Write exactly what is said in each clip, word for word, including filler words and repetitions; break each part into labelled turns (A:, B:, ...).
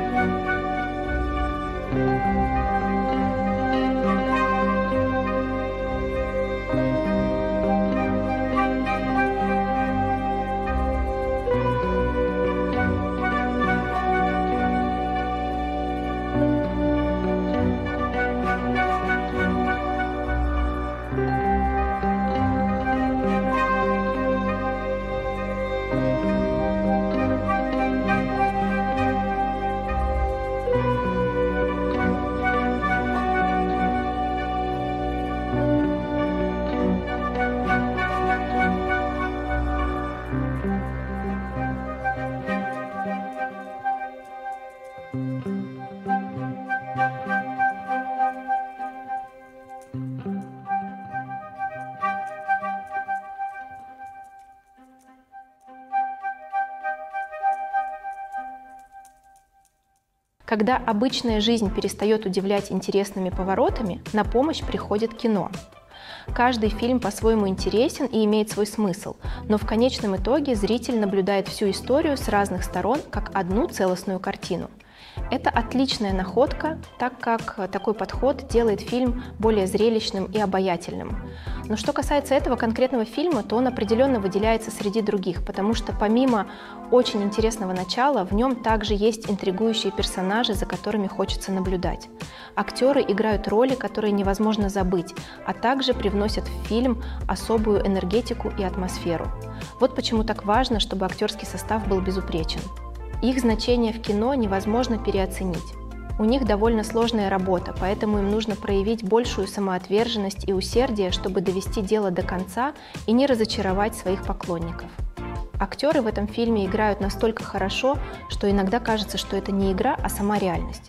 A: Когда обычная жизнь перестает удивлять интересными поворотами, на помощь приходит кино. Каждый фильм по-своему интересен и имеет свой смысл, но в конечном итоге зритель наблюдает всю историю с разных сторон как одну целостную картину. Это отличная находка, так как такой подход делает фильм более зрелищным и обаятельным. Но что касается этого конкретного фильма, то он определенно выделяется среди других, потому что помимо очень интересного начала, в нем также есть интригующие персонажи, за которыми хочется наблюдать. Актеры играют роли, которые невозможно забыть, а также привносят в фильм особую энергетику и атмосферу. Вот почему так важно, чтобы актерский состав был безупречен. Их значение в кино невозможно переоценить. У них довольно сложная работа, поэтому им нужно проявить большую самоотверженность и усердие, чтобы довести дело до конца и не разочаровать своих поклонников. Актеры в этом фильме играют настолько хорошо, что иногда кажется, что это не игра, а сама реальность.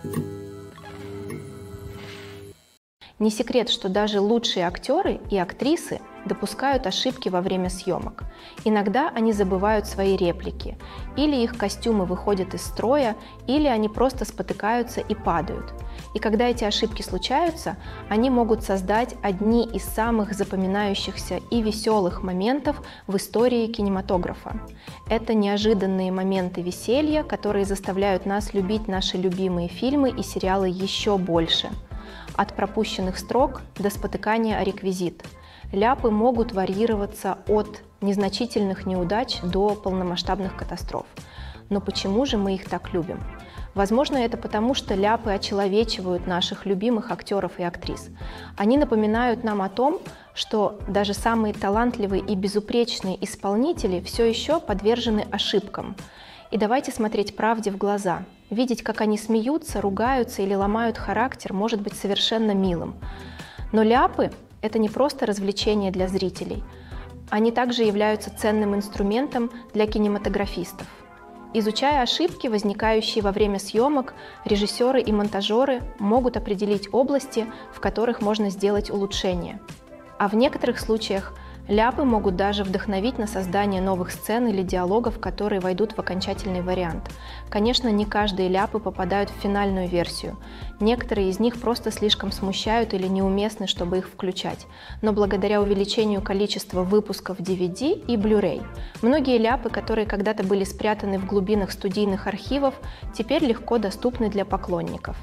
A: Не секрет, что даже лучшие актеры и актрисы допускают ошибки во время съемок. Иногда они забывают свои реплики, или их костюмы выходят из строя, или они просто спотыкаются и падают. И когда эти ошибки случаются, они могут создать одни из самых запоминающихся и веселых моментов в истории кинематографа. Это неожиданные моменты веселья, которые заставляют нас любить наши любимые фильмы и сериалы еще больше. От пропущенных строк до спотыкания о реквизит. Ляпы могут варьироваться от незначительных неудач до полномасштабных катастроф. Но почему же мы их так любим? Возможно, это потому, что ляпы очеловечивают наших любимых актеров и актрис. Они напоминают нам о том, что даже самые талантливые и безупречные исполнители все еще подвержены ошибкам. И давайте смотреть правде в глаза. Видеть, как они смеются, ругаются или ломают характер, может быть совершенно милым. Но ляпы – это не просто развлечение для зрителей. Они также являются ценным инструментом для кинематографистов. Изучая ошибки, возникающие во время съемок, режиссеры и монтажеры могут определить области, в которых можно сделать улучшения. А в некоторых случаях ляпы могут даже вдохновить на создание новых сцен или диалогов, которые войдут в окончательный вариант. Конечно, не каждые ляпы попадают в финальную версию. Некоторые из них просто слишком смущают или неуместны, чтобы их включать. Но благодаря увеличению количества выпусков ди ви ди и Blu-ray, многие ляпы, которые когда-то были спрятаны в глубинах студийных архивов, теперь легко доступны для поклонников.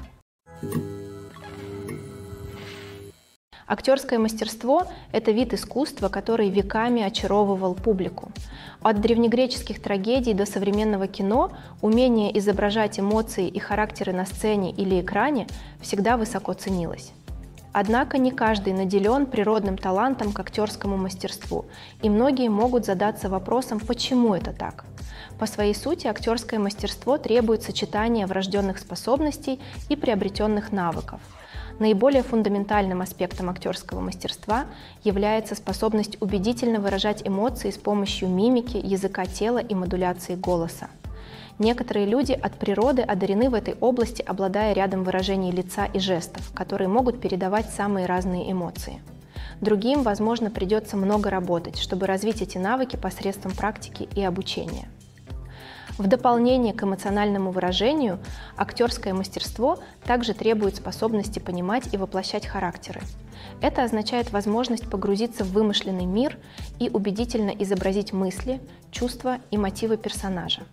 A: Актерское мастерство – это вид искусства, который веками очаровывал публику. От древнегреческих трагедий до современного кино умение изображать эмоции и характеры на сцене или экране всегда высоко ценилось. Однако не каждый наделен природным талантом к актерскому мастерству, и многие могут задаться вопросом, почему это так. По своей сути, актерское мастерство требует сочетания врожденных способностей и приобретенных навыков. Наиболее фундаментальным аспектом актерского мастерства является способность убедительно выражать эмоции с помощью мимики, языка тела и модуляции голоса. Некоторые люди от природы одарены в этой области, обладая рядом выражений лица и жестов, которые могут передавать самые разные эмоции. Другим, возможно, придется много работать, чтобы развить эти навыки посредством практики и обучения. В дополнение к эмоциональному выражению, актерское мастерство также требует способности понимать и воплощать характеры. Это означает возможность погрузиться в вымышленный мир и убедительно изобразить мысли, чувства и мотивы персонажа.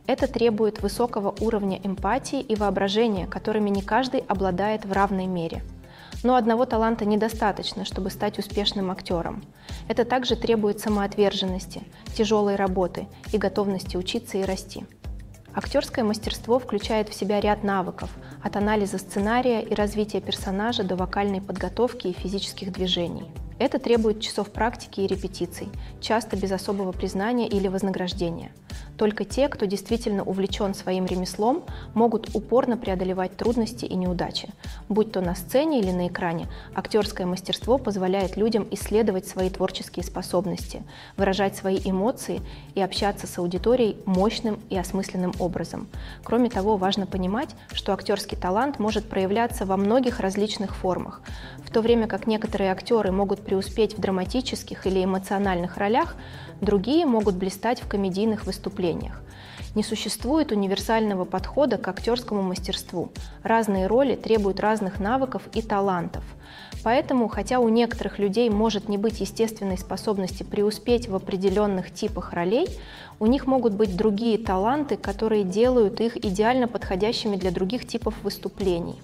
A: Это требует высокого уровня эмпатии и воображения, которыми не каждый обладает в равной мере. Но одного таланта недостаточно, чтобы стать успешным актером. Это также требует самоотверженности, тяжелой работы и готовности учиться и расти. Актерское мастерство включает в себя ряд навыков, от анализа сценария и развития персонажа до вокальной подготовки и физических движений. Это требует часов практики и репетиций, часто без особого признания или вознаграждения. Только те, кто действительно увлечен своим ремеслом, могут упорно преодолевать трудности и неудачи. Будь то на сцене или на экране, актерское мастерство позволяет людям исследовать свои творческие способности, выражать свои эмоции и общаться с аудиторией мощным и осмысленным образом. Кроме того, важно понимать, что актерский талант может проявляться во многих различных формах. В то время как некоторые актеры могут преуспеть в драматических или эмоциональных ролях, другие могут блистать в комедийных выступлениях. Не существует универсального подхода к актерскому мастерству. Разные роли требуют разных навыков и талантов. Поэтому, хотя у некоторых людей может не быть естественной способности преуспеть в определенных типах ролей, у них могут быть другие таланты, которые делают их идеально подходящими для других типов выступлений.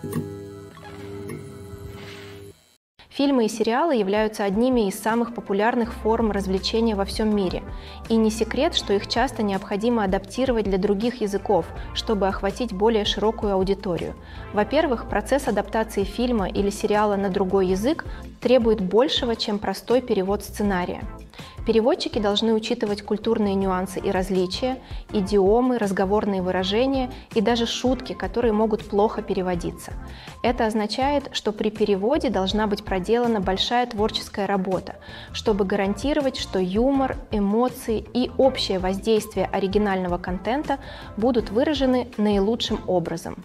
A: Фильмы и сериалы являются одними из самых популярных форм развлечения во всем мире. И не секрет, что их часто необходимо адаптировать для других языков, чтобы охватить более широкую аудиторию. Во-первых, процесс адаптации фильма или сериала на другой язык требует большего, чем простой перевод сценария. Переводчики должны учитывать культурные нюансы и различия, идиомы, разговорные выражения и даже шутки, которые могут плохо переводиться. Это означает, что при переводе должна быть проделана большая творческая работа, чтобы гарантировать, что юмор, эмоции и общее воздействие оригинального контента будут выражены наилучшим образом.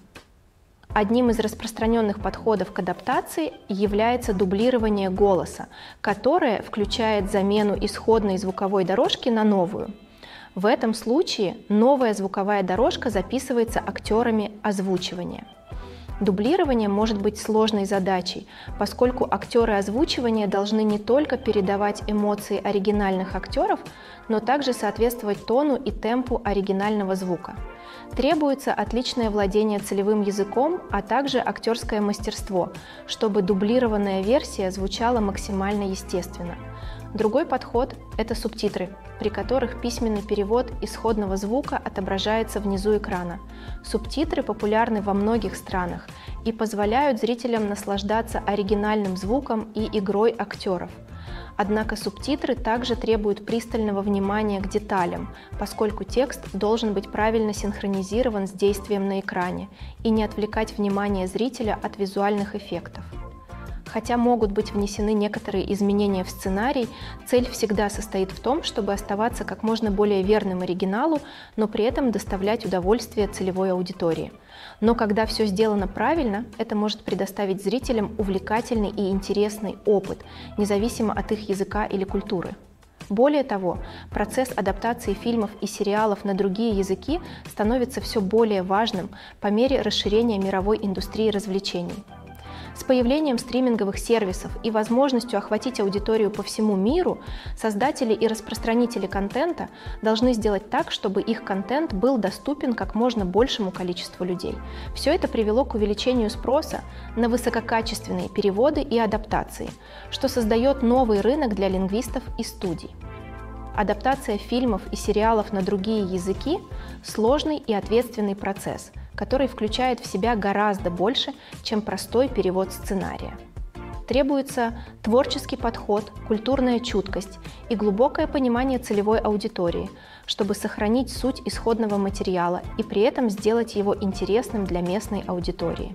A: Одним из распространенных подходов к адаптации является дублирование голоса, которое включает замену исходной звуковой дорожки на новую. В этом случае новая звуковая дорожка записывается актерами озвучивания. Дублирование может быть сложной задачей, поскольку актеры озвучивания должны не только передавать эмоции оригинальных актеров, но также соответствовать тону и темпу оригинального звука. Требуется отличное владение целевым языком, а также актерское мастерство, чтобы дублированная версия звучала максимально естественно. Другой подход – это субтитры, при которых письменный перевод исходного звука отображается внизу экрана. Субтитры популярны во многих странах и позволяют зрителям наслаждаться оригинальным звуком и игрой актеров. Однако субтитры также требуют пристального внимания к деталям, поскольку текст должен быть правильно синхронизирован с действием на экране и не отвлекать внимание зрителя от визуальных эффектов. Хотя могут быть внесены некоторые изменения в сценарий, цель всегда состоит в том, чтобы оставаться как можно более верным оригиналу, но при этом доставлять удовольствие целевой аудитории. Но когда все сделано правильно, это может предоставить зрителям увлекательный и интересный опыт, независимо от их языка или культуры. Более того, процесс адаптации фильмов и сериалов на другие языки становится все более важным по мере расширения мировой индустрии развлечений. С появлением стриминговых сервисов и возможностью охватить аудиторию по всему миру, создатели и распространители контента должны сделать так, чтобы их контент был доступен как можно большему количеству людей. Все это привело к увеличению спроса на высококачественные переводы и адаптации, что создает новый рынок для лингвистов и студий. Адаптация фильмов и сериалов на другие языки – сложный и ответственный процесс, который включает в себя гораздо больше, чем простой перевод сценария. Требуется творческий подход, культурная чуткость и глубокое понимание целевой аудитории, чтобы сохранить суть исходного материала и при этом сделать его интересным для местной аудитории.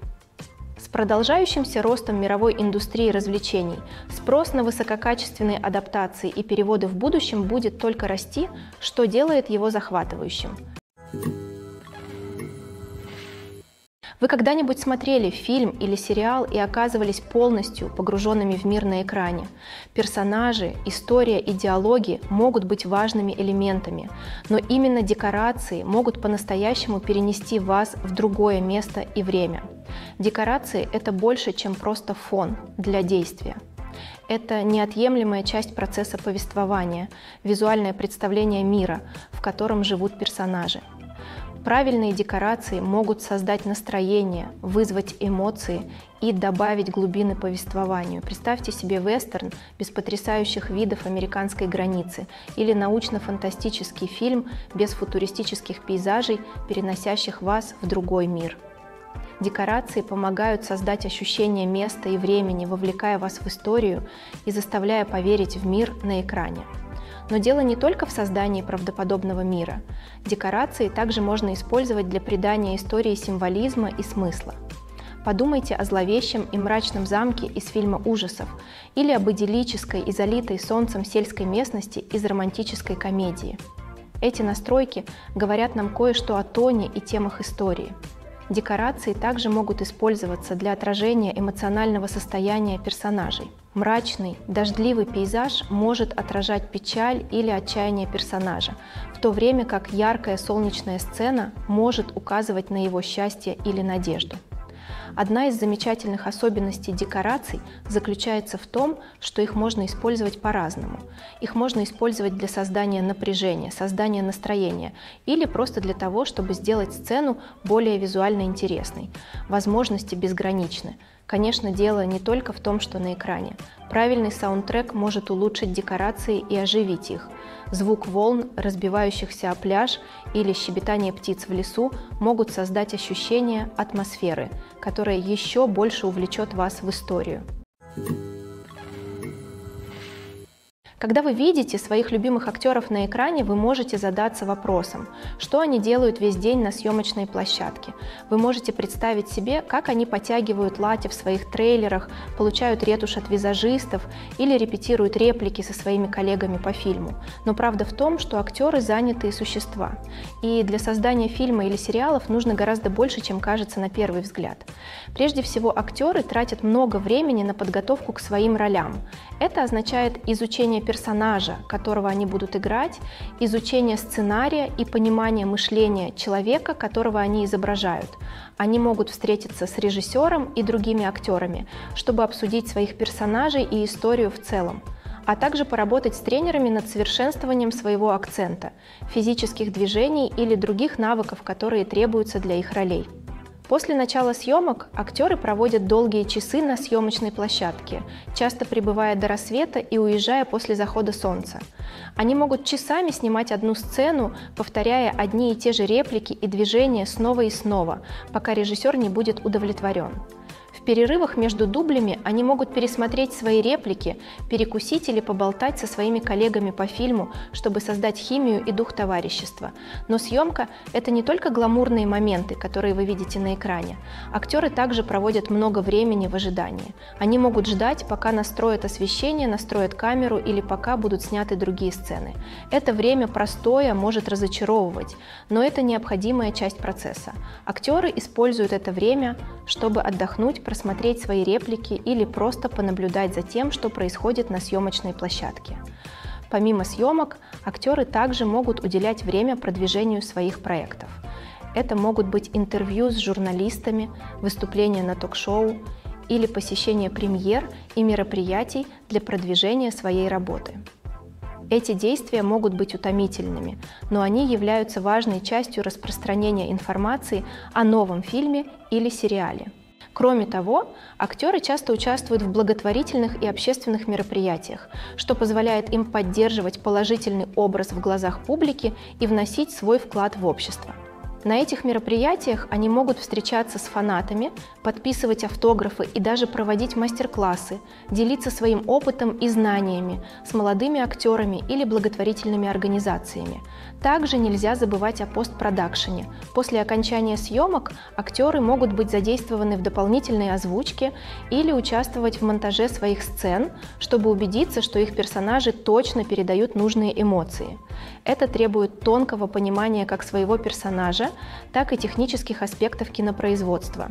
A: С продолжающимся ростом мировой индустрии развлечений спрос на высококачественные адаптации и переводы в будущем будет только расти, что делает его захватывающим. Вы когда-нибудь смотрели фильм или сериал и оказывались полностью погруженными в мир на экране? Персонажи, история и диалоги могут быть важными элементами, но именно декорации могут по-настоящему перенести вас в другое место и время. Декорации – это больше, чем просто фон для действия. Это неотъемлемая часть процесса повествования, визуальное представление мира, в котором живут персонажи. Правильные декорации могут создать настроение, вызвать эмоции и добавить глубины повествованию. Представьте себе вестерн без потрясающих видов американской границы или научно-фантастический фильм без футуристических пейзажей, переносящих вас в другой мир. Декорации помогают создать ощущение места и времени, вовлекая вас в историю и заставляя поверить в мир на экране. Но дело не только в создании правдоподобного мира. Декорации также можно использовать для придания истории символизма и смысла. Подумайте о зловещем и мрачном замке из фильма ужасов или об идиллической и залитой солнцем сельской местности из романтической комедии. Эти настройки говорят нам кое-что о тоне и темах истории. Декорации также могут использоваться для отражения эмоционального состояния персонажей. Мрачный, дождливый пейзаж может отражать печаль или отчаяние персонажа, в то время как яркая солнечная сцена может указывать на его счастье или надежду. Одна из замечательных особенностей декораций заключается в том, что их можно использовать по-разному. Их можно использовать для создания напряжения, создания настроения или просто для того, чтобы сделать сцену более визуально интересной. Возможности безграничны. Конечно, дело не только в том, что на экране. Правильный саундтрек может улучшить декорации и оживить их. Звук волн, разбивающихся о пляж, или щебетание птиц в лесу могут создать ощущение атмосферы, которое еще больше увлечет вас в историю. Когда вы видите своих любимых актеров на экране, вы можете задаться вопросом, что они делают весь день на съемочной площадке. Вы можете представить себе, как они подтягивают лати в своих трейлерах, получают ретушь от визажистов или репетируют реплики со своими коллегами по фильму. Но правда в том, что актеры занятые существа. И для создания фильма или сериалов нужно гораздо больше, чем кажется на первый взгляд. Прежде всего, актеры тратят много времени на подготовку к своим ролям. Это означает изучение персонажа, которого они будут играть, изучение сценария и понимание мышления человека, которого они изображают. Они могут встретиться с режиссером и другими актерами, чтобы обсудить своих персонажей и историю в целом, а также поработать с тренерами над совершенствованием своего акцента, физических движений или других навыков, которые требуются для их ролей. После начала съемок актеры проводят долгие часы на съемочной площадке, часто пребывая до рассвета и уезжая после захода солнца. Они могут часами снимать одну сцену, повторяя одни и те же реплики и движения снова и снова, пока режиссер не будет удовлетворен. В перерывах между дублями они могут пересмотреть свои реплики, перекусить или поболтать со своими коллегами по фильму, чтобы создать химию и дух товарищества. Но съемка – это не только гламурные моменты, которые вы видите на экране. Актеры также проводят много времени в ожидании. Они могут ждать, пока настроят освещение, настроят камеру или пока будут сняты другие сцены. Это время простое может разочаровывать, но это необходимая часть процесса. Актеры используют это время, чтобы отдохнуть, просмотреть свои реплики или просто понаблюдать за тем, что происходит на съемочной площадке. Помимо съемок, актеры также могут уделять время продвижению своих проектов. Это могут быть интервью с журналистами, выступления на ток-шоу или посещение премьер и мероприятий для продвижения своей работы. Эти действия могут быть утомительными, но они являются важной частью распространения информации о новом фильме или сериале. Кроме того, актеры часто участвуют в благотворительных и общественных мероприятиях, что позволяет им поддерживать положительный образ в глазах публики и вносить свой вклад в общество. На этих мероприятиях они могут встречаться с фанатами, подписывать автографы и даже проводить мастер-классы, делиться своим опытом и знаниями с молодыми актерами или благотворительными организациями. Также нельзя забывать о постпродакшене. После окончания съемок актеры могут быть задействованы в дополнительной озвучке или участвовать в монтаже своих сцен, чтобы убедиться, что их персонажи точно передают нужные эмоции. Это требует тонкого понимания как своего персонажа, так и технических аспектов кинопроизводства.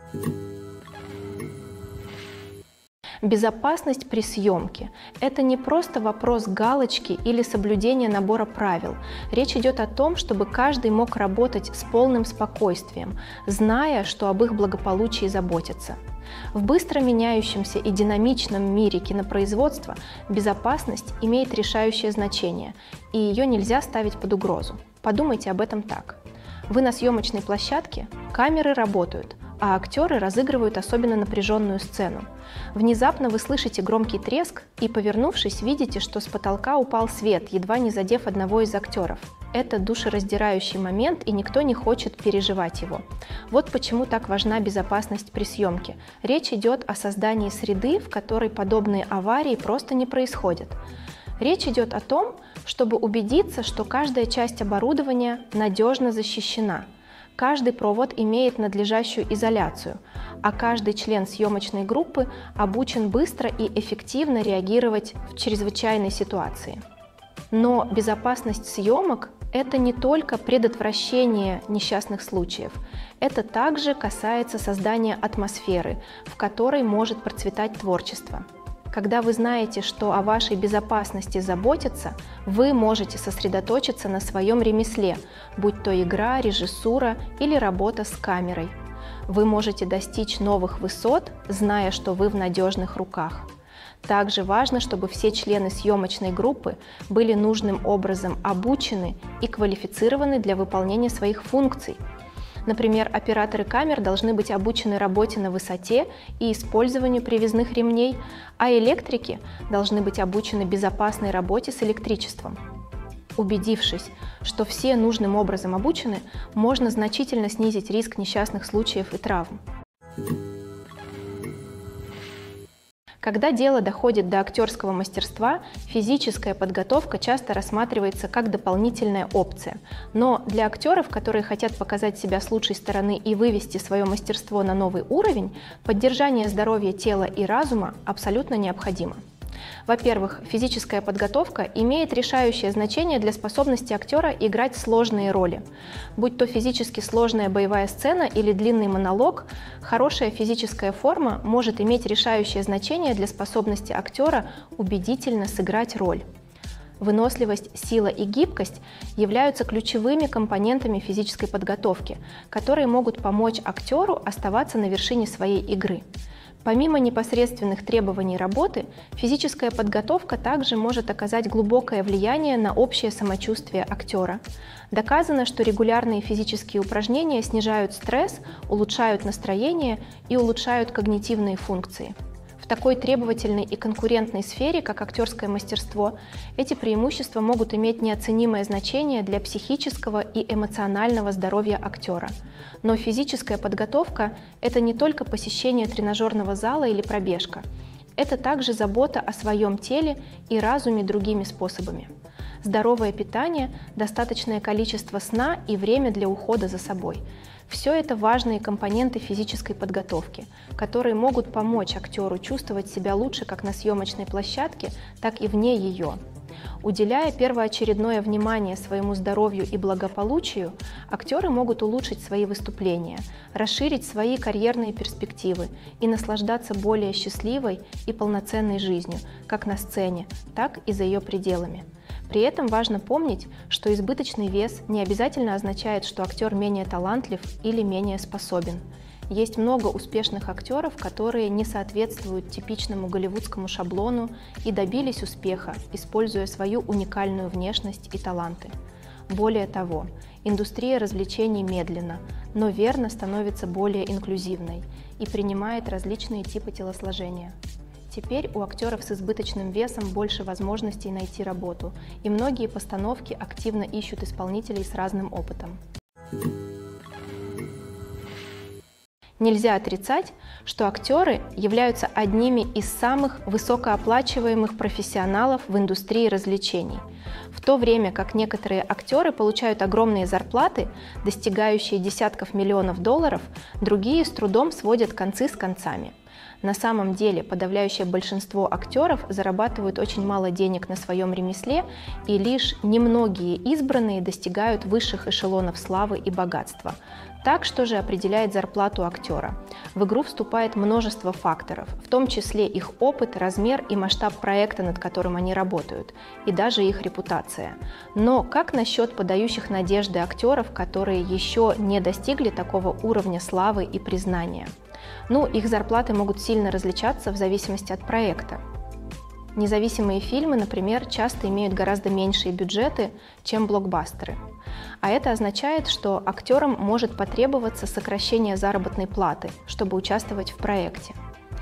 A: Безопасность при съемке – это не просто вопрос галочки или соблюдения набора правил. Речь идет о том, чтобы каждый мог работать с полным спокойствием, зная, что об их благополучии заботятся. В быстро меняющемся и динамичном мире кинопроизводства безопасность имеет решающее значение, и ее нельзя ставить под угрозу. Подумайте об этом так. Вы на съемочной площадке, камеры работают, а актеры разыгрывают особенно напряженную сцену. Внезапно вы слышите громкий треск и, повернувшись, видите, что с потолка упал свет, едва не задев одного из актеров. Это душераздирающий момент, и никто не хочет переживать его. Вот почему так важна безопасность при съемке. Речь идет о создании среды, в которой подобные аварии просто не происходят. Речь идет о том, чтобы убедиться, что каждая часть оборудования надежно защищена. Каждый провод имеет надлежащую изоляцию, а каждый член съемочной группы обучен быстро и эффективно реагировать в чрезвычайной ситуации. Но безопасность съемок – это не только предотвращение несчастных случаев. Это также касается создания атмосферы, в которой может процветать творчество. Когда вы знаете, что о вашей безопасности заботятся, вы можете сосредоточиться на своем ремесле, будь то игра, режиссура или работа с камерой. Вы можете достичь новых высот, зная, что вы в надежных руках. Также важно, чтобы все члены съемочной группы были нужным образом обучены и квалифицированы для выполнения своих функций. Например, операторы камер должны быть обучены работе на высоте и использованию привязных ремней, а электрики должны быть обучены безопасной работе с электричеством. Убедившись, что все нужным образом обучены, можно значительно снизить риск несчастных случаев и травм. Когда дело доходит до актерского мастерства, физическая подготовка часто рассматривается как дополнительная опция. Но для актеров, которые хотят показать себя с лучшей стороны и вывести свое мастерство на новый уровень, поддержание здоровья тела и разума абсолютно необходимо. Во-первых, физическая подготовка имеет решающее значение для способности актера играть сложные роли. Будь то физически сложная боевая сцена или длинный монолог, хорошая физическая форма может иметь решающее значение для способности актера убедительно сыграть роль. Выносливость, сила и гибкость являются ключевыми компонентами физической подготовки, которые могут помочь актеру оставаться на вершине своей игры. Помимо непосредственных требований работы, физическая подготовка также может оказать глубокое влияние на общее самочувствие актера. Доказано, что регулярные физические упражнения снижают стресс, улучшают настроение и улучшают когнитивные функции. В такой требовательной и конкурентной сфере, как актерское мастерство, эти преимущества могут иметь неоценимое значение для психического и эмоционального здоровья актера. Но физическая подготовка – это не только посещение тренажерного зала или пробежка. Это также забота о своем теле и разуме другими способами. Здоровое питание, достаточное количество сна и время для ухода за собой – все это важные компоненты физической подготовки, которые могут помочь актеру чувствовать себя лучше как на съемочной площадке, так и вне ее. Уделяя первоочередное внимание своему здоровью и благополучию, актеры могут улучшить свои выступления, расширить свои карьерные перспективы и наслаждаться более счастливой и полноценной жизнью, как на сцене, так и за ее пределами. При этом важно помнить, что избыточный вес не обязательно означает, что актер менее талантлив или менее способен. Есть много успешных актеров, которые не соответствуют типичному голливудскому шаблону и добились успеха, используя свою уникальную внешность и таланты. Более того, индустрия развлечений медленно, но верно становится более инклюзивной и принимает различные типы телосложения. Теперь у актеров с избыточным весом больше возможностей найти работу, и многие постановки активно ищут исполнителей с разным опытом. Нельзя отрицать, что актеры являются одними из самых высокооплачиваемых профессионалов в индустрии развлечений. В то время как некоторые актеры получают огромные зарплаты, достигающие десятков миллионов долларов, другие с трудом сводят концы с концами. На самом деле подавляющее большинство актеров зарабатывают очень мало денег на своем ремесле, и лишь немногие избранные достигают высших эшелонов славы и богатства. Так, что же определяет зарплату актера? В игру вступает множество факторов, в том числе их опыт, размер и масштаб проекта, над которым они работают, и даже их репутация. Но как насчет подающих надежды актеров, которые еще не достигли такого уровня славы и признания? Ну, их зарплаты могут сильно различаться в зависимости от проекта. Независимые фильмы, например, часто имеют гораздо меньшие бюджеты, чем блокбастеры. А это означает, что актерам может потребоваться сокращение заработной платы, чтобы участвовать в проекте.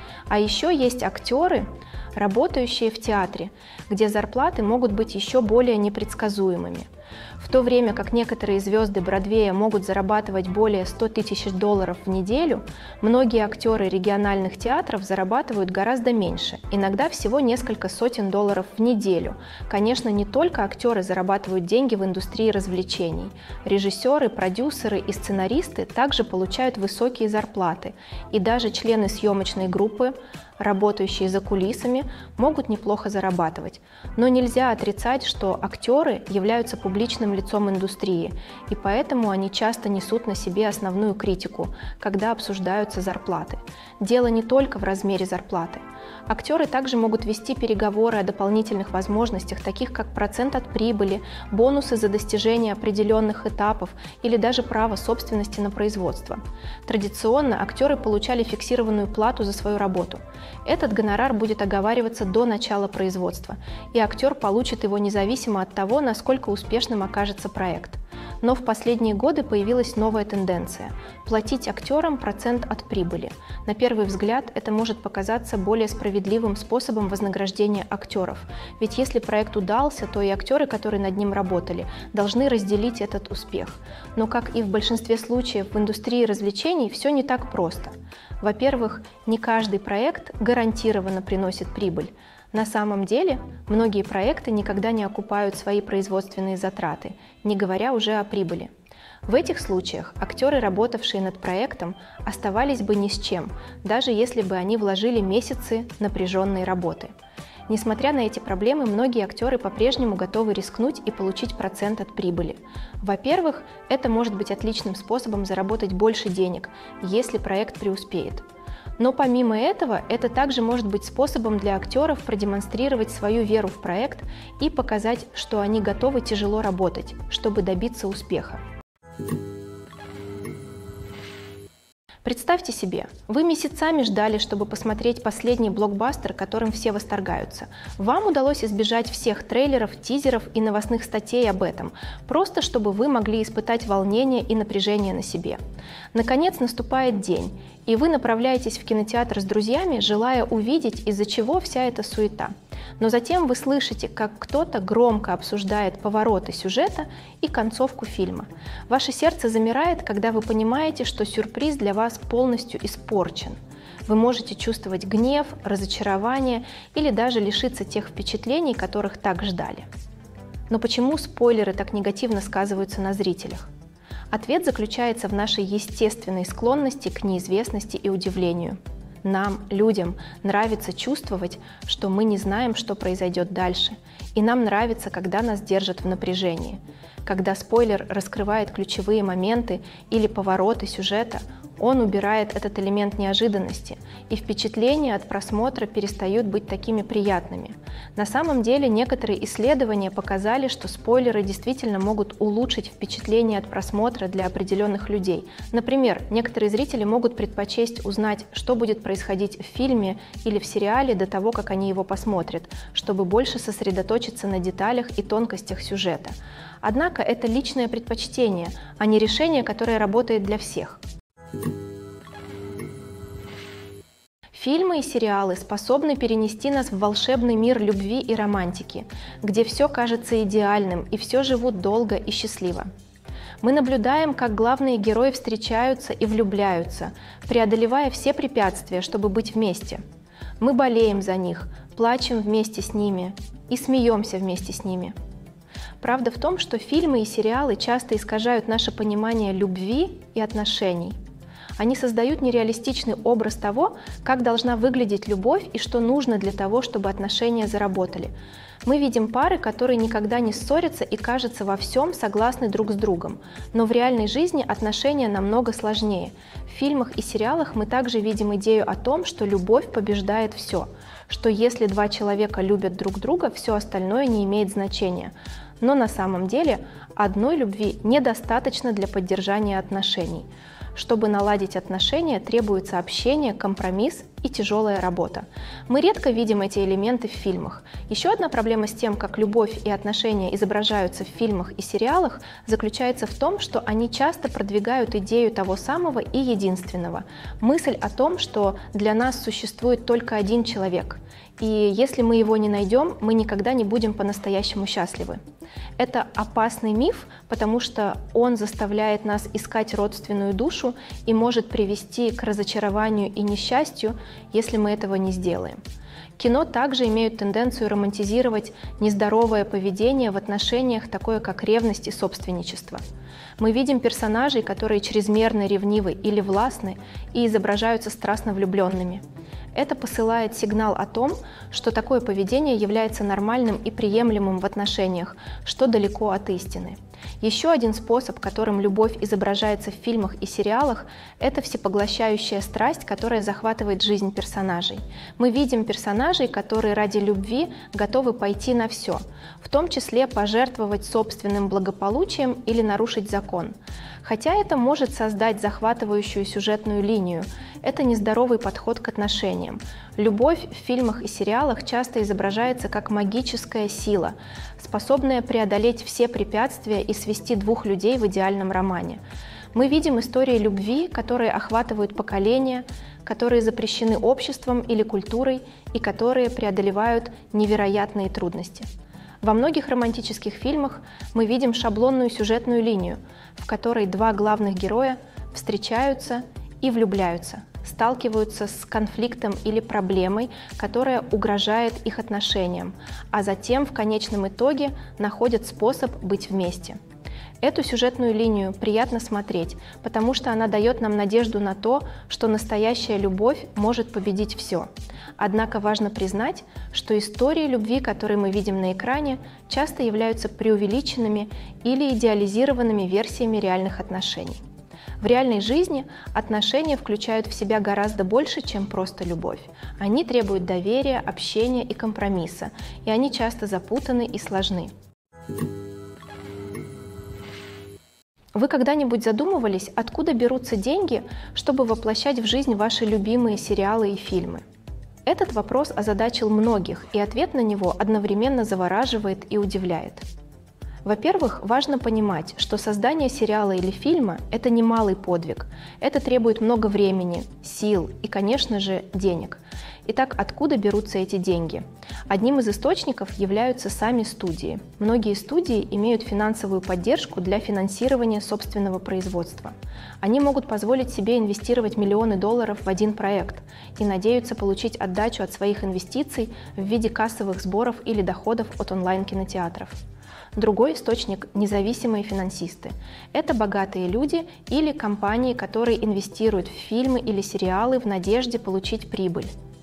A: А еще есть актеры, работающие в театре, где зарплаты могут быть еще более непредсказуемыми. В то время как некоторые звезды Бродвея могут зарабатывать более ста тысяч долларов в неделю, многие актеры региональных театров зарабатывают гораздо меньше, иногда всего несколько сотен долларов в неделю. Конечно, не только актеры зарабатывают деньги в индустрии развлечений. Режиссеры, продюсеры и сценаристы также получают высокие зарплаты, и даже члены съемочной группы, работающие за кулисами, могут неплохо зарабатывать. Но нельзя отрицать, что актеры являются публичным лицом индустрии, и поэтому они часто несут на себе основную критику, когда обсуждаются зарплаты. Дело не только в размере зарплаты. Актеры также могут вести переговоры о дополнительных возможностях, таких как процент от прибыли, бонусы за достижение определенных этапов или даже право собственности на производство. Традиционно актеры получали фиксированную плату за свою работу. Этот гонорар будет оговариваться до начала производства, и актер получит его независимо от того, насколько успешным окажется проект. Но в последние годы появилась новая тенденция – платить актерам процент от прибыли. На первый взгляд это может показаться более справедливым способом вознаграждения актеров, ведь если проект удался, то и актеры, которые над ним работали, должны разделить этот успех. Но, как и в большинстве случаев в индустрии развлечений, все не так просто. Во-первых, не каждый проект гарантированно приносит прибыль. На самом деле, многие проекты никогда не окупают свои производственные затраты, не говоря уже о прибыли. В этих случаях актеры, работавшие над проектом, оставались бы ни с чем, даже если бы они вложили месяцы напряженной работы. Несмотря на эти проблемы, многие актеры по-прежнему готовы рискнуть и получить процент от прибыли. Во-первых, это может быть отличным способом заработать больше денег, если проект преуспеет. Но помимо этого, это также может быть способом для актеров продемонстрировать свою веру в проект и показать, что они готовы тяжело работать, чтобы добиться успеха. Представьте себе, вы месяцами ждали, чтобы посмотреть последний блокбастер, которым все восторгаются. Вам удалось избежать всех трейлеров, тизеров и новостных статей об этом, просто чтобы вы могли испытать волнение и напряжение на себе. Наконец наступает день, и вы направляетесь в кинотеатр с друзьями, желая увидеть, из-за чего вся эта суета. Но затем вы слышите, как кто-то громко обсуждает повороты сюжета и концовку фильма. Ваше сердце замирает, когда вы понимаете, что сюрприз для вас полностью испорчен. Вы можете чувствовать гнев, разочарование или даже лишиться тех впечатлений, которых так ждали. Но почему спойлеры так негативно сказываются на зрителях? Ответ заключается в нашей естественной склонности к неизвестности и удивлению. Нам, людям, нравится чувствовать, что мы не знаем, что произойдет дальше, и нам нравится, когда нас держат в напряжении. Когда спойлер раскрывает ключевые моменты или повороты сюжета, он убирает этот элемент неожиданности, и впечатления от просмотра перестают быть такими приятными. На самом деле, некоторые исследования показали, что спойлеры действительно могут улучшить впечатление от просмотра для определенных людей. Например, некоторые зрители могут предпочесть узнать, что будет происходить в фильме или в сериале до того, как они его посмотрят, чтобы больше сосредоточиться на деталях и тонкостях сюжета. Однако это личное предпочтение, а не решение, которое работает для всех. Фильмы и сериалы способны перенести нас в волшебный мир любви и романтики, где все кажется идеальным и все живут долго и счастливо. Мы наблюдаем, как главные герои встречаются и влюбляются, преодолевая все препятствия, чтобы быть вместе. Мы болеем за них, плачем вместе с ними и смеемся вместе с ними. Правда в том, что фильмы и сериалы часто искажают наше понимание любви и отношений. Они создают нереалистичный образ того, как должна выглядеть любовь и что нужно для того, чтобы отношения заработали. Мы видим пары, которые никогда не ссорятся и, кажется, во всем согласны друг с другом. Но в реальной жизни отношения намного сложнее. В фильмах и сериалах мы также видим идею о том, что любовь побеждает все, что если два человека любят друг друга, все остальное не имеет значения. Но на самом деле одной любви недостаточно для поддержания отношений. Чтобы наладить отношения, требуется общение, компромисс и и тяжелая работа. Мы редко видим эти элементы в фильмах. Еще одна проблема с тем, как любовь и отношения изображаются в фильмах и сериалах, заключается в том, что они часто продвигают идею того самого и единственного. Мысль о том, что для нас существует только один человек. И если мы его не найдем, мы никогда не будем по-настоящему счастливы. Это опасный миф, потому что он заставляет нас искать родственную душу и может привести к разочарованию и несчастью, если мы этого не сделаем. Кино также имеют тенденцию романтизировать нездоровое поведение в отношениях, такое как ревность и собственничество. Мы видим персонажей, которые чрезмерно ревнивы или властны и изображаются страстно влюбленными. Это посылает сигнал о том, что такое поведение является нормальным и приемлемым в отношениях, что далеко от истины. Еще один способ, которым любовь изображается в фильмах и сериалах, это всепоглощающая страсть, которая захватывает жизнь персонажей. Мы видим персонажей, которые ради любви готовы пойти на все, в том числе пожертвовать собственным благополучием или нарушить закон. Хотя это может создать захватывающую сюжетную линию, это нездоровый подход к отношениям. Любовь в фильмах и сериалах часто изображается как магическая сила, способная преодолеть все препятствия и свести двух людей в идеальном романе. Мы видим истории любви, которые охватывают поколения, которые запрещены обществом или культурой и которые преодолевают невероятные трудности. Во многих романтических фильмах мы видим шаблонную сюжетную линию, в которой два главных героя встречаются и влюбляются, сталкиваются с конфликтом или проблемой, которая угрожает их отношениям, а затем в конечном итоге находят способ быть вместе. Эту сюжетную линию приятно смотреть, потому что она дает нам надежду на то, что настоящая любовь может победить все. Однако важно признать, что истории любви, которые мы видим на экране, часто являются преувеличенными или идеализированными версиями реальных отношений. В реальной жизни отношения включают в себя гораздо больше, чем просто любовь. Они требуют доверия, общения и компромисса, и они часто запутаны и сложны. Вы когда-нибудь задумывались, откуда берутся деньги, чтобы воплощать в жизнь ваши любимые сериалы и фильмы? Этот вопрос озадачил многих, и ответ на него одновременно завораживает и удивляет. Во-первых, важно понимать, что создание сериала или фильма – это немалый подвиг. Это требует много времени, сил и, конечно же, денег. Итак, откуда берутся эти деньги? Одним из источников являются сами студии. Многие студии имеют финансовую поддержку для финансирования собственного производства. Они могут позволить себе инвестировать миллионы долларов в один проект и надеются получить отдачу от своих инвестиций в виде кассовых сборов или доходов от онлайн-кинотеатров. Другой источник – независимые финансисты. Это богатые люди или компании, которые инвестируют в фильмы или сериалы в надежде получить прибыль.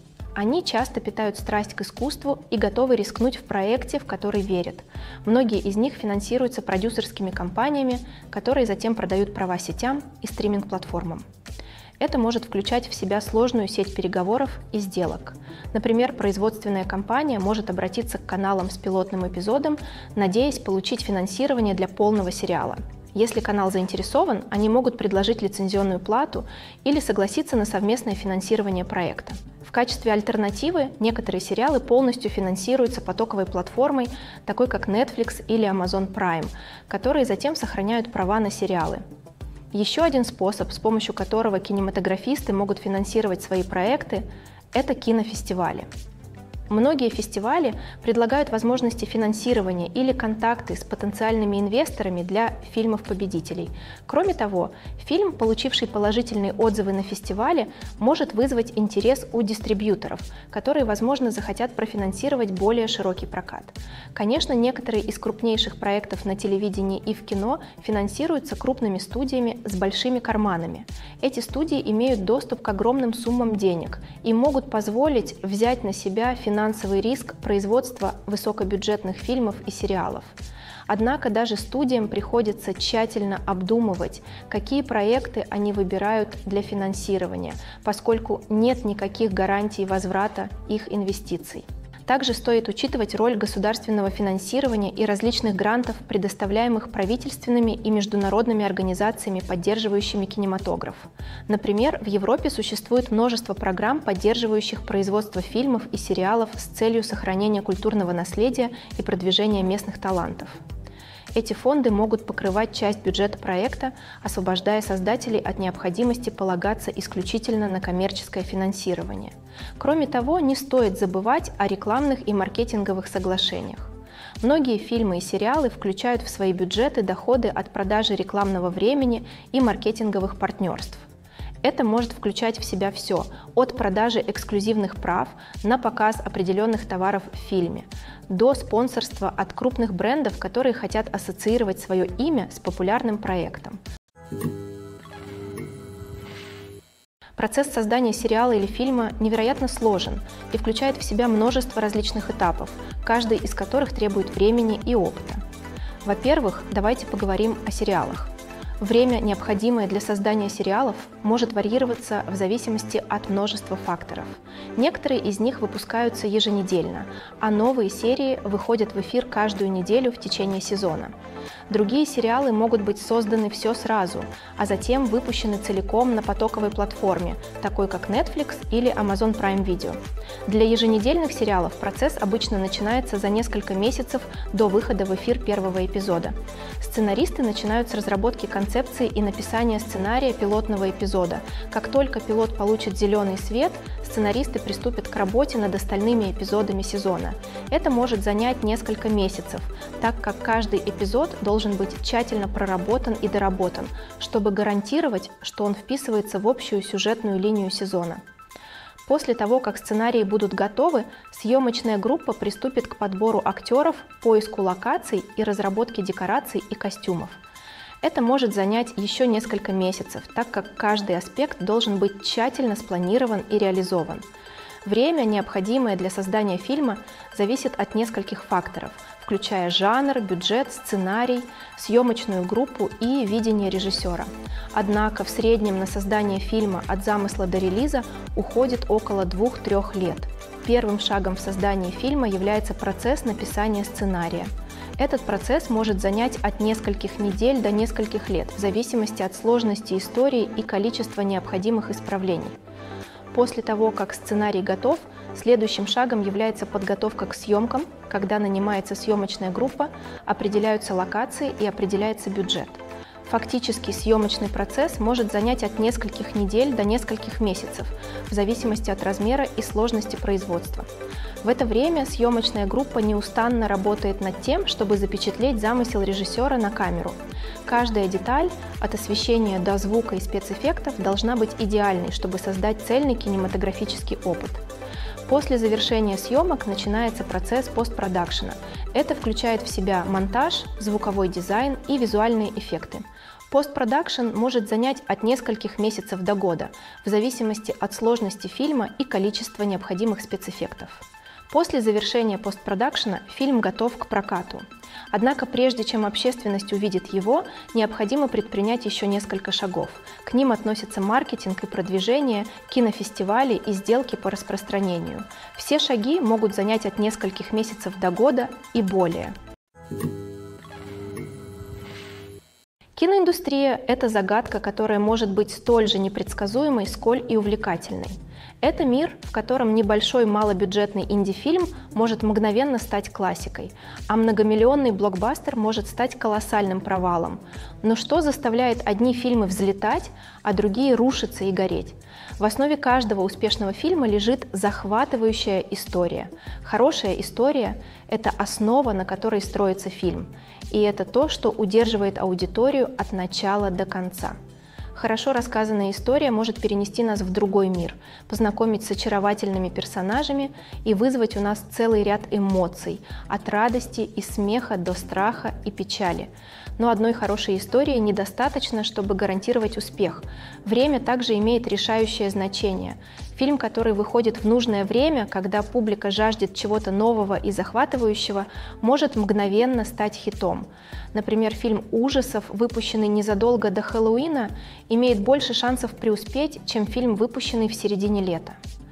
A: Они часто питают страсть к искусству и готовы рискнуть в проекте, в который верят. Многие из них финансируются продюсерскими компаниями, которые затем продают права сетям и стриминг-платформам. Это может включать в себя сложную сеть переговоров и сделок. Например, производственная компания может обратиться к каналам с пилотным эпизодом, надеясь получить финансирование для полного сериала. Если канал заинтересован, они могут предложить лицензионную плату или согласиться на совместное финансирование проекта. В качестве альтернативы некоторые сериалы полностью финансируются потоковой платформой, такой как Netflix или Amazon Prime, которые затем сохраняют права на сериалы. Еще один способ, с помощью которого кинематографисты могут финансировать свои проекты, это кинофестивали. Многие фестивали предлагают возможности финансирования или контакты с потенциальными инвесторами для фильмов-победителей. Кроме того, фильм, получивший положительные отзывы на фестивале, может вызвать интерес у дистрибьюторов, которые, возможно, захотят профинансировать более широкий прокат. Конечно, некоторые из крупнейших проектов на телевидении и в кино финансируются крупными студиями с большими карманами. Эти студии имеют доступ к огромным суммам денег и могут позволить взять на себя финансовые финансовый риск производства высокобюджетных фильмов и сериалов. Однако даже студиям приходится тщательно обдумывать, какие проекты они выбирают для финансирования, поскольку нет никаких гарантий возврата их инвестиций. Также стоит учитывать роль государственного финансирования и различных грантов, предоставляемых правительственными и международными организациями, поддерживающими кинематограф. Например, в Европе существует множество программ, поддерживающих производство фильмов и сериалов с целью сохранения культурного наследия и продвижения местных талантов. Эти фонды могут покрывать часть бюджета проекта, освобождая создателей от необходимости полагаться исключительно на коммерческое финансирование. Кроме того, не стоит забывать о рекламных и маркетинговых соглашениях. Многие фильмы и сериалы включают в свои бюджеты доходы от продажи рекламного времени и маркетинговых партнерств. Это может включать в себя все, от продажи эксклюзивных прав на показ определенных товаров в фильме, до спонсорства от крупных брендов, которые хотят ассоциировать свое имя с популярным проектом. Процесс создания сериала или фильма невероятно сложен и включает в себя множество различных этапов, каждый из которых требует времени и опыта. Во-первых, давайте поговорим о сериалах. Время, необходимое для создания сериалов, может варьироваться в зависимости от множества факторов. Некоторые из них выпускаются еженедельно, а новые серии выходят в эфир каждую неделю в течение сезона. Другие сериалы могут быть созданы все сразу, а затем выпущены целиком на потоковой платформе, такой как Netflix или Amazon Prime Video. Для еженедельных сериалов процесс обычно начинается за несколько месяцев до выхода в эфир первого эпизода. Сценаристы начинают с разработки концепции и написания сценария пилотного эпизода. Как только пилот получит зеленый свет, сценаристы приступят к работе над остальными эпизодами сезона. Это может занять несколько месяцев, так как каждый эпизод должен быть тщательно проработан и доработан, чтобы гарантировать, что он вписывается в общую сюжетную линию сезона. После того, как сценарии будут готовы, съемочная группа приступит к подбору актеров, поиску локаций и разработке декораций и костюмов. Это может занять еще несколько месяцев, так как каждый аспект должен быть тщательно спланирован и реализован. Время, необходимое для создания фильма, зависит от нескольких факторов, включая жанр, бюджет, сценарий, съемочную группу и видение режиссера. Однако в среднем на создание фильма от замысла до релиза уходит около двух-трех лет. Первым шагом в создании фильма является процесс написания сценария. Этот процесс может занять от нескольких недель до нескольких лет, в зависимости от сложности истории и количества необходимых исправлений. После того, как сценарий готов, следующим шагом является подготовка к съемкам, когда нанимается съемочная группа, определяются локации и определяется бюджет. Фактически съемочный процесс может занять от нескольких недель до нескольких месяцев, в зависимости от размера и сложности производства. В это время съемочная группа неустанно работает над тем, чтобы запечатлеть замысел режиссера на камеру. Каждая деталь, от освещения до звука и спецэффектов, должна быть идеальной, чтобы создать цельный кинематографический опыт. После завершения съемок начинается процесс постпродакшена. Это включает в себя монтаж, звуковой дизайн и визуальные эффекты. Постпродакшн может занять от нескольких месяцев до года, в зависимости от сложности фильма и количества необходимых спецэффектов. После завершения постпродакшена фильм готов к прокату. Однако прежде чем общественность увидит его, необходимо предпринять еще несколько шагов. К ним относятся маркетинг и продвижение, кинофестивали и сделки по распространению. Все шаги могут занять от нескольких месяцев до года и более. Киноиндустрия – это загадка, которая может быть столь же непредсказуемой, сколь и увлекательной. Это мир, в котором небольшой малобюджетный инди-фильм может мгновенно стать классикой, а многомиллионный блокбастер может стать колоссальным провалом. Но что заставляет одни фильмы взлетать, а другие рушиться и гореть? В основе каждого успешного фильма лежит захватывающая история. Хорошая история – это основа, на которой строится фильм. И это то, что удерживает аудиторию от начала до конца. Хорошо рассказанная история может перенести нас в другой мир, познакомить с очаровательными персонажами и вызвать у нас целый ряд эмоций, от радости и смеха до страха и печали. Но одной хорошей истории недостаточно, чтобы гарантировать успех. Время также имеет решающее значение. Фильм, который выходит в нужное время, когда публика жаждет чего-то нового и захватывающего, может мгновенно стать хитом. Например, фильм ужасов, выпущенный незадолго до Хэллоуина, имеет больше шансов преуспеть, чем фильм, выпущенный в середине лета.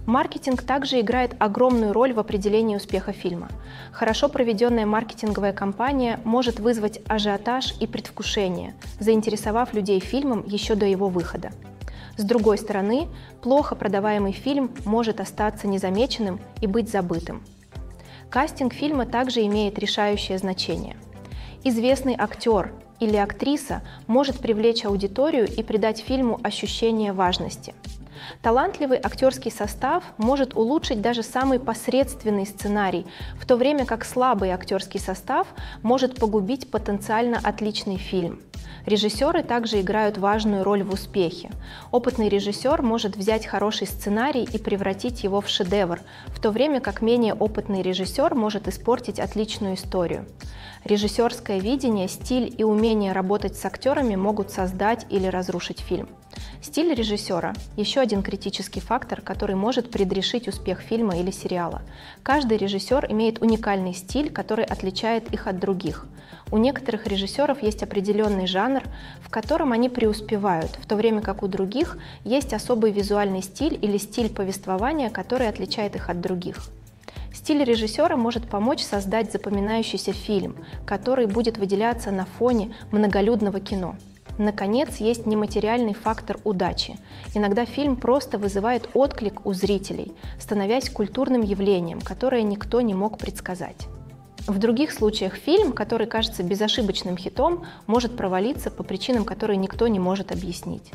A: Маркетинг также играет огромную роль в определении успеха фильма. Хорошо проведенная маркетинговая кампания может вызвать ажиотаж и предвкушение, заинтересовав людей фильмом еще до его выхода. С другой стороны, плохо продаваемый фильм может остаться незамеченным и быть забытым. Кастинг фильма также имеет решающее значение. Известный актер или актриса может привлечь аудиторию и придать фильму ощущение важности. Талантливый актерский состав может улучшить даже самый посредственный сценарий, в то время как слабый актерский состав может погубить потенциально отличный фильм. Режиссеры также играют важную роль в успехе. Опытный режиссер может взять хороший сценарий и превратить его в шедевр, в то время как менее опытный режиссер может испортить отличную историю. Режиссерское видение, стиль и умение работать с актерами могут создать или разрушить фильм. Стиль режиссера – еще один критический фактор, который может предрешить успех фильма или сериала. Каждый режиссер имеет уникальный стиль, который отличает их от других. У некоторых режиссеров есть определенный жанр, в котором они преуспевают, в то время как у других есть особый визуальный стиль или стиль повествования, который отличает их от других. Стиль режиссера может помочь создать запоминающийся фильм, который будет выделяться на фоне многолюдного кино. Наконец, есть нематериальный фактор удачи. Иногда фильм просто вызывает отклик у зрителей, становясь культурным явлением, которое никто не мог предсказать. В других случаях фильм, который кажется безошибочным хитом, может провалиться по причинам, которые никто не может объяснить.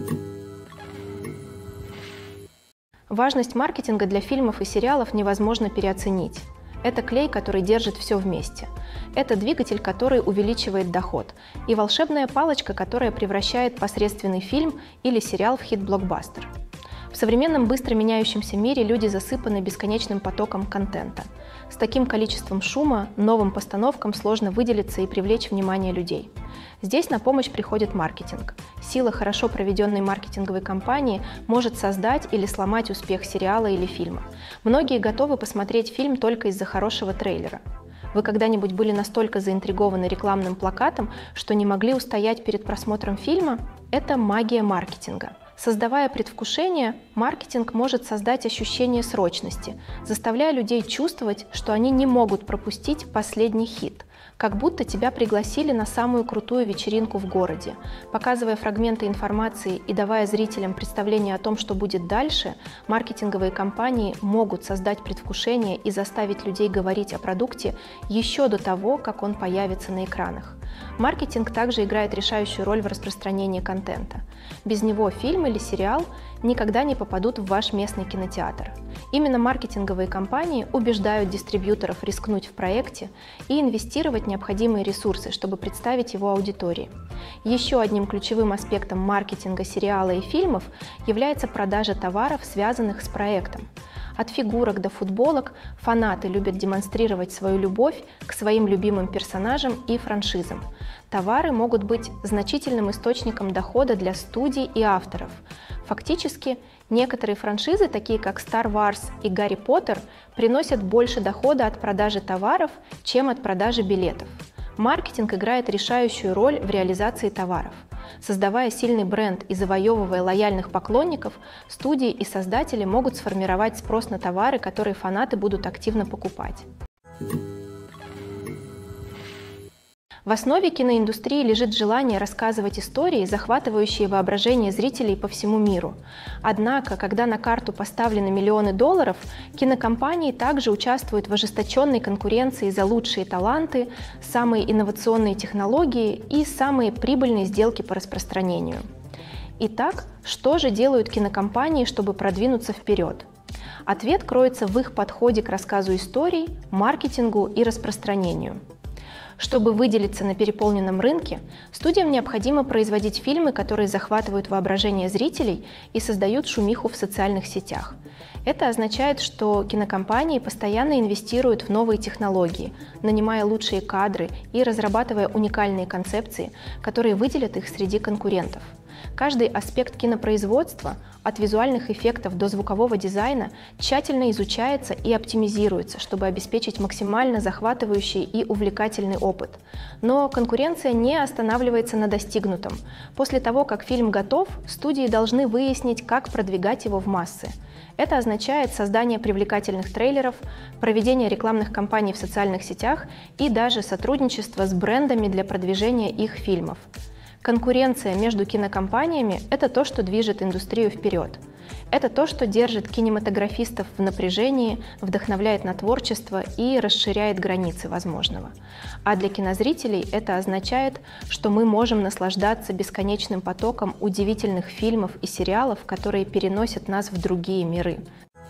A: Важность маркетинга для фильмов и сериалов невозможно переоценить. Это клей, который держит все вместе. Это двигатель, который увеличивает доход. И волшебная палочка, которая превращает посредственный фильм или сериал в хит-блокбастер. В современном быстро меняющемся мире люди засыпаны бесконечным потоком контента. С таким количеством шума новым постановкам сложно выделиться и привлечь внимание людей. Здесь на помощь приходит маркетинг. Сила хорошо проведенной маркетинговой кампании может создать или сломать успех сериала или фильма. Многие готовы посмотреть фильм только из-за хорошего трейлера. Вы когда-нибудь были настолько заинтригованы рекламным плакатом, что не могли устоять перед просмотром фильма? Это магия маркетинга. Создавая предвкушение, маркетинг может создать ощущение срочности, заставляя людей чувствовать, что они не могут пропустить последний хит, как будто тебя пригласили на самую крутую вечеринку в городе. Показывая фрагменты информации и давая зрителям представление о том, что будет дальше, маркетинговые компании могут создать предвкушение и заставить людей говорить о продукте еще до того, как он появится на экранах. Маркетинг также играет решающую роль в распространении контента. Без него фильм или сериал никогда не попадут в ваш местный кинотеатр. Именно маркетинговые компании убеждают дистрибьюторов рискнуть в проекте и инвестировать необходимые ресурсы, чтобы представить его аудитории. Еще одним ключевым аспектом маркетинга сериала и фильмов является продажа товаров, связанных с проектом. От фигурок до футболок фанаты любят демонстрировать свою любовь к своим любимым персонажам и франшизам. Товары могут быть значительным источником дохода для студий и авторов. Фактически, некоторые франшизы, такие как Star Wars и Гарри Поттер, приносят больше дохода от продажи товаров, чем от продажи билетов. Маркетинг играет решающую роль в реализации товаров. Создавая сильный бренд и завоевывая лояльных поклонников, студии и создатели могут сформировать спрос на товары, которые фанаты будут активно покупать. В основе киноиндустрии лежит желание рассказывать истории, захватывающие воображение зрителей по всему миру. Однако, когда на карту поставлены миллионы долларов, кинокомпании также участвуют в ожесточенной конкуренции за лучшие таланты, самые инновационные технологии и самые прибыльные сделки по распространению. Итак, что же делают кинокомпании, чтобы продвинуться вперед? Ответ кроется в их подходе к рассказу историй, маркетингу и распространению. Чтобы выделиться на переполненном рынке, студиям необходимо производить фильмы, которые захватывают воображение зрителей и создают шумиху в социальных сетях. Это означает, что кинокомпании постоянно инвестируют в новые технологии, нанимая лучшие кадры и разрабатывая уникальные концепции, которые выделят их среди конкурентов. Каждый аспект кинопроизводства, от визуальных эффектов до звукового дизайна, тщательно изучается и оптимизируется, чтобы обеспечить максимально захватывающий и увлекательный опыт. Но конкуренция не останавливается на достигнутом. После того, как фильм готов, студии должны выяснить, как продвигать его в массы. Это означает создание привлекательных трейлеров, проведение рекламных кампаний в социальных сетях и даже сотрудничество с брендами для продвижения их фильмов. Конкуренция между кинокомпаниями – это то, что движет индустрию вперед. Это то, что держит кинематографистов в напряжении, вдохновляет на творчество и расширяет границы возможного. А для кинозрителей это означает, что мы можем наслаждаться бесконечным потоком удивительных фильмов и сериалов, которые переносят нас в другие миры.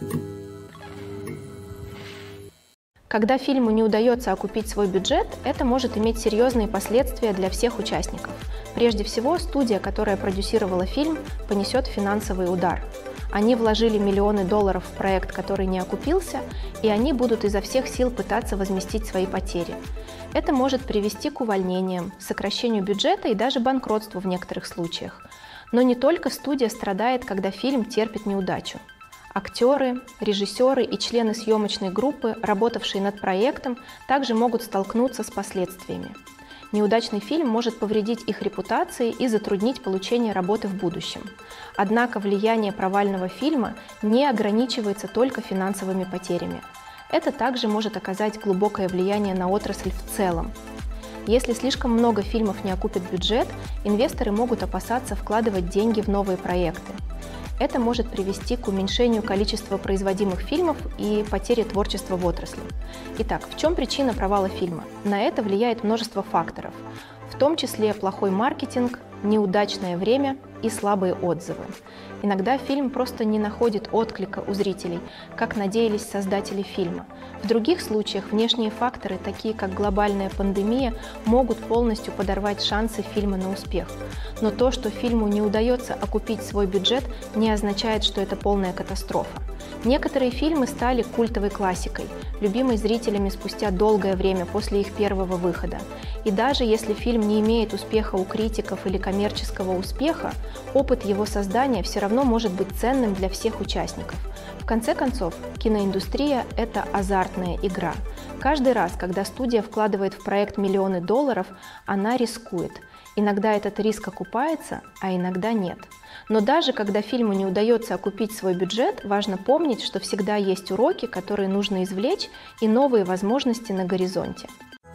A: Когда фильму не удается окупить свой бюджет, это может иметь серьезные последствия для всех участников. Прежде всего, студия, которая продюсировала фильм, понесет финансовый удар. Они вложили миллионы долларов в проект, который не окупился, и они будут изо всех сил пытаться возместить свои потери. Это может привести к увольнениям, сокращению бюджета и даже банкротству в некоторых случаях. Но не только студия страдает, когда фильм терпит неудачу. Актеры, режиссеры и члены съемочной группы, работавшие над проектом, также могут столкнуться с последствиями. Неудачный фильм может повредить их репутации и затруднить получение работы в будущем. Однако влияние провального фильма не ограничивается только финансовыми потерями. Это также может оказать глубокое влияние на отрасль в целом. Если слишком много фильмов не окупит бюджет, инвесторы могут опасаться вкладывать деньги в новые проекты. Это может привести к уменьшению количества производимых фильмов и потере творчества в отрасли. Итак, в чем причина провала фильма? На это влияет множество факторов, в том числе плохой маркетинг, неудачное время и слабые отзывы. Иногда фильм просто не находит отклика у зрителей, как надеялись создатели фильма. В других случаях внешние факторы, такие как глобальная пандемия, могут полностью подорвать шансы фильма на успех. Но то, что фильму не удается окупить свой бюджет, не означает, что это полная катастрофа. Некоторые фильмы стали культовой классикой, любимой зрителями спустя долгое время после их первого выхода. И даже если фильм не имеет успеха у критиков или коммерческого успеха, опыт его создания все равно может быть ценным для всех участников. В конце концов, киноиндустрия – это азартная игра. Каждый раз, когда студия вкладывает в проект миллионы долларов, она рискует. Иногда этот риск окупается, а иногда нет. Но даже когда фильму не удается окупить свой бюджет, важно помнить, что всегда есть уроки, которые нужно извлечь, и новые возможности на горизонте.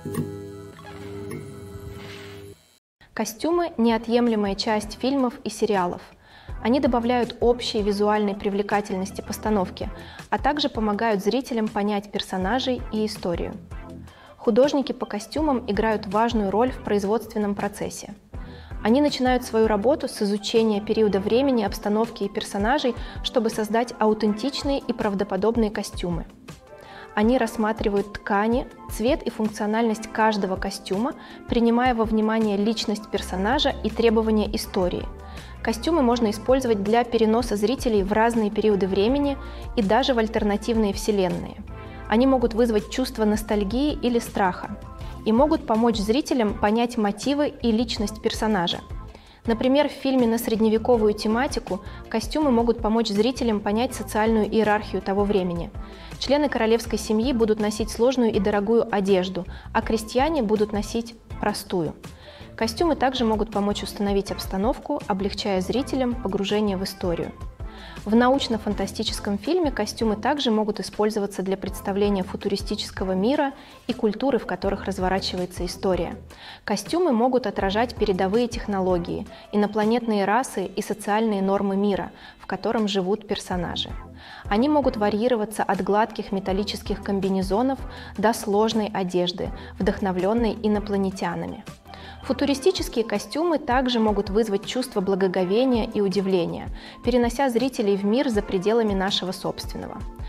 A: Костюмы – неотъемлемая часть фильмов и сериалов. Они добавляют общей визуальной привлекательности постановки, а также помогают зрителям понять персонажей и историю. Художники по костюмам играют важную роль в производственном процессе. Они начинают свою работу с изучения периода времени, обстановки и персонажей, чтобы создать аутентичные и правдоподобные костюмы. Они рассматривают ткани, цвет и функциональность каждого костюма, принимая во внимание личность персонажа и требования истории. Костюмы можно использовать для переноса зрителей в разные периоды времени и даже в альтернативные вселенные. Они могут вызвать чувство ностальгии или страха и могут помочь зрителям понять мотивы и личность персонажа. Например, в фильме на средневековую тематику костюмы могут помочь зрителям понять социальную иерархию того времени. Члены королевской семьи будут носить сложную и дорогую одежду, а крестьяне будут носить простую. Костюмы также могут помочь установить обстановку, облегчая зрителям погружение в историю. В научно-фантастическом фильме костюмы также могут использоваться для представления футуристического мира и культуры, в которых разворачивается история. Костюмы могут отражать передовые технологии, инопланетные расы и социальные нормы мира, в котором живут персонажи. Они могут варьироваться от гладких металлических комбинезонов до сложной одежды, вдохновленной инопланетянами. Футуристические костюмы также могут вызвать чувство благоговения и удивления, перенося зрителей в мир за пределами нашего собственного.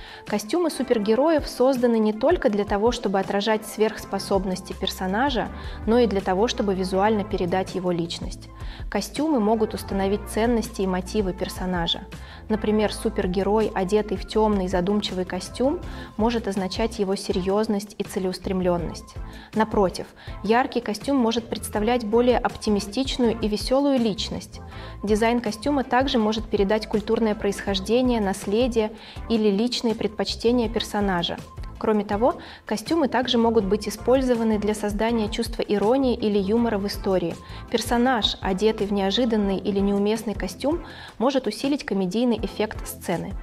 A: Костюмы супергероев созданы не только для того, чтобы отражать сверхспособности персонажа, но и для того, чтобы визуально передать его личность. Костюмы могут установить ценности и мотивы персонажа. Например, супергерой, одетый в темный задумчивый костюм, может означать его серьезность и целеустремленность. Напротив, яркий костюм может представлять более оптимистичную и веселую личность. Дизайн костюма также может передать культурное происхождение, наследие или личные предпочтения персонажа. Кроме того, костюмы также могут быть использованы для создания чувства иронии или юмора в истории. Персонаж, одетый в неожиданный или неуместный костюм, может усилить комедийный эффект сцены.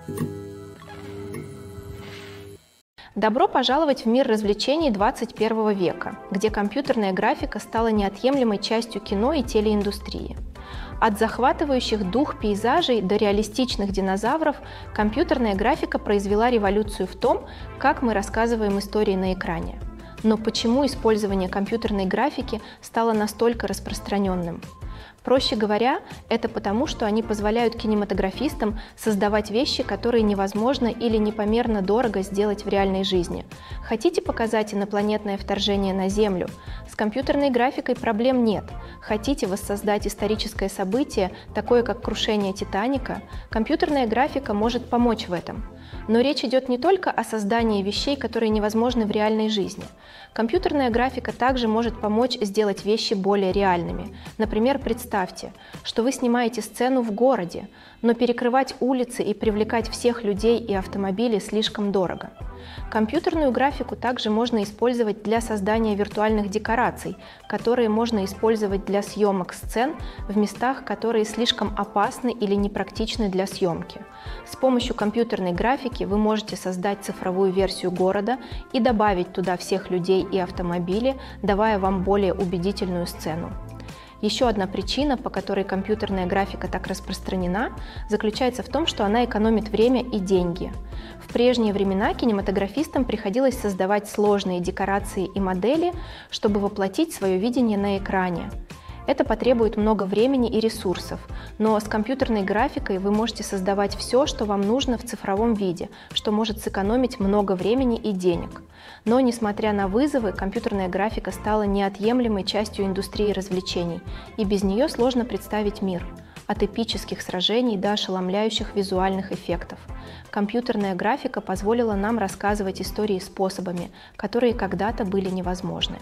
A: Добро пожаловать в мир развлечений двадцать первого века, где компьютерная графика стала неотъемлемой частью кино и телеиндустрии. От захватывающих дух пейзажей до реалистичных динозавров компьютерная графика произвела революцию в том, как мы рассказываем истории на экране. Но почему использование компьютерной графики стало настолько распространенным? Проще говоря, это потому, что они позволяют кинематографистам создавать вещи, которые невозможно или непомерно дорого сделать в реальной жизни. Хотите показать инопланетное вторжение на Землю? С компьютерной графикой проблем нет. Хотите воссоздать историческое событие, такое как крушение Титаника? Компьютерная графика может помочь в этом. Но речь идет не только о создании вещей, которые невозможны в реальной жизни. Компьютерная графика также может помочь сделать вещи более реальными. Например, представьте, что вы снимаете сцену в городе, но перекрывать улицы и привлекать всех людей и автомобили слишком дорого. Компьютерную графику также можно использовать для создания виртуальных декораций, которые можно использовать для съемок сцен в местах, которые слишком опасны или непрактичны для съемки. С помощью компьютерной графики вы можете создать цифровую версию города и добавить туда всех людей и автомобили, давая вам более убедительную сцену. Еще одна причина, по которой компьютерная графика так распространена, заключается в том, что она экономит время и деньги. В прежние времена кинематографистам приходилось создавать сложные декорации и модели, чтобы воплотить свое видение на экране. Это потребует много времени и ресурсов, но с компьютерной графикой вы можете создавать все, что вам нужно в цифровом виде, что может сэкономить много времени и денег. Но, несмотря на вызовы, компьютерная графика стала неотъемлемой частью индустрии развлечений, и без нее сложно представить мир. От эпических сражений до ошеломляющих визуальных эффектов. Компьютерная графика позволила нам рассказывать истории способами, которые когда-то были невозможны.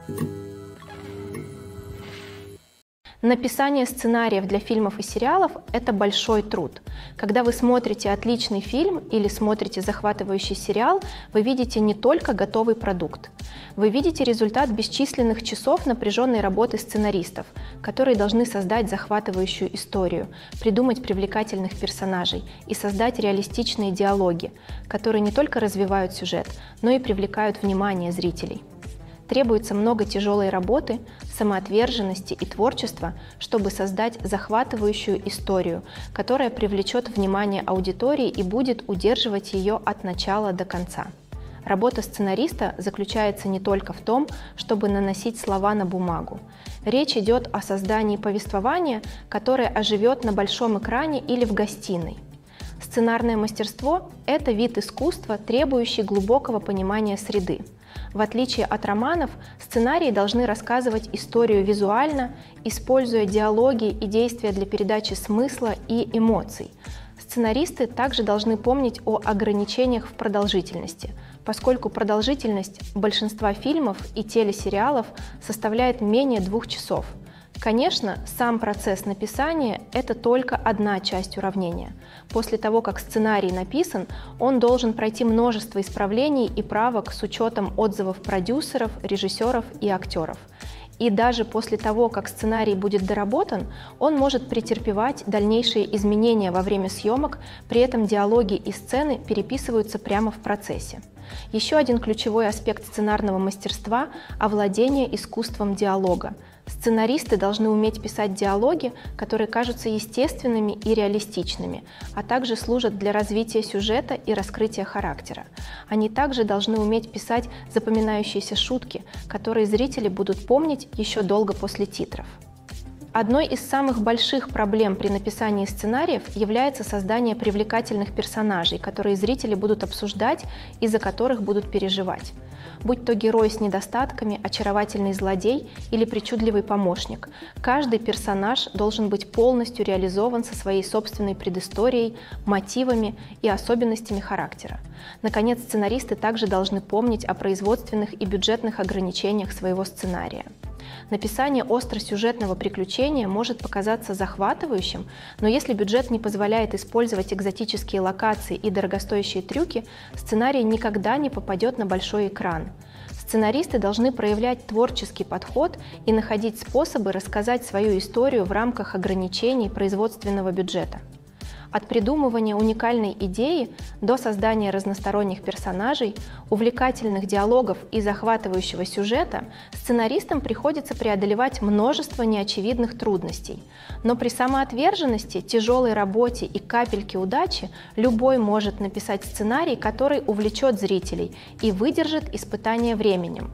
A: Написание сценариев для фильмов и сериалов – это большой труд. Когда вы смотрите отличный фильм или смотрите захватывающий сериал, вы видите не только готовый продукт. Вы видите результат бесчисленных часов напряженной работы сценаристов, которые должны создать захватывающую историю, придумать привлекательных персонажей и создать реалистичные диалоги, которые не только развивают сюжет, но и привлекают внимание зрителей. Требуется много тяжелой работы, самоотверженности и творчества, чтобы создать захватывающую историю, которая привлечет внимание аудитории и будет удерживать ее от начала до конца. Работа сценариста заключается не только в том, чтобы наносить слова на бумагу. Речь идет о создании повествования, которое оживет на большом экране или в гостиной. Сценарное мастерство – это вид искусства, требующий глубокого понимания среды. В отличие от романов, сценарии должны рассказывать историю визуально, используя диалоги и действия для передачи смысла и эмоций. Сценаристы также должны помнить о ограничениях в продолжительности, поскольку продолжительность большинства фильмов и телесериалов составляет менее двух часов. Конечно, сам процесс написания – это только одна часть уравнения. После того, как сценарий написан, он должен пройти множество исправлений и правок с учетом отзывов продюсеров, режиссеров и актеров. И даже после того, как сценарий будет доработан, он может претерпевать дальнейшие изменения во время съемок, при этом диалоги и сцены переписываются прямо в процессе. Еще один ключевой аспект сценарного мастерства – овладение искусством диалога. Сценаристы должны уметь писать диалоги, которые кажутся естественными и реалистичными, а также служат для развития сюжета и раскрытия характера. Они также должны уметь писать запоминающиеся шутки, которые зрители будут помнить еще долго после титров. Одной из самых больших проблем при написании сценариев является создание привлекательных персонажей, которые зрители будут обсуждать и за которых будут переживать. Будь то герой с недостатками, очаровательный злодей или причудливый помощник, каждый персонаж должен быть полностью реализован со своей собственной предысторией, мотивами и особенностями характера. Наконец, сценаристы также должны помнить о производственных и бюджетных ограничениях своего сценария. Написание остросюжетного приключения может показаться захватывающим, но если бюджет не позволяет использовать экзотические локации и дорогостоящие трюки, сценарий никогда не попадет на большой экран. Сценаристы должны проявлять творческий подход и находить способы рассказать свою историю в рамках ограничений производственного бюджета. От придумывания уникальной идеи до создания разносторонних персонажей, увлекательных диалогов и захватывающего сюжета сценаристам приходится преодолевать множество неочевидных трудностей. Но при самоотверженности, тяжелой работе и капельке удачи любой может написать сценарий, который увлечет зрителей и выдержит испытание временем.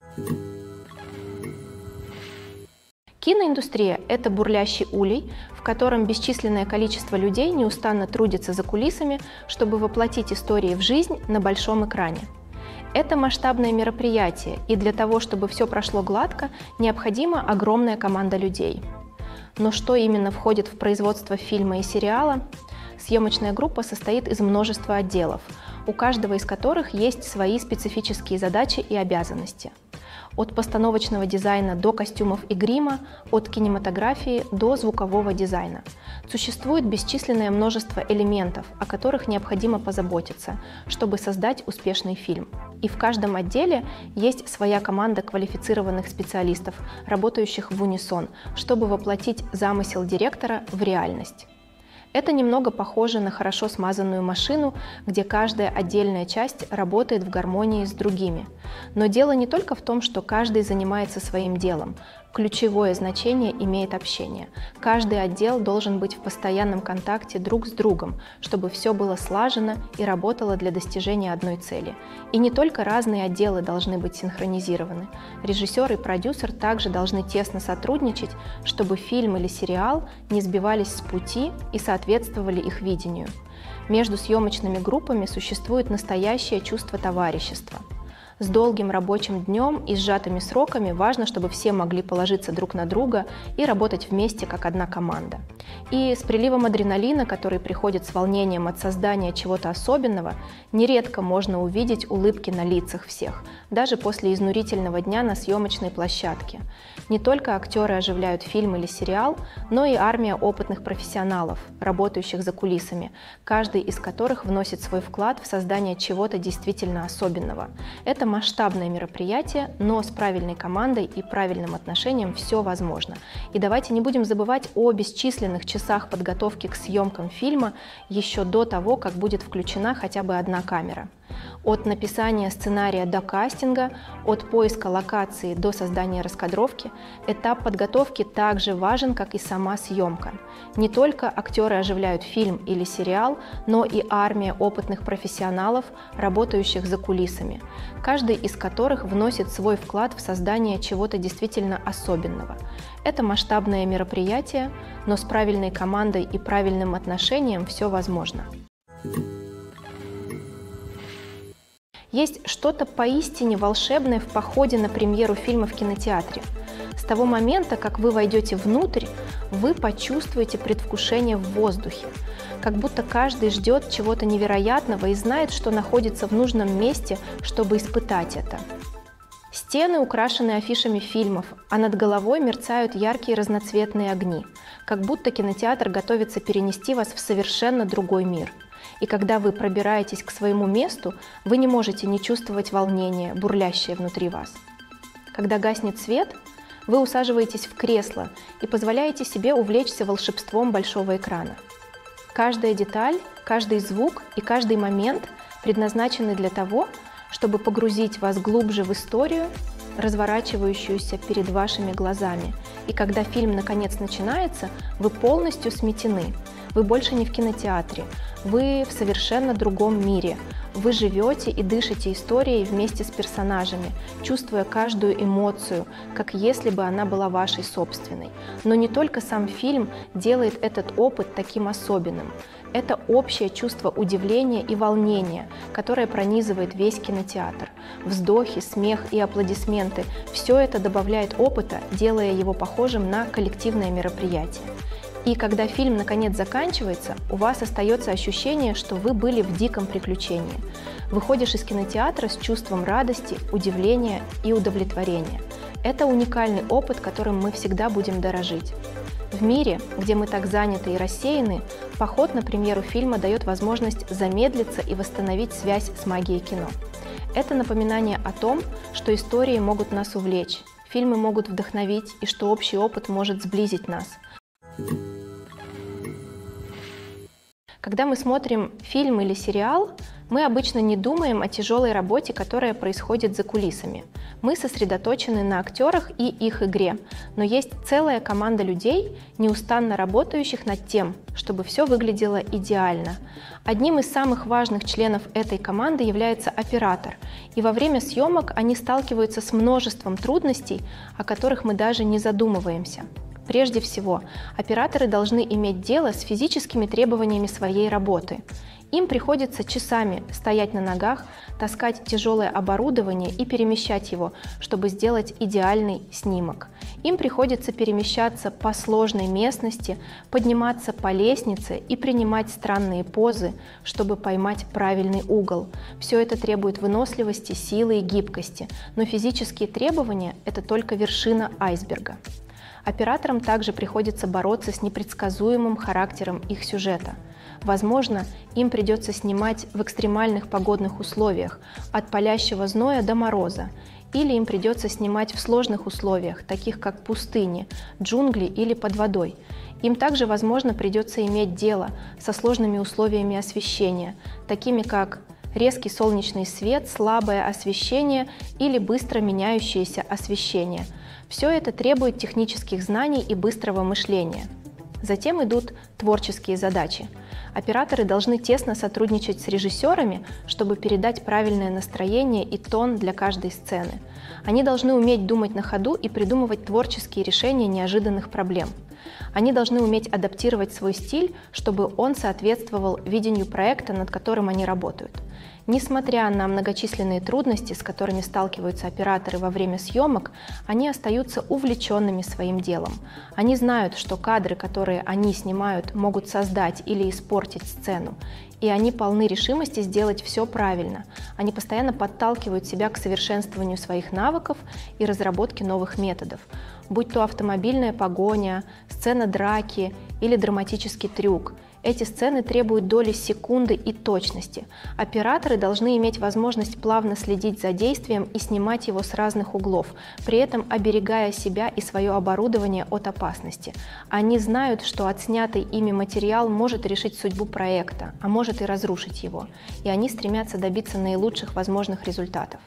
A: Киноиндустрия – это бурлящий улей, в котором бесчисленное количество людей неустанно трудится за кулисами, чтобы воплотить истории в жизнь на большом экране. Это масштабное мероприятие, и для того, чтобы все прошло гладко, необходима огромная команда людей. Но что именно входит в производство фильма и сериала? Съемочная группа состоит из множества отделов, у каждого из которых есть свои специфические задачи и обязанности. От постановочного дизайна до костюмов и грима, от кинематографии до звукового дизайна. Существует бесчисленное множество элементов, о которых необходимо позаботиться, чтобы создать успешный фильм. И в каждом отделе есть своя команда квалифицированных специалистов, работающих в унисон, чтобы воплотить замысел директора в реальность. Это немного похоже на хорошо смазанную машину, где каждая отдельная часть работает в гармонии с другими. Но дело не только в том, что каждый занимается своим делом. Ключевое значение имеет общение. Каждый отдел должен быть в постоянном контакте друг с другом, чтобы все было слажено и работало для достижения одной цели. И не только разные отделы должны быть синхронизированы. Режиссер и продюсер также должны тесно сотрудничать, чтобы фильм или сериал не сбивались с пути и соответствовали их видению. Между съемочными группами существует настоящее чувство товарищества. С долгим рабочим днем и сжатыми сроками важно, чтобы все могли положиться друг на друга и работать вместе как одна команда. И с приливом адреналина, который приходит с волнением от создания чего-то особенного, нередко можно увидеть улыбки на лицах всех, даже после изнурительного дня на съемочной площадке. Не только актеры оживляют фильм или сериал, но и армия опытных профессионалов, работающих за кулисами, каждый из которых вносит свой вклад в создание чего-то действительно особенного. Это масштабное мероприятие, но с правильной командой и правильным отношением все возможно. И давайте не будем забывать о бесчисленных часах подготовки к съемкам фильма еще до того, как будет включена хотя бы одна камера. От написания сценария до кастинга, от поиска локации до создания раскадровки, этап подготовки также важен, как и сама съемка. Не только актеры оживляют фильм или сериал, но и армия опытных профессионалов, работающих за кулисами, каждый из которых вносит свой вклад в создание чего-то действительно особенного. Это масштабное мероприятие, но с правильной командой и правильным отношением все возможно. Есть что-то поистине волшебное в походе на премьеру фильма в кинотеатре. С того момента, как вы войдете внутрь, вы почувствуете предвкушение в воздухе, как будто каждый ждет чего-то невероятного и знает, что находится в нужном месте, чтобы испытать это. Стены украшены афишами фильмов, а над головой мерцают яркие разноцветные огни, как будто кинотеатр готовится перенести вас в совершенно другой мир. И когда вы пробираетесь к своему месту, вы не можете не чувствовать волнение, бурлящее внутри вас. Когда гаснет свет, вы усаживаетесь в кресло и позволяете себе увлечься волшебством большого экрана. Каждая деталь, каждый звук и каждый момент предназначены для того, чтобы погрузить вас глубже в историю, разворачивающуюся перед вашими глазами. И когда фильм наконец начинается, вы полностью сметены. Вы больше не в кинотеатре, вы в совершенно другом мире. Вы живете и дышите историей вместе с персонажами, чувствуя каждую эмоцию, как если бы она была вашей собственной. Но не только сам фильм делает этот опыт таким особенным. Это общее чувство удивления и волнения, которое пронизывает весь кинотеатр. Вздохи, смех и аплодисменты – все это добавляет опыта, делая его похожим на коллективное мероприятие. И когда фильм наконец заканчивается, у вас остается ощущение, что вы были в диком приключении. Выходишь из кинотеатра с чувством радости, удивления и удовлетворения. Это уникальный опыт, которым мы всегда будем дорожить. В мире, где мы так заняты и рассеяны, поход на премьеру фильма дает возможность замедлиться и восстановить связь с магией кино. Это напоминание о том, что истории могут нас увлечь, фильмы могут вдохновить и что общий опыт может сблизить нас. Когда мы смотрим фильм или сериал, мы обычно не думаем о тяжелой работе, которая происходит за кулисами. Мы сосредоточены на актерах и их игре, но есть целая команда людей, неустанно работающих над тем, чтобы все выглядело идеально. Одним из самых важных членов этой команды является оператор, и во время съемок они сталкиваются с множеством трудностей, о которых мы даже не задумываемся. Прежде всего, операторы должны иметь дело с физическими требованиями своей работы. Им приходится часами стоять на ногах, таскать тяжелое оборудование и перемещать его, чтобы сделать идеальный снимок. Им приходится перемещаться по сложной местности, подниматься по лестнице и принимать странные позы, чтобы поймать правильный угол. Все это требует выносливости, силы и гибкости, но физические требования – это только вершина айсберга. Операторам также приходится бороться с непредсказуемым характером их сюжета. Возможно, им придется снимать в экстремальных погодных условиях, от палящего зноя до мороза, или им придется снимать в сложных условиях, таких как пустыни, джунгли или под водой. Им также, возможно, придется иметь дело со сложными условиями освещения, такими как резкий солнечный свет, слабое освещение или быстро меняющееся освещение. Все это требует технических знаний и быстрого мышления. Затем идут творческие задачи. Операторы должны тесно сотрудничать с режиссерами, чтобы передать правильное настроение и тон для каждой сцены. Они должны уметь думать на ходу и придумывать творческие решения неожиданных проблем. Они должны уметь адаптировать свой стиль, чтобы он соответствовал видению проекта, над которым они работают. Несмотря на многочисленные трудности, с которыми сталкиваются операторы во время съемок, они остаются увлеченными своим делом. Они знают, что кадры, которые они снимают, могут создать или испортить сцену, и они полны решимости сделать все правильно. Они постоянно подталкивают себя к совершенствованию своих навыков и разработке новых методов, будь то автомобильная погоня, сцена драки или драматический трюк. Эти сцены требуют доли секунды и точности. Операторы должны иметь возможность плавно следить за действием и снимать его с разных углов, при этом оберегая себя и свое оборудование от опасности. Они знают, что отснятый ими материал может решить судьбу проекта, а может и разрушить его, и они стремятся добиться наилучших возможных результатов.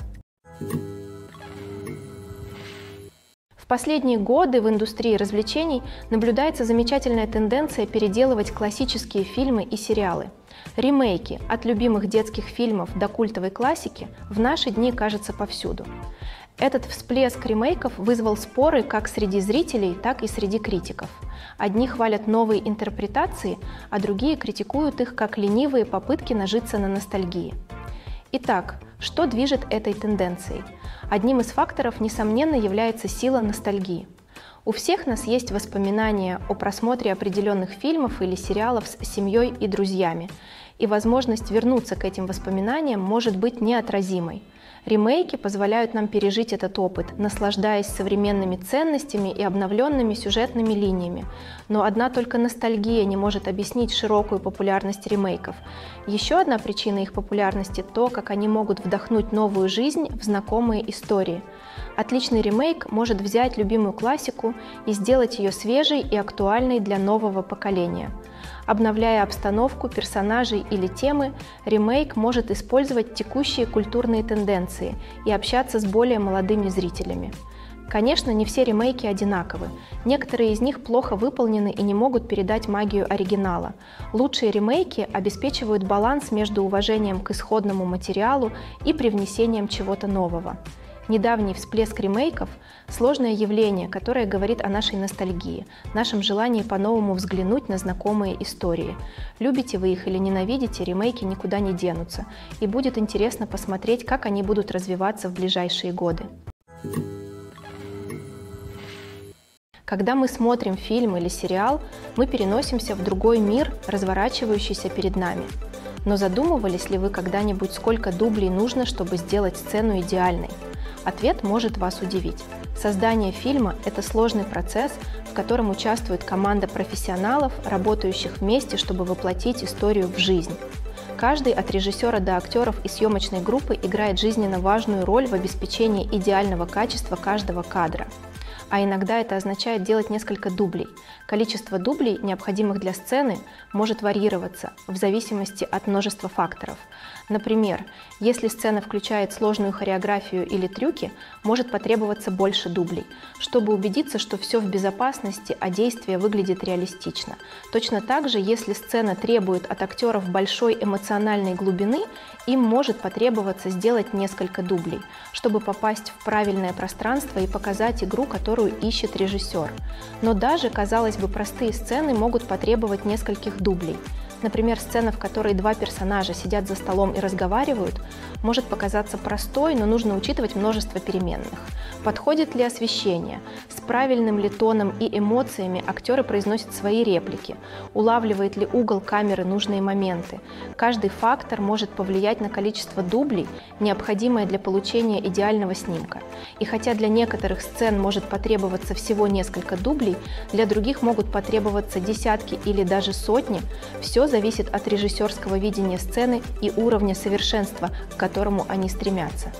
A: В последние годы в индустрии развлечений наблюдается замечательная тенденция переделывать классические фильмы и сериалы. Ремейки от любимых детских фильмов до культовой классики в наши дни кажется повсюду. Этот всплеск ремейков вызвал споры как среди зрителей, так и среди критиков. Одни хвалят новые интерпретации, а другие критикуют их как ленивые попытки нажиться на ностальгии. Итак, что движет этой тенденцией? Одним из факторов, несомненно, является сила ностальгии. У всех нас есть воспоминания о просмотре определенных фильмов или сериалов с семьей и друзьями, и возможность вернуться к этим воспоминаниям может быть неотразимой. Ремейки позволяют нам пережить этот опыт, наслаждаясь современными ценностями и обновленными сюжетными линиями. Но одна только ностальгия не может объяснить широкую популярность ремейков. Еще одна причина их популярности – то, как они могут вдохнуть новую жизнь в знакомые истории. Отличный ремейк может взять любимую классику и сделать ее свежей и актуальной для нового поколения. Обновляя обстановку, персонажей или темы, ремейк может использовать текущие культурные тенденции и общаться с более молодыми зрителями. Конечно, не все ремейки одинаковы. Некоторые из них плохо выполнены и не могут передать магию оригинала. Лучшие ремейки обеспечивают баланс между уважением к исходному материалу и привнесением чего-то нового. Недавний всплеск ремейков – сложное явление, которое говорит о нашей ностальгии, нашем желании по-новому взглянуть на знакомые истории. Любите вы их или ненавидите, ремейки никуда не денутся, и будет интересно посмотреть, как они будут развиваться в ближайшие годы. Когда мы смотрим фильм или сериал, мы переносимся в другой мир, разворачивающийся перед нами. Но задумывались ли вы когда-нибудь, сколько дублей нужно, чтобы сделать сцену идеальной? Ответ может вас удивить. Создание фильма – это сложный процесс, в котором участвует команда профессионалов, работающих вместе, чтобы воплотить историю в жизнь. Каждый от режиссера до актеров и съемочной группы играет жизненно важную роль в обеспечении идеального качества каждого кадра. А иногда это означает делать несколько дублей. Количество дублей, необходимых для сцены, может варьироваться в зависимости от множества факторов. Например, если сцена включает сложную хореографию или трюки, может потребоваться больше дублей, чтобы убедиться, что все в безопасности, а действие выглядит реалистично. Точно так же, если сцена требует от актеров большой эмоциональной глубины, им может потребоваться сделать несколько дублей, чтобы попасть в правильное пространство и показать игру, которую ищет режиссер. Но даже, казалось бы, простые сцены могут потребовать нескольких дублей. Например, сцена, в которой два персонажа сидят за столом и разговаривают, может показаться простой, но нужно учитывать множество переменных. Подходит ли освещение? С правильным ли тоном и эмоциями актеры произносят свои реплики? Улавливает ли угол камеры нужные моменты? Каждый фактор может повлиять на количество дублей, необходимое для получения идеального снимка. И хотя для некоторых сцен может потребоваться всего несколько дублей, для других могут потребоваться десятки или даже сотни, все зависит от режиссерского видения сцены и уровня совершенства, к которому они стремятся.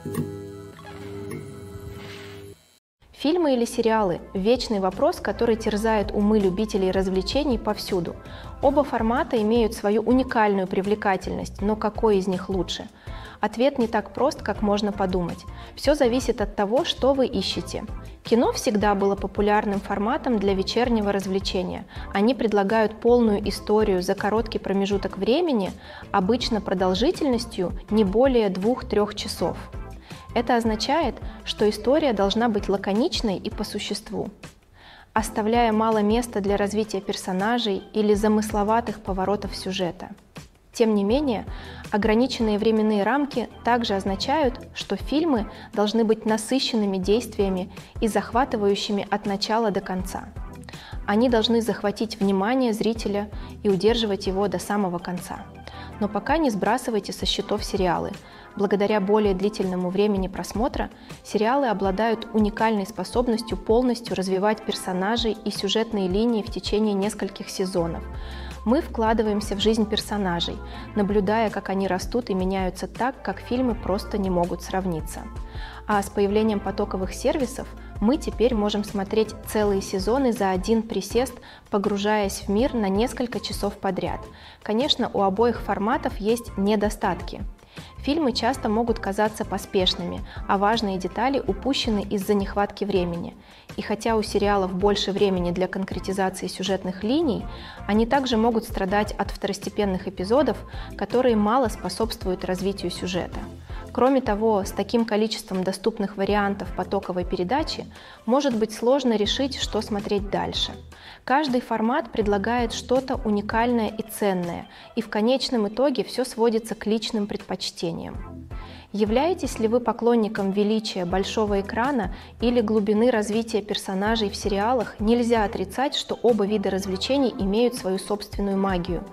A: Фильмы или сериалы – вечный вопрос, который терзает умы любителей развлечений повсюду. Оба формата имеют свою уникальную привлекательность, но какой из них лучше? Ответ не так прост, как можно подумать. Все зависит от того, что вы ищете. Кино всегда было популярным форматом для вечернего развлечения. Они предлагают полную историю за короткий промежуток времени, обычно продолжительностью не более двух-трех часов. Это означает, что история должна быть лаконичной и по существу, оставляя мало места для развития персонажей или замысловатых поворотов сюжета. Тем не менее, ограниченные временные рамки также означают, что фильмы должны быть насыщенными действиями и захватывающими от начала до конца. Они должны захватить внимание зрителя и удерживать его до самого конца. Но пока не сбрасывайте со счетов сериалы. Благодаря более длительному времени просмотра, сериалы обладают уникальной способностью полностью развивать персонажей и сюжетные линии в течение нескольких сезонов. Мы вкладываемся в жизнь персонажей, наблюдая, как они растут и меняются так, как фильмы просто не могут сравниться. А с появлением потоковых сервисов мы теперь можем смотреть целые сезоны за один присест, погружаясь в мир на несколько часов подряд. Конечно, у обоих форматов есть недостатки. Фильмы часто могут казаться поспешными, а важные детали упущены из-за нехватки времени. И хотя у сериалов больше времени для конкретизации сюжетных линий, они также могут страдать от второстепенных эпизодов, которые мало способствуют развитию сюжета. Кроме того, с таким количеством доступных вариантов потоковой передачи может быть сложно решить, что смотреть дальше. Каждый формат предлагает что-то уникальное и ценное, и в конечном итоге все сводится к личным предпочтениям. Являетесь ли вы поклонником величия большого экрана или глубины развития персонажей в сериалах, нельзя отрицать, что оба вида развлечений имеют свою собственную магию.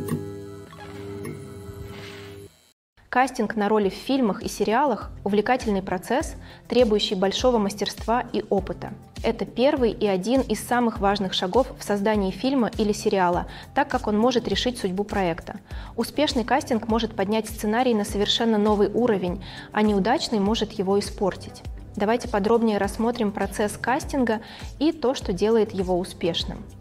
A: Кастинг на роли в фильмах и сериалах – увлекательный процесс, требующий большого мастерства и опыта. Это первый и один из самых важных шагов в создании фильма или сериала, так как он может решить судьбу проекта. Успешный кастинг может поднять сценарий на совершенно новый уровень, а неудачный может его испортить. Давайте подробнее рассмотрим процесс кастинга и то, что делает его успешным.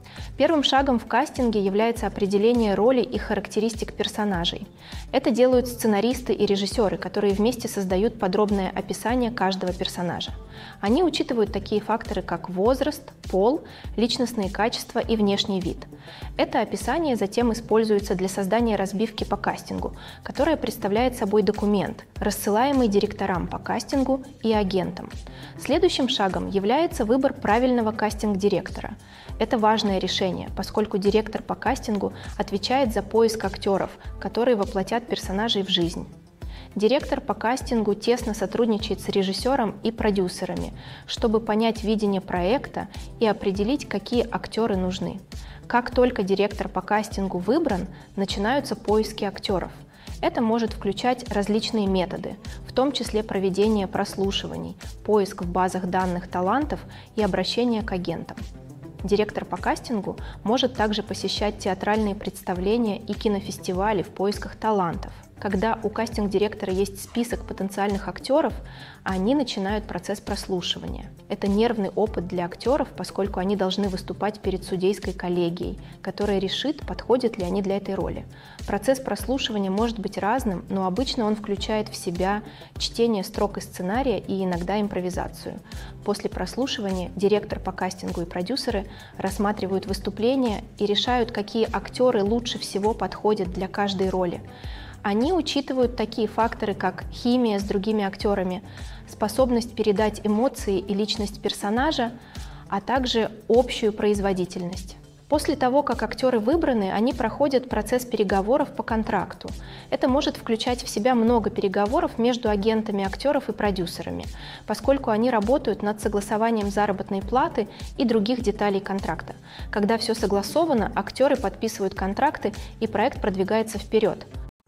A: Первым шагом в кастинге является определение роли и характеристик персонажей. Это делают сценаристы и режиссеры, которые вместе создают подробное описание каждого персонажа. Они учитывают такие факторы, как возраст, пол, личностные качества и внешний вид. Это описание затем используется для создания разбивки по кастингу, которая представляет собой документ, рассылаемый директорам по кастингу и агентам. Следующим шагом является выбор правильного кастинг-директора. Это важное решение, поскольку директор по кастингу отвечает за поиск актеров, которые воплотят персонажей в жизнь. Директор по кастингу тесно сотрудничает с режиссером и продюсерами, чтобы понять видение проекта и определить, какие актеры нужны. Как только директор по кастингу выбран, начинаются поиски актеров. Это может включать различные методы, в том числе проведение прослушиваний, поиск в базах данных талантов и обращение к агентам. Директор по кастингу может также посещать театральные представления и кинофестивали в поисках талантов. Когда у кастинг-директора есть список потенциальных актеров, они начинают процесс прослушивания. Это нервный опыт для актеров, поскольку они должны выступать перед судейской коллегией, которая решит, подходят ли они для этой роли. Процесс прослушивания может быть разным, но обычно он включает в себя чтение строк из сценария и иногда импровизацию. После прослушивания директор по кастингу и продюсеры рассматривают выступления и решают, какие актеры лучше всего подходят для каждой роли. Они учитывают такие факторы, как химия с другими актерами, способность передать эмоции и личность персонажа, а также общую производительность. После того, как актеры выбраны, они проходят процесс переговоров по контракту. Это может включать в себя много переговоров между агентами актеров и продюсерами, поскольку они работают над согласованием заработной платы и других деталей контракта. Когда все согласовано, актеры подписывают контракты, и проект продвигается вперед.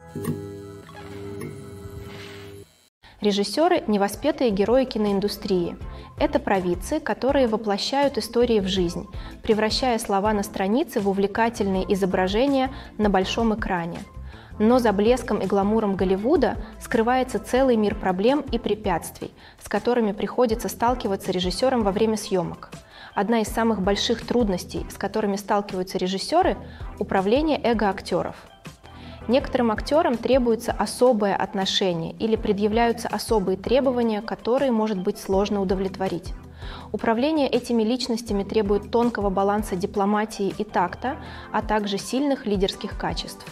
A: Режиссеры – невоспетые герои киноиндустрии. Это провидцы, которые воплощают истории в жизнь, превращая слова на странице в увлекательные изображения на большом экране. Но за блеском и гламуром Голливуда скрывается целый мир проблем и препятствий, с которыми приходится сталкиваться режиссерам во время съемок. Одна из самых больших трудностей, с которыми сталкиваются режиссеры – управление эго актеров. Некоторым актерам требуется особое отношение или предъявляются особые требования, которые может быть сложно удовлетворить. Управление этими личностями требует тонкого баланса дипломатии и такта, а также сильных лидерских качеств.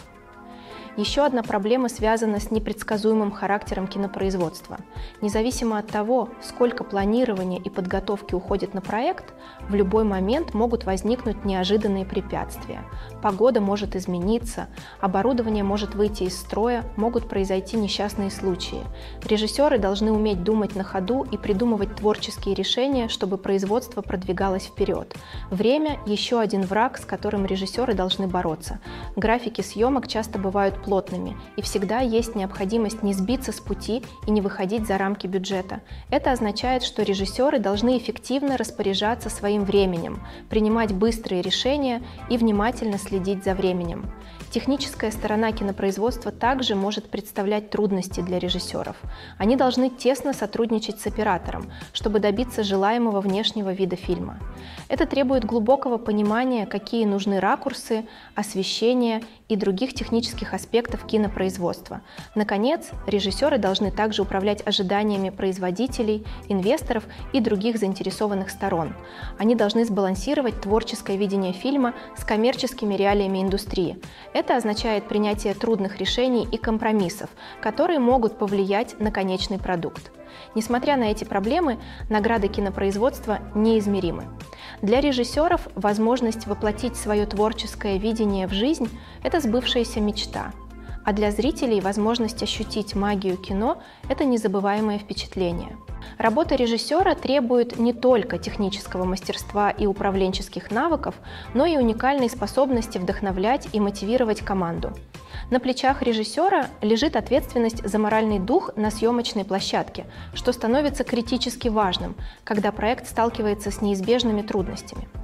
A: Еще одна проблема связана с непредсказуемым характером кинопроизводства. Независимо от того, сколько планирования и подготовки уходит на проект, в любой момент могут возникнуть неожиданные препятствия. Погода может измениться, оборудование может выйти из строя, могут произойти несчастные случаи. Режиссеры должны уметь думать на ходу и придумывать творческие решения, чтобы производство продвигалось вперед. Время – еще один враг, с которым режиссеры должны бороться. Графики съемок часто бывают плотными, и всегда есть необходимость не сбиться с пути и не выходить за рамки бюджета. Это означает, что режиссеры должны эффективно распоряжаться своим временем, принимать быстрые решения и внимательно следить за временем. Техническая сторона кинопроизводства также может представлять трудности для режиссеров. Они должны тесно сотрудничать с оператором, чтобы добиться желаемого внешнего вида фильма. Это требует глубокого понимания, какие нужны ракурсы, освещение и других технических аспектов кинопроизводства. Наконец, режиссеры должны также управлять ожиданиями производителей, инвесторов и других заинтересованных сторон. Они должны сбалансировать творческое видение фильма с коммерческими реалиями индустрии. Это означает принятие трудных решений и компромиссов, которые могут повлиять на конечный продукт. Несмотря на эти проблемы, награды кинопроизводства неизмеримы. Для режиссеров возможность воплотить свое творческое видение в жизнь – это сбывшаяся мечта. А для зрителей возможность ощутить магию кино – это незабываемое впечатление. Работа режиссера требует не только технического мастерства и управленческих навыков, но и уникальной способности вдохновлять и мотивировать команду. На плечах режиссера лежит ответственность за моральный дух на съемочной площадке, что становится критически важным, когда проект сталкивается с неизбежными трудностями.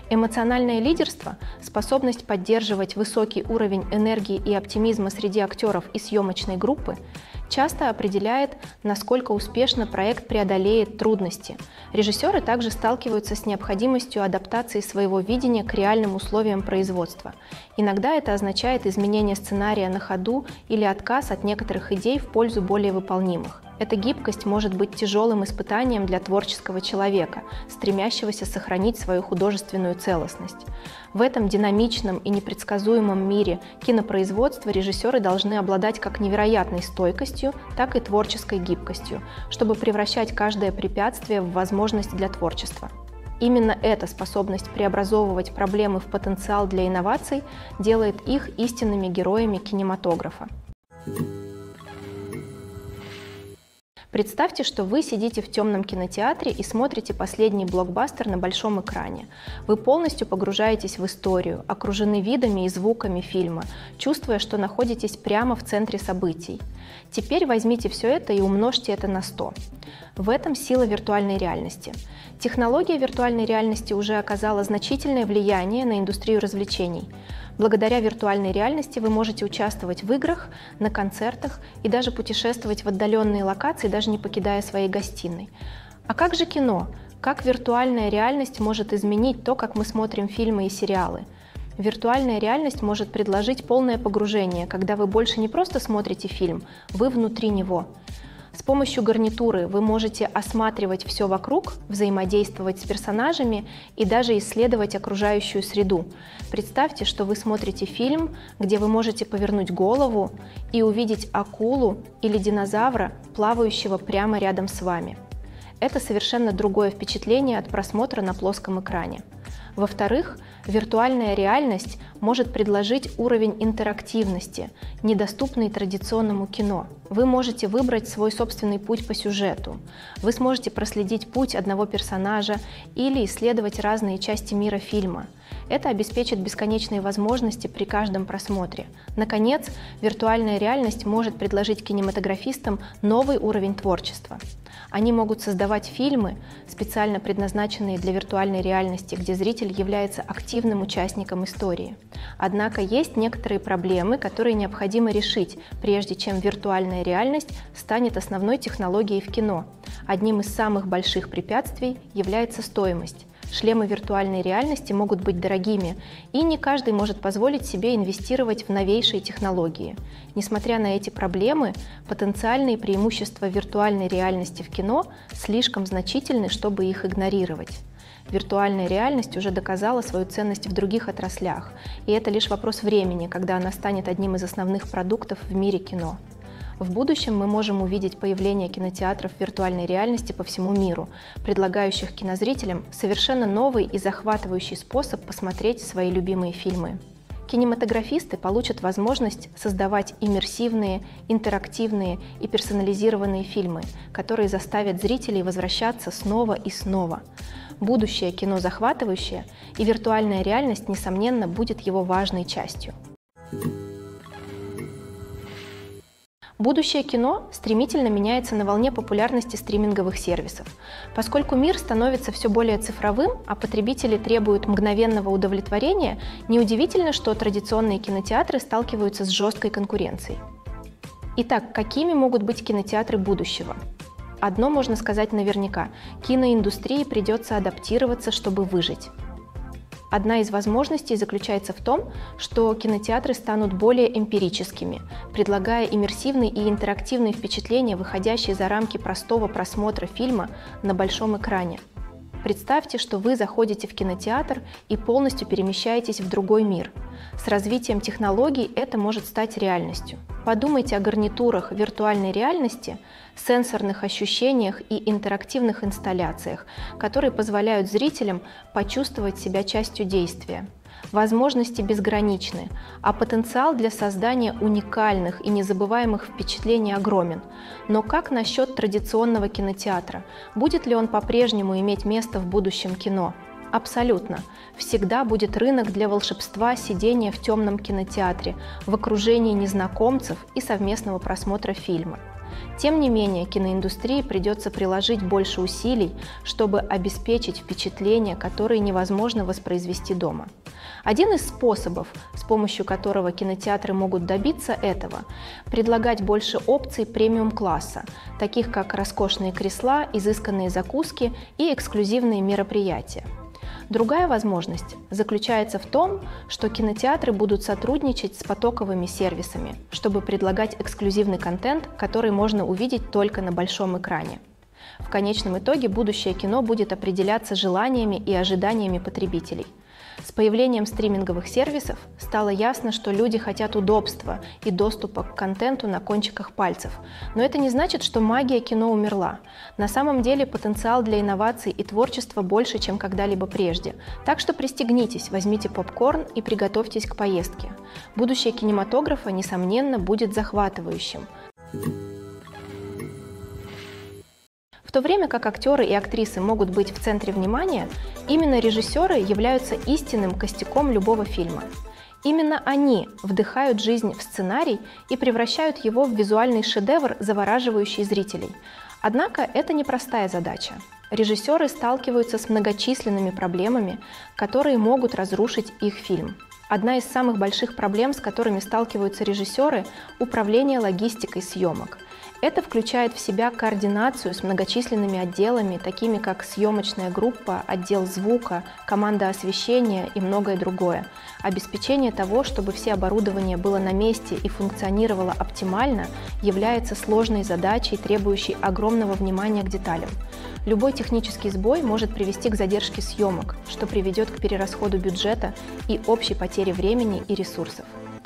A: Эмоциональное лидерство, способность поддерживать высокий уровень энергии и оптимизма среди актеров и съемочной группы, часто определяет, насколько успешно проект преодолеет трудности. Режиссеры также сталкиваются с необходимостью адаптации своего видения к реальным условиям производства. Иногда это означает изменение сценария на ходу или отказ от некоторых идей в пользу более выполнимых. Эта гибкость может быть тяжелым испытанием для творческого человека, стремящегося сохранить свою художественную целостность. В этом динамичном и непредсказуемом мире кинопроизводства режиссеры должны обладать как невероятной стойкостью, так и творческой гибкостью, чтобы превращать каждое препятствие в возможность для творчества. Именно эта способность преобразовывать проблемы в потенциал для инноваций делает их истинными героями кинематографа. Представьте, что вы сидите в темном кинотеатре и смотрите последний блокбастер на большом экране. Вы полностью погружаетесь в историю, окружены видами и звуками фильма, чувствуя, что находитесь прямо в центре событий. Теперь возьмите все это и умножьте это на сто. В этом сила виртуальной реальности. Технология виртуальной реальности уже оказала значительное влияние на индустрию развлечений. Благодаря виртуальной реальности вы можете участвовать в играх, на концертах и даже путешествовать в отдаленные локации, даже не покидая своей гостиной. А как же кино? Как виртуальная реальность может изменить то, как мы смотрим фильмы и сериалы? Виртуальная реальность может предложить полное погружение, когда вы больше не просто смотрите фильм, вы внутри него. С помощью гарнитуры вы можете осматривать все вокруг, взаимодействовать с персонажами и даже исследовать окружающую среду. Представьте, что вы смотрите фильм, где вы можете повернуть голову и увидеть акулу или динозавра, плавающего прямо рядом с вами. Это совершенно другое впечатление от просмотра на плоском экране. Во-вторых, виртуальная реальность может предложить уровень интерактивности, недоступный традиционному кино. Вы можете выбрать свой собственный путь по сюжету. Вы сможете проследить путь одного персонажа или исследовать разные части мира фильма. Это обеспечит бесконечные возможности при каждом просмотре. Наконец, виртуальная реальность может предложить кинематографистам новый уровень творчества. Они могут создавать фильмы, специально предназначенные для виртуальной реальности, где зритель является активным участником истории. Однако есть некоторые проблемы, которые необходимо решить, прежде чем виртуальная реальность станет основной технологией в кино. Одним из самых больших препятствий является стоимость. Шлемы виртуальной реальности могут быть дорогими, и не каждый может позволить себе инвестировать в новейшие технологии. Несмотря на эти проблемы, потенциальные преимущества виртуальной реальности в кино слишком значительны, чтобы их игнорировать. Виртуальная реальность уже доказала свою ценность в других отраслях, и это лишь вопрос времени, когда она станет одним из основных продуктов в мире кино. В будущем мы можем увидеть появление кинотеатров виртуальной реальности по всему миру, предлагающих кинозрителям совершенно новый и захватывающий способ посмотреть свои любимые фильмы. Кинематографисты получат возможность создавать иммерсивные, интерактивные и персонализированные фильмы, которые заставят зрителей возвращаться снова и снова. Будущее кино захватывающее, и виртуальная реальность, несомненно, будет его важной частью. Будущее кино стремительно меняется на волне популярности стриминговых сервисов. Поскольку мир становится все более цифровым, а потребители требуют мгновенного удовлетворения, неудивительно, что традиционные кинотеатры сталкиваются с жесткой конкуренцией. Итак, какими могут быть кинотеатры будущего? Одно можно сказать наверняка – киноиндустрии придется адаптироваться, чтобы выжить. Одна из возможностей заключается в том, что кинотеатры станут более эмпирическими, предлагая иммерсивные и интерактивные впечатления, выходящие за рамки простого просмотра фильма на большом экране. Представьте, что вы заходите в кинотеатр и полностью перемещаетесь в другой мир. С развитием технологий это может стать реальностью. Подумайте о гарнитурах виртуальной реальности, сенсорных ощущениях и интерактивных инсталляциях, которые позволяют зрителям почувствовать себя частью действия. Возможности безграничны, а потенциал для создания уникальных и незабываемых впечатлений огромен. Но как насчет традиционного кинотеатра? Будет ли он по-прежнему иметь место в будущем кино? Абсолютно. Всегда будет рынок для волшебства сидения в темном кинотеатре, в окружении незнакомцев и совместного просмотра фильма. Тем не менее, киноиндустрии придется приложить больше усилий, чтобы обеспечить впечатления, которые невозможно воспроизвести дома. Один из способов, с помощью которого кинотеатры могут добиться этого, предлагать больше опций премиум-класса, таких как роскошные кресла, изысканные закуски и эксклюзивные мероприятия. Другая возможность заключается в том, что кинотеатры будут сотрудничать с потоковыми сервисами, чтобы предлагать эксклюзивный контент, который можно увидеть только на большом экране. В конечном итоге будущее кино будет определяться желаниями и ожиданиями потребителей. С появлением стриминговых сервисов стало ясно, что люди хотят удобства и доступа к контенту на кончиках пальцев. Но это не значит, что магия кино умерла. На самом деле потенциал для инноваций и творчества больше, чем когда-либо прежде. Так что пристегнитесь, возьмите попкорн и приготовьтесь к поездке. Будущее кинематографа, несомненно, будет захватывающим. В то время как актеры и актрисы могут быть в центре внимания, именно режиссеры являются истинным костяком любого фильма. Именно они вдыхают жизнь в сценарий и превращают его в визуальный шедевр, завораживающий зрителей. Однако это непростая задача. Режиссеры сталкиваются с многочисленными проблемами, которые могут разрушить их фильм. Одна из самых больших проблем, с которыми сталкиваются режиссеры – управление логистикой съемок. Это включает в себя координацию с многочисленными отделами, такими как съемочная группа, отдел звука, команда освещения и многое другое. Обеспечение того, чтобы все оборудование было на месте и функционировало оптимально, является сложной задачей, требующей огромного внимания к деталям. Любой технический сбой может привести к задержке съемок, что приведет к перерасходу бюджета и общей потере времени и ресурсов.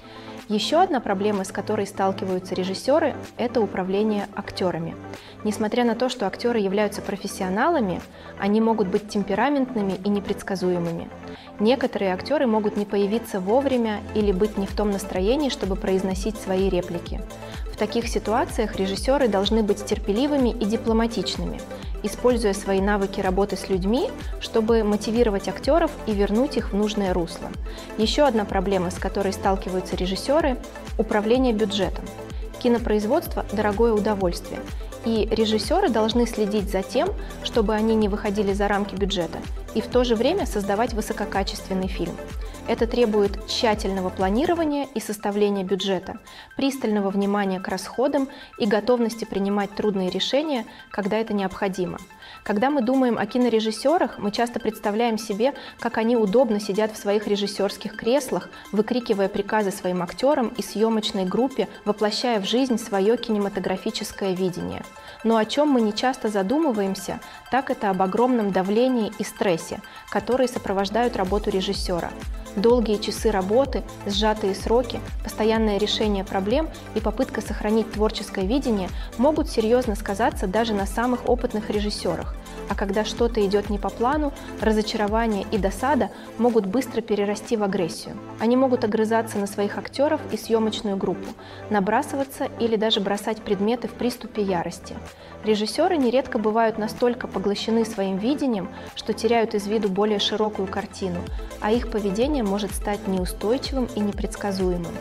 A: Еще одна проблема, с которой сталкиваются режиссеры, это управление актерами. Несмотря на то, что актеры являются профессионалами, они могут быть темпераментными и непредсказуемыми. Некоторые актеры могут не появиться вовремя или быть не в том настроении, чтобы произносить свои реплики. В таких ситуациях режиссеры должны быть терпеливыми и дипломатичными, используя свои навыки работы с людьми, чтобы мотивировать актеров и вернуть их в нужное русло. Еще одна проблема, с которой сталкиваются режиссеры – управление бюджетом. Кинопроизводство – дорогое удовольствие, и режиссеры должны следить за тем, чтобы они не выходили за рамки бюджета, и в то же время создавать высококачественный фильм. Это требует тщательного планирования и составления бюджета, пристального внимания к расходам и готовности принимать трудные решения, когда это необходимо. Когда мы думаем о кинорежиссерах, мы часто представляем себе, как они удобно сидят в своих режиссерских креслах, выкрикивая приказы своим актерам и съемочной группе, воплощая в жизнь свое кинематографическое видение. Но о чем мы не часто задумываемся, так это об огромном давлении и стрессе, которые сопровождают работу режиссера. Долгие часы работы, сжатые сроки, постоянное решение проблем и попытка сохранить творческое видение могут серьезно сказаться даже на самых опытных режиссерах. А когда что-то идет не по плану, разочарование и досада могут быстро перерасти в агрессию. Они могут огрызаться на своих актеров и съемочную группу, набрасываться или даже бросать предметы в приступе ярости. Режиссеры нередко бывают настолько поглощены своим видением, что теряют из виду более широкую картину, а их поведение может стать неустойчивым и непредсказуемым.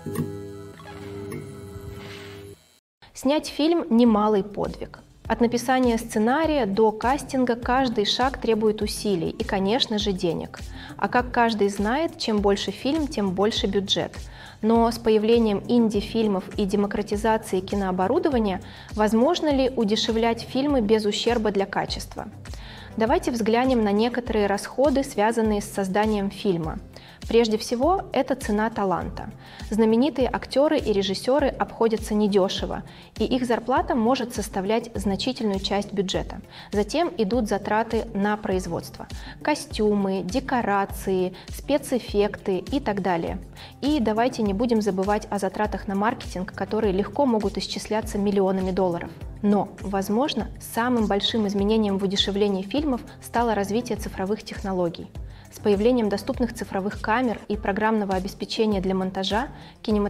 A: Снять фильм – немалый подвиг. От написания сценария до кастинга каждый шаг требует усилий и, конечно же, денег. А как каждый знает, чем больше фильм, тем больше бюджет. Но с появлением инди-фильмов и демократизацией кинооборудования возможно ли удешевлять фильмы без ущерба для качества? Давайте взглянем на некоторые расходы, связанные с созданием фильма. Прежде всего, это цена таланта. Знаменитые актеры и режиссеры обходятся недешево, и их зарплата может составлять значительную часть бюджета. Затем идут затраты на производство – костюмы, декорации, спецэффекты и так далее. И давайте не будем забывать о затратах на маркетинг, которые легко могут исчисляться миллионами долларов. Но, возможно, самым большим изменением в удешевлении фильмов стало развитие цифровых технологий. С появлением доступных цифровых камер и программного обеспечения для монтажа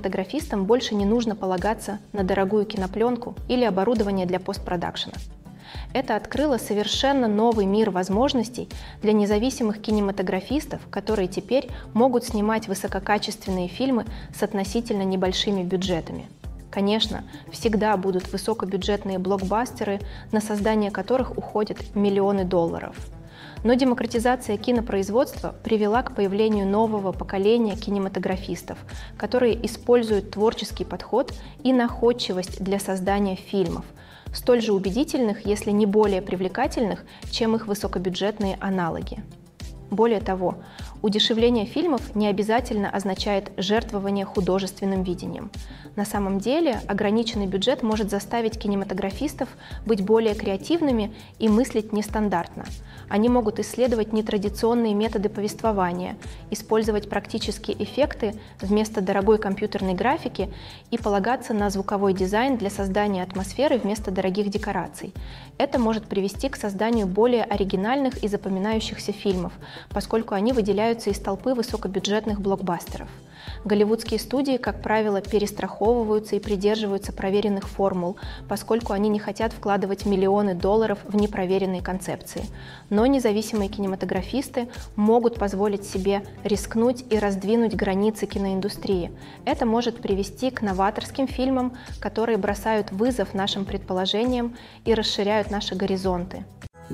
A: кинематографистам больше не нужно полагаться на дорогую кинопленку или оборудование для постпродакшена. Это открыло совершенно новый мир возможностей для независимых кинематографистов, которые теперь могут снимать высококачественные фильмы с относительно небольшими бюджетами. Конечно, всегда будут высокобюджетные блокбастеры, на создание которых уходят миллионы долларов. Но демократизация кинопроизводства привела к появлению нового поколения кинематографистов, которые используют творческий подход и находчивость для создания фильмов, столь же убедительных, если не более привлекательных, чем их высокобюджетные аналоги. Более того, удешевление фильмов не обязательно означает жертвование художественным видением. На самом деле, ограниченный бюджет может заставить кинематографистов быть более креативными и мыслить нестандартно. Они могут исследовать нетрадиционные методы повествования, использовать практические эффекты вместо дорогой компьютерной графики и полагаться на звуковой дизайн для создания атмосферы вместо дорогих декораций. Это может привести к созданию более оригинальных и запоминающихся фильмов, поскольку они выделяются из толпы высокобюджетных блокбастеров. Голливудские студии, как правило, перестраховываются и придерживаются проверенных формул, поскольку они не хотят вкладывать миллионы долларов в непроверенные концепции. Но независимые кинематографисты могут позволить себе рискнуть и раздвинуть границы киноиндустрии. Это может привести к новаторским фильмам, которые бросают вызов нашим предположениям и расширяют наши горизонты.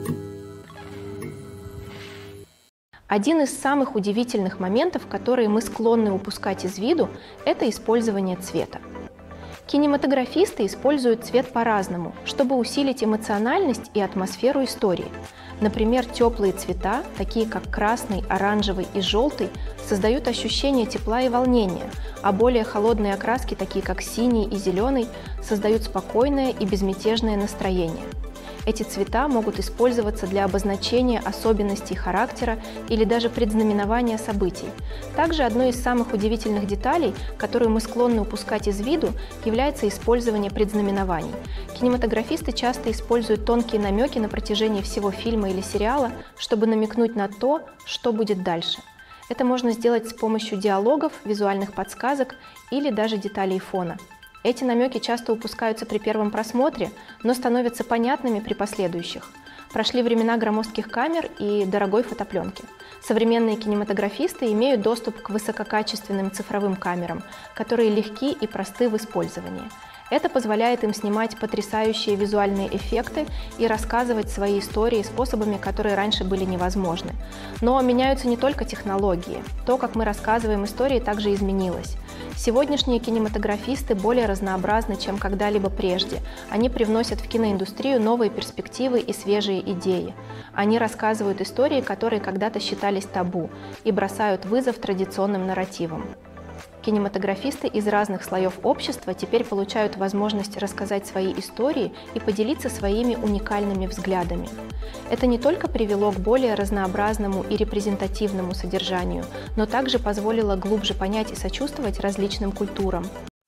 A: Один из самых удивительных моментов, которые мы склонны упускать из виду, это использование цвета. Кинематографисты используют цвет по-разному, чтобы усилить эмоциональность и атмосферу истории. Например, теплые цвета, такие как красный, оранжевый и желтый, создают ощущение тепла и волнения, а более холодные окраски, такие как синий и зеленый, создают спокойное и безмятежное настроение. Эти цвета могут использоваться для обозначения особенностей характера или даже предзнаменования событий. Также одной из самых удивительных деталей, которую мы склонны упускать из виду, является использование предзнаменований. Кинематографисты часто используют тонкие намеки на протяжении всего фильма или сериала, чтобы намекнуть на то, что будет дальше. Это можно сделать с помощью диалогов, визуальных подсказок или даже деталей фона. Эти намеки часто упускаются при первом просмотре, но становятся понятными при последующих. Прошли времена громоздких камер и дорогой фотопленки. Современные кинематографисты имеют доступ к высококачественным цифровым камерам, которые легки и просты в использовании. Это позволяет им снимать потрясающие визуальные эффекты и рассказывать свои истории способами, которые раньше были невозможны. Но меняются не только технологии. То, как мы рассказываем истории, также изменилось. Сегодняшние кинематографисты более разнообразны, чем когда-либо прежде. Они привносят в киноиндустрию новые перспективы и свежие идеи. Они рассказывают истории, которые когда-то считались табу, и бросают вызов традиционным нарративам. Кинематографисты из разных слоев общества теперь получают возможность рассказать свои истории и поделиться своими уникальными взглядами. Это не только привело к более разнообразному и репрезентативному содержанию, но также позволило глубже понять и сочувствовать различным культурам.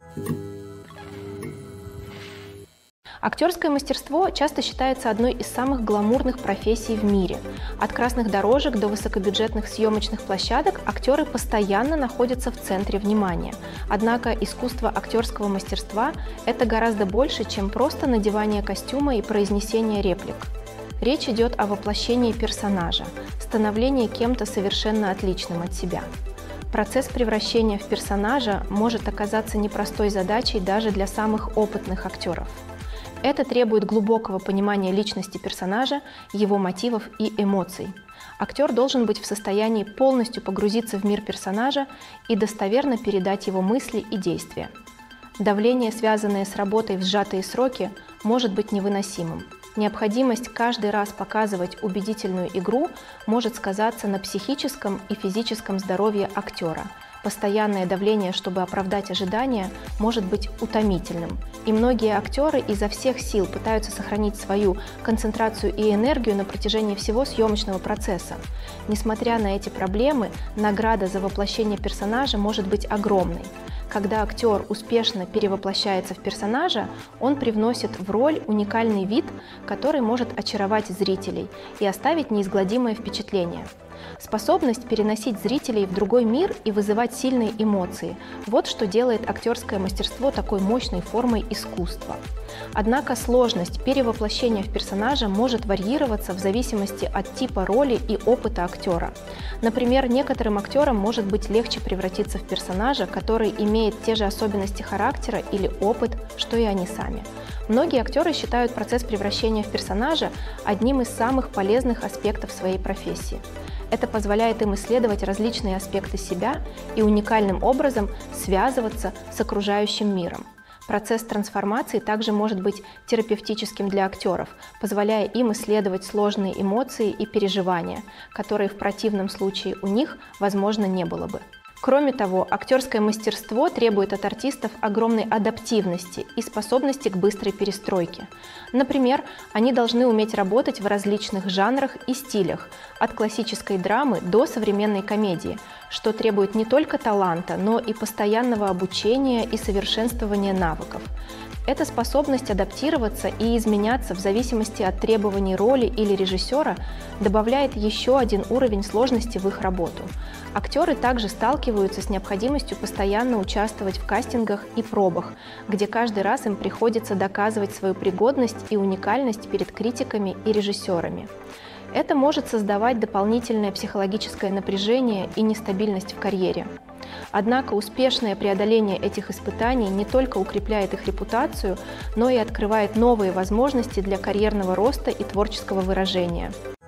A: Актерское мастерство часто считается одной из самых гламурных профессий в мире. От красных дорожек до высокобюджетных съемочных площадок актеры постоянно находятся в центре внимания. Однако искусство актерского мастерства – это гораздо больше, чем просто надевание костюма и произнесение реплик. Речь идет о воплощении персонажа, становлении кем-то совершенно отличным от себя. Процесс превращения в персонажа может оказаться непростой задачей даже для самых опытных актеров. Это требует глубокого понимания личности персонажа, его мотивов и эмоций. Актер должен быть в состоянии полностью погрузиться в мир персонажа и достоверно передать его мысли и действия. Давление, связанное с работой в сжатые сроки, может быть невыносимым. Необходимость каждый раз показывать убедительную игру может сказаться на психическом и физическом здоровье актера. Постоянное давление, чтобы оправдать ожидания, может быть утомительным. И многие актеры изо всех сил пытаются сохранить свою концентрацию и энергию на протяжении всего съемочного процесса. Несмотря на эти проблемы, награда за воплощение персонажа может быть огромной. Когда актер успешно перевоплощается в персонажа, он привносит в роль уникальный вид, который может очаровать зрителей и оставить неизгладимое впечатление. Способность переносить зрителей в другой мир и вызывать сильные эмоции – вот что делает актерское мастерство такой мощной формой искусства. Однако сложность перевоплощения в персонажа может варьироваться в зависимости от типа роли и опыта актера. Например, некоторым актерам может быть легче превратиться в персонажа, который имеет те же особенности характера или опыт, что и они сами. Многие актеры считают процесс превращения в персонажа одним из самых полезных аспектов своей профессии. Это позволяет им исследовать различные аспекты себя и уникальным образом связываться с окружающим миром. Процесс трансформации также может быть терапевтическим для актеров, позволяя им исследовать сложные эмоции и переживания, которые в противном случае у них, возможно, не было бы. Кроме того, актерское мастерство требует от артистов огромной адаптивности и способности к быстрой перестройке. Например, они должны уметь работать в различных жанрах и стилях, от классической драмы до современной комедии, что требует не только таланта, но и постоянного обучения и совершенствования навыков. Эта способность адаптироваться и изменяться в зависимости от требований роли или режиссера добавляет еще один уровень сложности в их работу. Актеры также сталкиваются с необходимостью постоянно участвовать в кастингах и пробах, где каждый раз им приходится доказывать свою пригодность и уникальность перед критиками и режиссерами. Это может создавать дополнительное психологическое напряжение и нестабильность в карьере. Однако успешное преодоление этих испытаний не только укрепляет их репутацию, но и открывает новые возможности для карьерного роста и творческого выражения.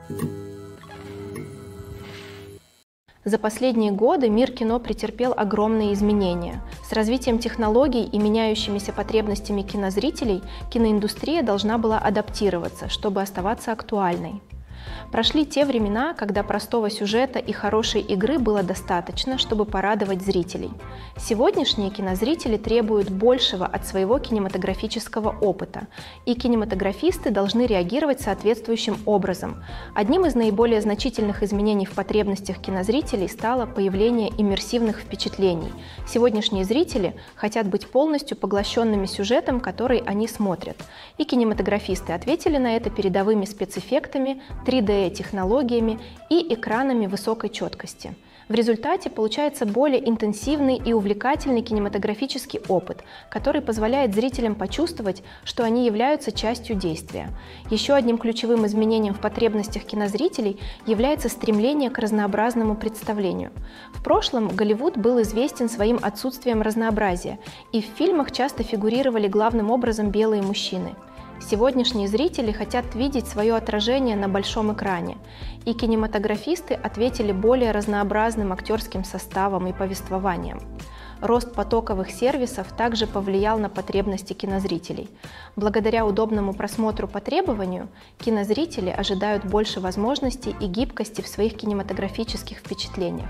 A: За последние годы мир кино претерпел огромные изменения. С развитием технологий и меняющимися потребностями кинозрителей киноиндустрия должна была адаптироваться, чтобы оставаться актуальной. Прошли те времена, когда простого сюжета и хорошей игры было достаточно, чтобы порадовать зрителей. Сегодняшние кинозрители требуют большего от своего кинематографического опыта, и кинематографисты должны реагировать соответствующим образом. Одним из наиболее значительных изменений в потребностях кинозрителей стало появление иммерсивных впечатлений. Сегодняшние зрители хотят быть полностью поглощенными сюжетом, который они смотрят. И кинематографисты ответили на это передовыми спецэффектами, три дэ-технологиями и экранами высокой четкости. В результате получается более интенсивный и увлекательный кинематографический опыт, который позволяет зрителям почувствовать, что они являются частью действия. Еще одним ключевым изменением в потребностях кинозрителей является стремление к разнообразному представлению. В прошлом Голливуд был известен своим отсутствием разнообразия, и в фильмах часто фигурировали главным образом белые мужчины. Сегодняшние зрители хотят видеть свое отражение на большом экране, и кинематографисты ответили более разнообразным актерским составом и повествованием. Рост потоковых сервисов также повлиял на потребности кинозрителей. Благодаря удобному просмотру по требованию, кинозрители ожидают больше возможностей и гибкости в своих кинематографических впечатлениях.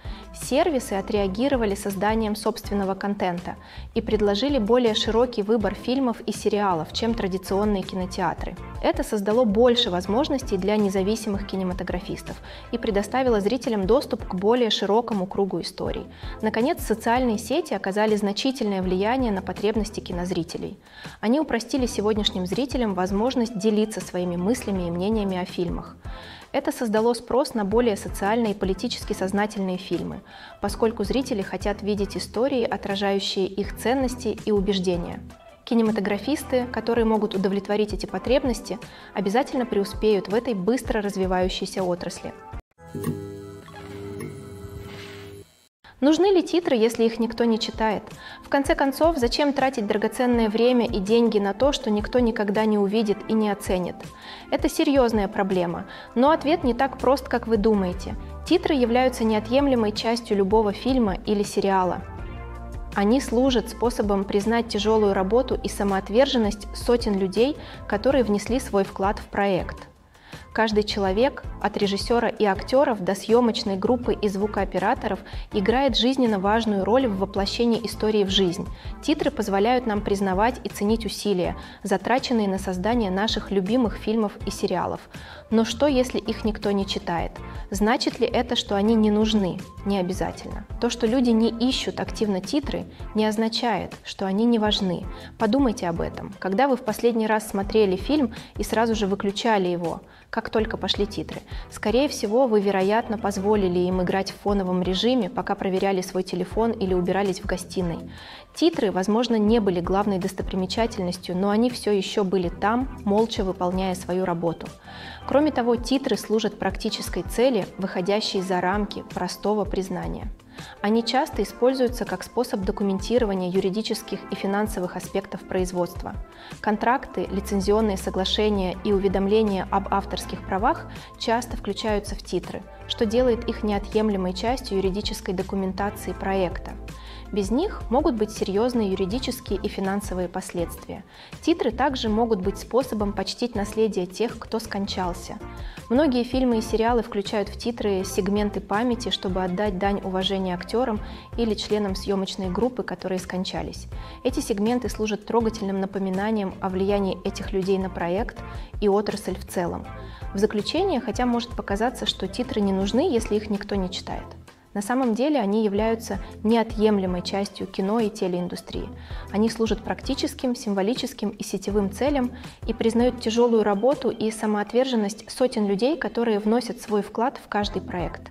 A: Сервисы отреагировали созданием собственного контента и предложили более широкий выбор фильмов и сериалов, чем традиционные кинотеатры. Это создало больше возможностей для независимых кинематографистов и предоставило зрителям доступ к более широкому кругу историй. Наконец, социальные сети оказали значительное влияние на потребности кинозрителей. Они упростили сегодняшним зрителям возможность делиться своими мыслями и мнениями о фильмах. Это создало спрос на более социальные и политически сознательные фильмы, поскольку зрители хотят видеть истории, отражающие их ценности и убеждения. Кинематографисты, которые могут удовлетворить эти потребности, обязательно преуспеют в этой быстро развивающейся отрасли. Нужны ли титры, если их никто не читает? В конце концов, зачем тратить драгоценное время и деньги на то, что никто никогда не увидит и не оценит? Это серьезная проблема, но ответ не так прост, как вы думаете. Титры являются неотъемлемой частью любого фильма или сериала. Они служат способом признать тяжелую работу и самоотверженность сотен людей, которые внесли свой вклад в проект. Каждый человек, от режиссера и актеров до съемочной группы и звукооператоров, играет жизненно важную роль в воплощении истории в жизнь. Титры позволяют нам признавать и ценить усилия, затраченные на создание наших любимых фильмов и сериалов. Но что, если их никто не читает? Значит ли это, что они не нужны? Не обязательно. То, что люди не ищут активно титры, не означает, что они не важны. Подумайте об этом. Когда вы в последний раз смотрели фильм и сразу же выключали его, как как только пошли титры. Скорее всего, вы, вероятно, позволили им играть в фоновом режиме, пока проверяли свой телефон или убирались в гостиной. Титры, возможно, не были главной достопримечательностью, но они все еще были там, молча выполняя свою работу. Кроме того, титры служат практической цели, выходящей за рамки простого признания. Они часто используются как способ документирования юридических и финансовых аспектов производства. Контракты, лицензионные соглашения и уведомления об авторских правах часто включаются в титры, что делает их неотъемлемой частью юридической документации проекта. Без них могут быть серьезные юридические и финансовые последствия. Титры также могут быть способом почтить наследие тех, кто скончался. Многие фильмы и сериалы включают в титры сегменты памяти, чтобы отдать дань уважения актерам или членам съемочной группы, которые скончались. Эти сегменты служат трогательным напоминанием о влиянии этих людей на проект и отрасль в целом. В заключение, хотя может показаться, что титры не нужны, если их никто не читает. На самом деле они являются неотъемлемой частью кино и телеиндустрии. Они служат практическим, символическим и сетевым целям и признают тяжелую работу и самоотверженность сотен людей, которые вносят свой вклад в каждый проект.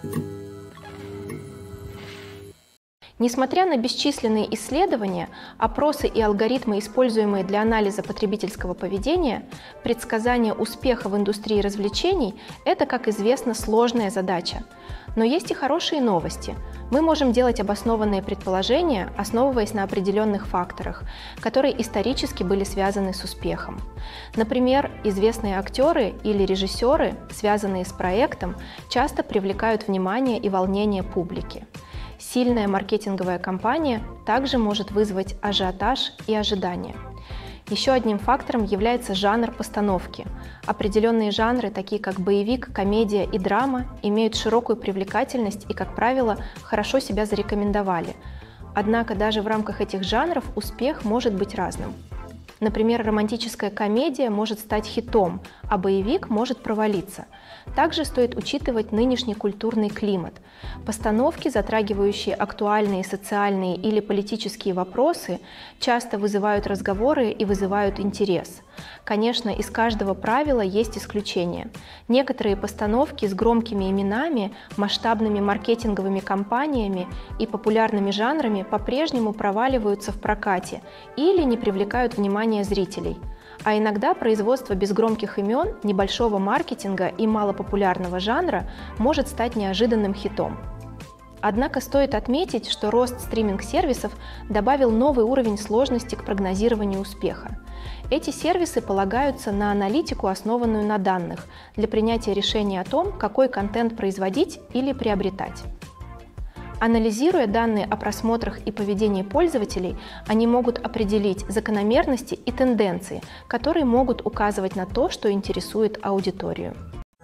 A: Несмотря на бесчисленные исследования, опросы и алгоритмы, используемые для анализа потребительского поведения, предсказание успеха в индустрии развлечений – это, как известно, сложная задача. Но есть и хорошие новости. Мы можем делать обоснованные предположения, основываясь на определенных факторах, которые исторически были связаны с успехом. Например, известные актеры или режиссеры, связанные с проектом, часто привлекают внимание и волнение публики. Сильная маркетинговая кампания также может вызвать ажиотаж и ожидания. Еще одним фактором является жанр постановки. Определенные жанры, такие как боевик, комедия и драма, имеют широкую привлекательность и, как правило, хорошо себя зарекомендовали. Однако даже в рамках этих жанров успех может быть разным. Например, романтическая комедия может стать хитом, а боевик может провалиться. Также стоит учитывать нынешний культурный климат. Постановки, затрагивающие актуальные социальные или политические вопросы, часто вызывают разговоры и вызывают интерес. Конечно, из каждого правила есть исключения. Некоторые постановки с громкими именами, масштабными маркетинговыми кампаниями и популярными жанрами по-прежнему проваливаются в прокате или не привлекают внимания зрителей. А иногда производство без громких имен, небольшого маркетинга и малопопулярного жанра может стать неожиданным хитом. Однако стоит отметить, что рост стриминг-сервисов добавил новый уровень сложности к прогнозированию успеха. Эти сервисы полагаются на аналитику, основанную на данных, для принятия решения о том, какой контент производить или приобретать. Анализируя данные о просмотрах и поведении пользователей, они могут определить закономерности и тенденции, которые могут указывать на то, что интересует аудиторию.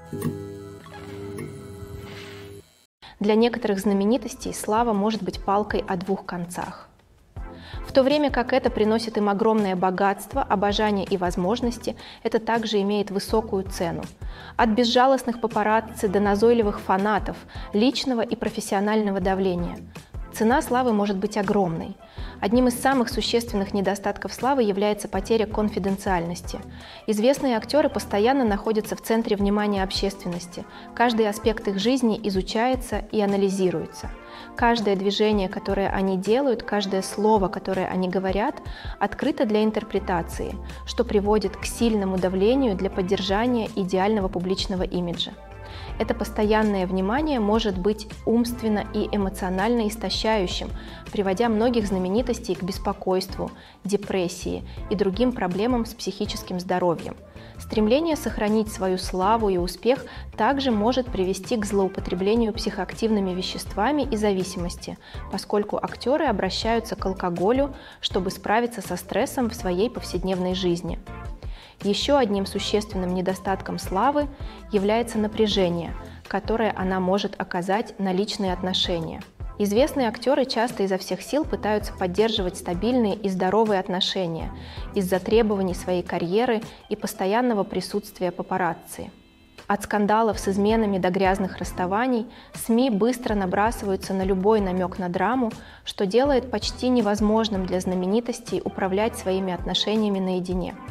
A: Для некоторых знаменитостей слава может быть палкой о двух концах. В то время как это приносит им огромное богатство, обожание и возможности, это также имеет высокую цену. От безжалостных папарацци до назойливых фанатов, личного и профессионального давления. Цена славы может быть огромной. Одним из самых существенных недостатков славы является потеря конфиденциальности. Известные актеры постоянно находятся в центре внимания общественности. Каждый аспект их жизни изучается и анализируется. Каждое движение, которое они делают, каждое слово, которое они говорят, открыто для интерпретации, что приводит к сильному давлению для поддержания идеального публичного имиджа. Это постоянное внимание может быть умственно и эмоционально истощающим, приводя многих знаменитостей к беспокойству, депрессии и другим проблемам с психическим здоровьем. Стремление сохранить свою славу и успех также может привести к злоупотреблению психоактивными веществами и зависимости, поскольку актеры обращаются к алкоголю, чтобы справиться со стрессом в своей повседневной жизни. Еще одним существенным недостатком славы является напряжение, которое она может оказать на личные отношения. Известные актеры часто изо всех сил пытаются поддерживать стабильные и здоровые отношения из-за требований своей карьеры и постоянного присутствия папарацци. От скандалов с изменами до грязных расставаний СМИ быстро набрасываются на любой намек на драму, что делает почти невозможным для знаменитостей управлять своими отношениями наедине.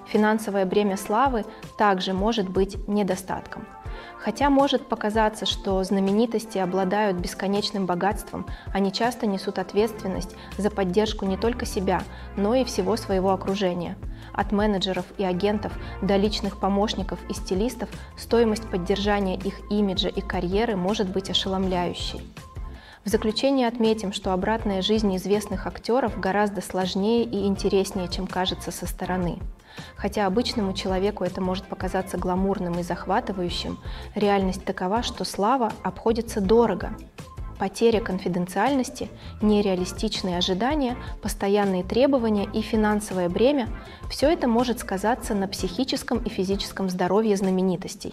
A: финансовое бремя славы также может быть недостатком. Хотя может показаться, что знаменитости обладают бесконечным богатством, они часто несут ответственность за поддержку не только себя, но и всего своего окружения. От менеджеров и агентов до личных помощников и стилистов стоимость поддержания их имиджа и карьеры может быть ошеломляющей. В заключение отметим, что обратная жизнь известных актеров гораздо сложнее и интереснее, чем кажется со стороны. Хотя обычному человеку это может показаться гламурным и захватывающим, реальность такова, что слава обходится дорого. Потеря конфиденциальности, нереалистичные ожидания, постоянные требования и финансовое бремя – все это может сказаться на психическом и физическом здоровье знаменитостей.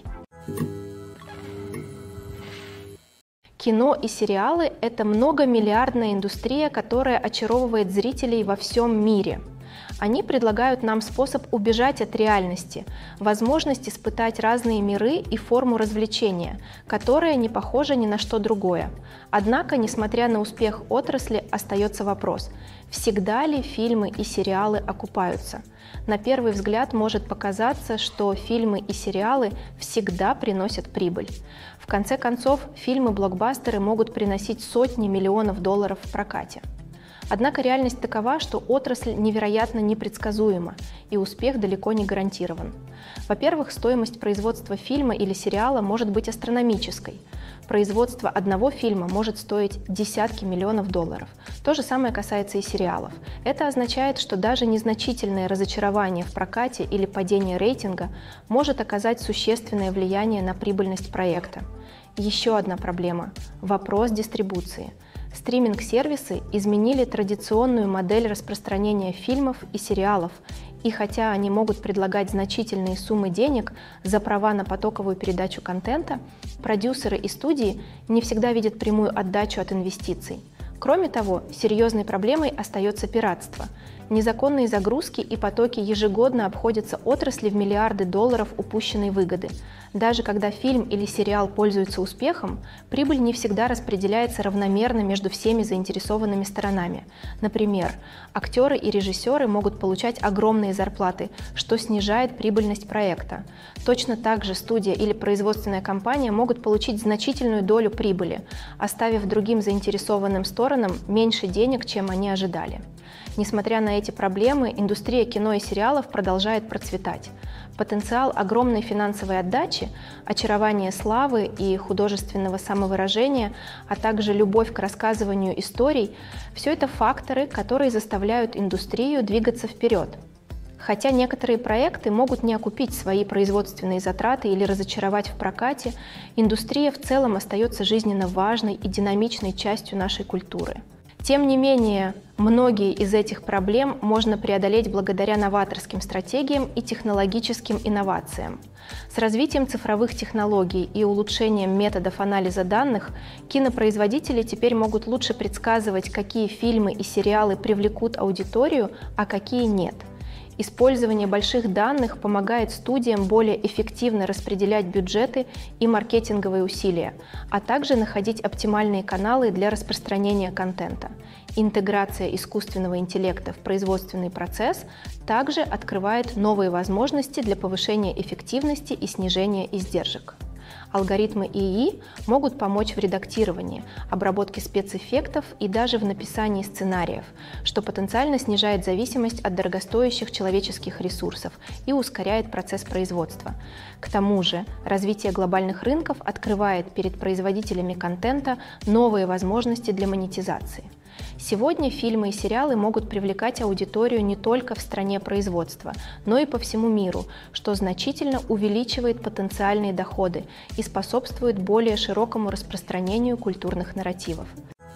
A: Кино и сериалы – это многомиллиардная индустрия, которая очаровывает зрителей во всем мире. Они предлагают нам способ убежать от реальности, возможность испытать разные миры и форму развлечения, которая не похожа ни на что другое. Однако, несмотря на успех отрасли, остается вопрос, всегда ли фильмы и сериалы окупаются? На первый взгляд может показаться, что фильмы и сериалы всегда приносят прибыль. В конце концов, фильмы-блокбастеры могут приносить сотни миллионов долларов в прокате. Однако реальность такова, что отрасль невероятно непредсказуема, и успех далеко не гарантирован. Во-первых, стоимость производства фильма или сериала может быть астрономической. Производство одного фильма может стоить десятки миллионов долларов. То же самое касается и сериалов. Это означает, что даже незначительное разочарование в прокате или падение рейтинга может оказать существенное влияние на прибыльность проекта. Еще одна проблема – вопрос дистрибуции. Стриминг-сервисы изменили традиционную модель распространения фильмов и сериалов, и хотя они могут предлагать значительные суммы денег за права на потоковую передачу контента, продюсеры и студии не всегда видят прямую отдачу от инвестиций. Кроме того, серьезной проблемой остается пиратство. Незаконные загрузки и потоки ежегодно обходятся отрасли в миллиарды долларов упущенной выгоды. Даже когда фильм или сериал пользуются успехом, прибыль не всегда распределяется равномерно между всеми заинтересованными сторонами. Например, актеры и режиссеры могут получать огромные зарплаты, что снижает прибыльность проекта. Точно так же студия или производственная компания могут получить значительную долю прибыли, оставив другим заинтересованным сторонам меньше денег, чем они ожидали. Несмотря на эти проблемы, индустрия кино и сериалов продолжает процветать. Потенциал огромной финансовой отдачи, очарование славы и художественного самовыражения, а также любовь к рассказыванию историй – все это факторы, которые заставляют индустрию двигаться вперед. Хотя некоторые проекты могут не окупить свои производственные затраты или разочаровать в прокате, индустрия в целом остается жизненно важной и динамичной частью нашей культуры. Тем не менее, многие из этих проблем можно преодолеть благодаря новаторским стратегиям и технологическим инновациям. С развитием цифровых технологий и улучшением методов анализа данных кинопроизводители теперь могут лучше предсказывать, какие фильмы и сериалы привлекут аудиторию, а какие нет. Использование больших данных помогает студиям более эффективно распределять бюджеты и маркетинговые усилия, а также находить оптимальные каналы для распространения контента. Интеграция искусственного интеллекта в производственный процесс также открывает новые возможности для повышения эффективности и снижения издержек. Алгоритмы ИИ могут помочь в редактировании, обработке спецэффектов и даже в написании сценариев, что потенциально снижает зависимость от дорогостоящих человеческих ресурсов и ускоряет процесс производства. К тому же, развитие глобальных рынков открывает перед производителями контента новые возможности для монетизации. Сегодня фильмы и сериалы могут привлекать аудиторию не только в стране производства, но и по всему миру, что значительно увеличивает потенциальные доходы и способствует более широкому распространению культурных нарративов.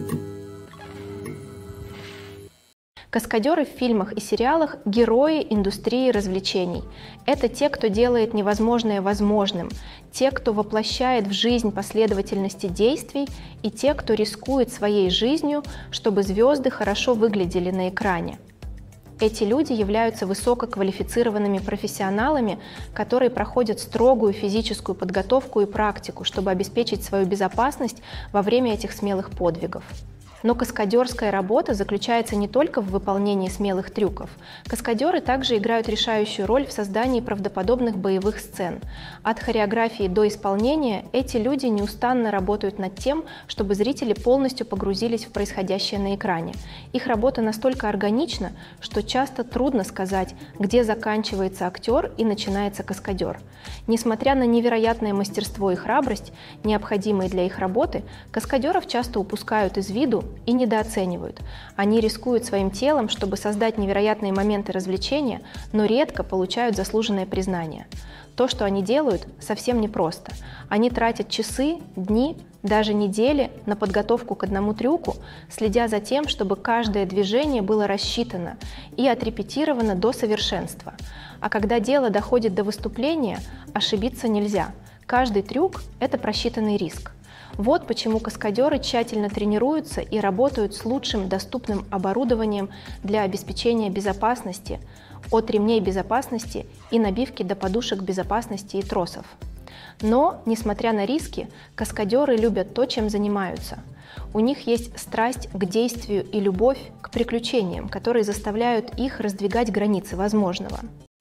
A: Каскадеры в фильмах и сериалах – герои индустрии развлечений. Это те, кто делает невозможное возможным, те, кто воплощает в жизнь последовательности действий, и те, кто рискует своей жизнью, чтобы звезды хорошо выглядели на экране. Эти люди являются высококвалифицированными профессионалами, которые проходят строгую физическую подготовку и практику, чтобы обеспечить свою безопасность во время этих смелых подвигов. Но каскадерская работа заключается не только в выполнении смелых трюков. Каскадеры также играют решающую роль в создании правдоподобных боевых сцен. От хореографии до исполнения эти люди неустанно работают над тем, чтобы зрители полностью погрузились в происходящее на экране. Их работа настолько органична, что часто трудно сказать, где заканчивается актер и начинается каскадер. Несмотря на невероятное мастерство и храбрость, необходимые для их работы, каскадеров часто упускают из виду и недооценивают. Они рискуют своим телом, чтобы создать невероятные моменты развлечения, но редко получают заслуженное признание. То, что они делают, совсем непросто. Они тратят часы, дни, даже недели на подготовку к одному трюку, следя за тем, чтобы каждое движение было рассчитано и отрепетировано до совершенства. А когда дело доходит до выступления, ошибиться нельзя. Каждый трюк – это просчитанный риск. Вот почему каскадеры тщательно тренируются и работают с лучшим доступным оборудованием для обеспечения безопасности, от ремней безопасности и набивки до подушек безопасности и тросов. Но, несмотря на риски, каскадеры любят то, чем занимаются. У них есть страсть к действию и любовь к приключениям, которые заставляют их раздвигать границы возможного.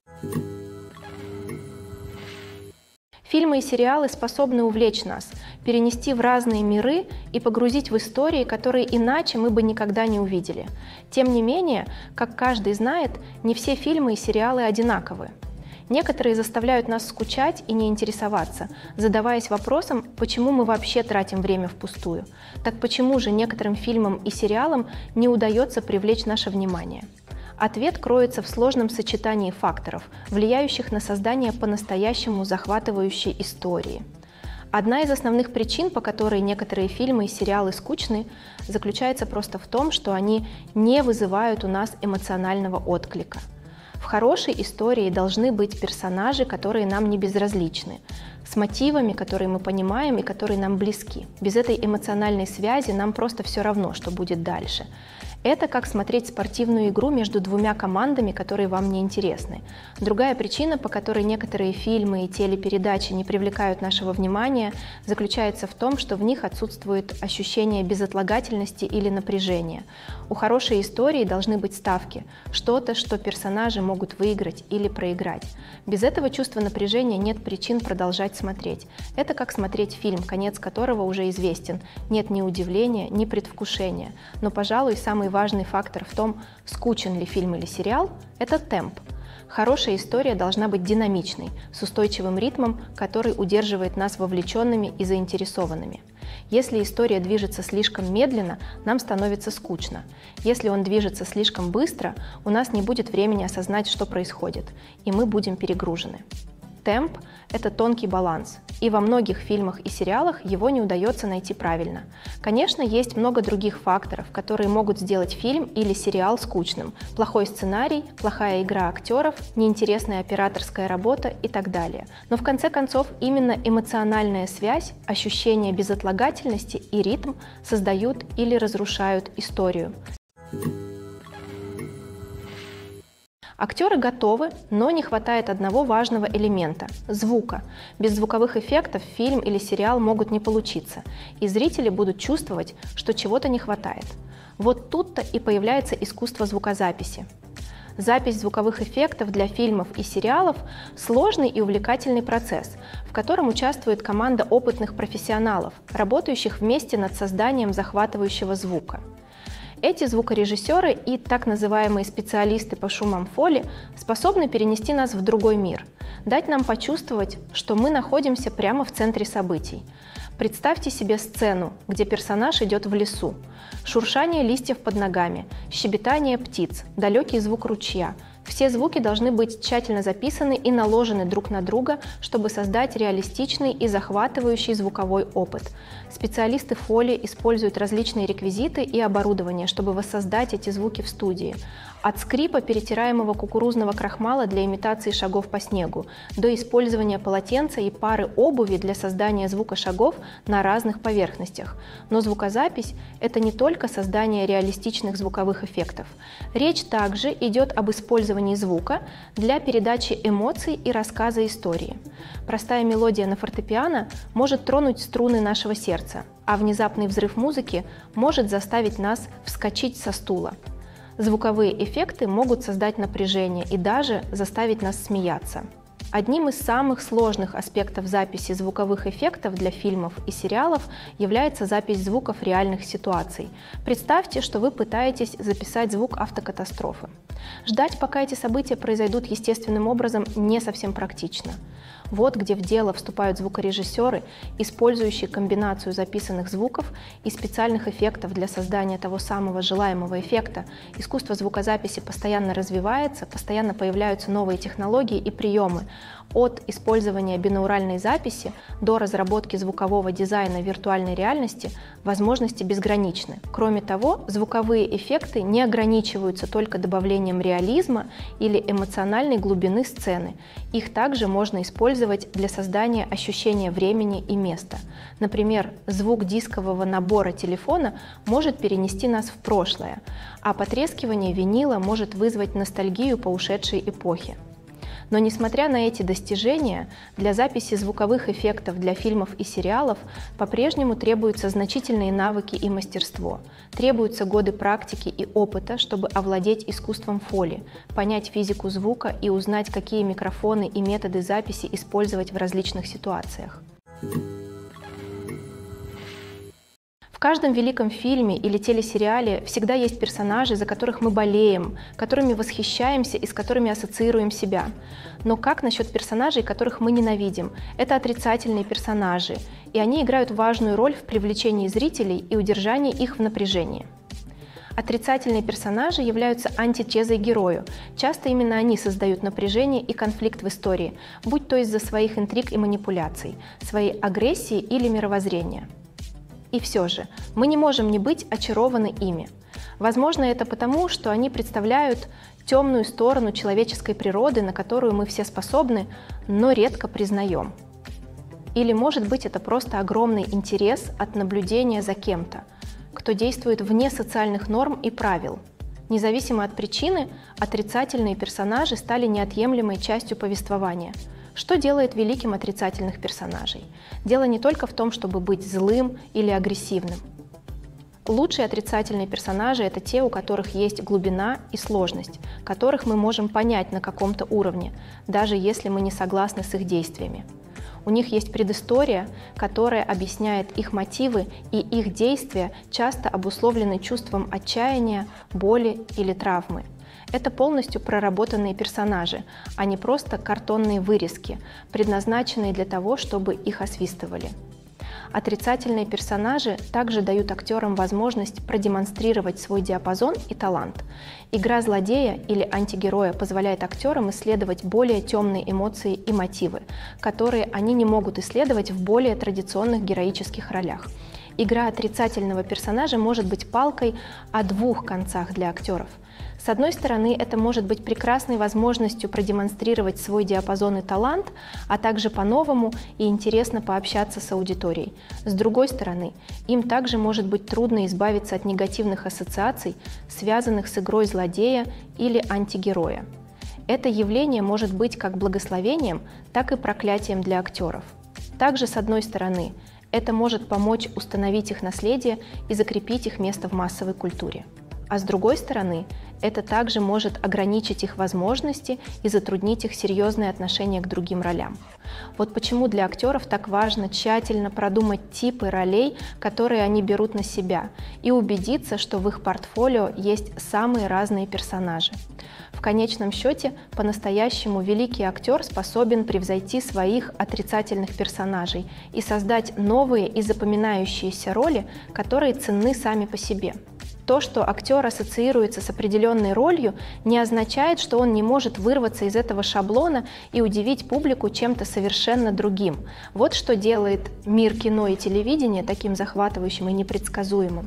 A: Фильмы и сериалы способны увлечь нас, перенести в разные миры и погрузить в истории, которые иначе мы бы никогда не увидели. Тем не менее, как каждый знает, не все фильмы и сериалы одинаковы. Некоторые заставляют нас скучать и не интересоваться, задаваясь вопросом, почему мы вообще тратим время впустую. Так почему же некоторым фильмам и сериалам не удается привлечь наше внимание? Ответ кроется в сложном сочетании факторов, влияющих на создание по-настоящему захватывающей истории. Одна из основных причин, по которой некоторые фильмы и сериалы скучны, заключается просто в том, что они не вызывают у нас эмоционального отклика. В хорошей истории должны быть персонажи, которые нам не безразличны, с мотивами, которые мы понимаем и которые нам близки. Без этой эмоциональной связи нам просто все равно, что будет дальше. Это как смотреть спортивную игру между двумя командами, которые вам не интересны. Другая причина, по которой некоторые фильмы и телепередачи не привлекают нашего внимания, заключается в том, что в них отсутствует ощущение безотлагательности или напряжения. У хорошей истории должны быть ставки, что-то, что персонажи могут выиграть или проиграть. Без этого чувства напряжения нет причин продолжать смотреть. Это как смотреть фильм, конец которого уже известен. Нет ни удивления, ни предвкушения. Но, пожалуй, самый важный фактор в том, скучен ли фильм или сериал, это темп. Хорошая история должна быть динамичной, с устойчивым ритмом, который удерживает нас вовлеченными и заинтересованными. Если история движется слишком медленно, нам становится скучно. Если он движется слишком быстро, у нас не будет времени осознать, что происходит, и мы будем перегружены. Темп – это тонкий баланс, и во многих фильмах и сериалах его не удается найти правильно. Конечно, есть много других факторов, которые могут сделать фильм или сериал скучным. Плохой сценарий, плохая игра актеров, неинтересная операторская работа и так далее. Но в конце концов именно эмоциональная связь, ощущение безотлагательности и ритм создают или разрушают историю. Актеры готовы, но не хватает одного важного элемента – звука. Без звуковых эффектов фильм или сериал могут не получиться, и зрители будут чувствовать, что чего-то не хватает. Вот тут-то и появляется искусство звукозаписи. Запись звуковых эффектов для фильмов и сериалов – сложный и увлекательный процесс, в котором участвует команда опытных профессионалов, работающих вместе над созданием захватывающего звука. Эти звукорежиссеры и так называемые специалисты по шумам фоли способны перенести нас в другой мир, дать нам почувствовать, что мы находимся прямо в центре событий. Представьте себе сцену, где персонаж идет в лесу. Шуршание листьев под ногами, щебетание птиц, далекий звук ручья. Все звуки должны быть тщательно записаны и наложены друг на друга, чтобы создать реалистичный и захватывающий звуковой опыт. Специалисты фоли используют различные реквизиты и оборудование, чтобы воссоздать эти звуки в студии. От скрипа перетираемого кукурузного крахмала для имитации шагов по снегу, до использования полотенца и пары обуви для создания звука шагов на разных поверхностях. Но звукозапись – это не только создание реалистичных звуковых эффектов. Речь также идет об использовании звука для передачи эмоций и рассказа истории. Простая мелодия на фортепиано может тронуть струны нашего сердца, а внезапный взрыв музыки может заставить нас вскочить со стула. Звуковые эффекты могут создать напряжение и даже заставить нас смеяться. Одним из самых сложных аспектов записи звуковых эффектов для фильмов и сериалов является запись звуков реальных ситуаций. Представьте, что вы пытаетесь записать звук автокатастрофы. Ждать, пока эти события произойдут естественным образом, не совсем практично. Вот где в дело вступают звукорежиссеры, использующие комбинацию записанных звуков и специальных эффектов для создания того самого желаемого эффекта. Искусство звукозаписи постоянно развивается, постоянно появляются новые технологии и приемы. От использования бинауральной записи до разработки звукового дизайна виртуальной реальности возможности безграничны. Кроме того, звуковые эффекты не ограничиваются только добавлением реализма или эмоциональной глубины сцены. Их также можно использовать для создания ощущения времени и места. Например, звук дискового набора телефона может перенести нас в прошлое, а потрескивание винила может вызвать ностальгию по ушедшей эпохе. Но несмотря на эти достижения, для записи звуковых эффектов для фильмов и сериалов по-прежнему требуются значительные навыки и мастерство. Требуются годы практики и опыта, чтобы овладеть искусством фоли, понять физику звука и узнать, какие микрофоны и методы записи использовать в различных ситуациях. В каждом великом фильме или телесериале всегда есть персонажи, за которых мы болеем, которыми восхищаемся и с которыми ассоциируем себя. Но как насчет персонажей, которых мы ненавидим? Это отрицательные персонажи, и они играют важную роль в привлечении зрителей и удержании их в напряжении. Отрицательные персонажи являются антитезой герою. Часто именно они создают напряжение и конфликт в истории, будь то из-за своих интриг и манипуляций, своей агрессии или мировоззрения. И все же, мы не можем не быть очарованы ими. Возможно, это потому, что они представляют темную сторону человеческой природы, на которую мы все способны, но редко признаем. Или, может быть, это просто огромный интерес от наблюдения за кем-то, кто действует вне социальных норм и правил. Независимо от причины, отрицательные персонажи стали неотъемлемой частью повествования. Что делает великим отрицательных персонажей? Дело не только в том, чтобы быть злым или агрессивным. Лучшие отрицательные персонажи – это те, у которых есть глубина и сложность, которых мы можем понять на каком-то уровне, даже если мы не согласны с их действиями. У них есть предыстория, которая объясняет их мотивы, и их действия часто обусловлены чувством отчаяния, боли или травмы. Это полностью проработанные персонажи, а не просто картонные вырезки, предназначенные для того, чтобы их освистывали. Отрицательные персонажи также дают актерам возможность продемонстрировать свой диапазон и талант. Игра злодея или антигероя позволяет актерам исследовать более темные эмоции и мотивы, которые они не могут исследовать в более традиционных героических ролях. Игра отрицательного персонажа может быть палкой о двух концах для актеров. С одной стороны, это может быть прекрасной возможностью продемонстрировать свой диапазон и талант, а также по-новому и интересно пообщаться с аудиторией. С другой стороны, им также может быть трудно избавиться от негативных ассоциаций, связанных с игрой злодея или антигероя. Это явление может быть как благословением, так и проклятием для актеров. Также, с одной стороны, это может помочь установить их наследие и закрепить их место в массовой культуре. А с другой стороны, это также может ограничить их возможности и затруднить их серьезное отношение к другим ролям. Вот почему для актеров так важно тщательно продумать типы ролей, которые они берут на себя, и убедиться, что в их портфолио есть самые разные персонажи. В конечном счете, по-настоящему великий актер способен превзойти своих отрицательных персонажей и создать новые и запоминающиеся роли, которые ценны сами по себе. То, что актер ассоциируется с определенной ролью, не означает, что он не может вырваться из этого шаблона и удивить публику чем-то совершенно другим. Вот что делает мир кино и телевидения таким захватывающим и непредсказуемым.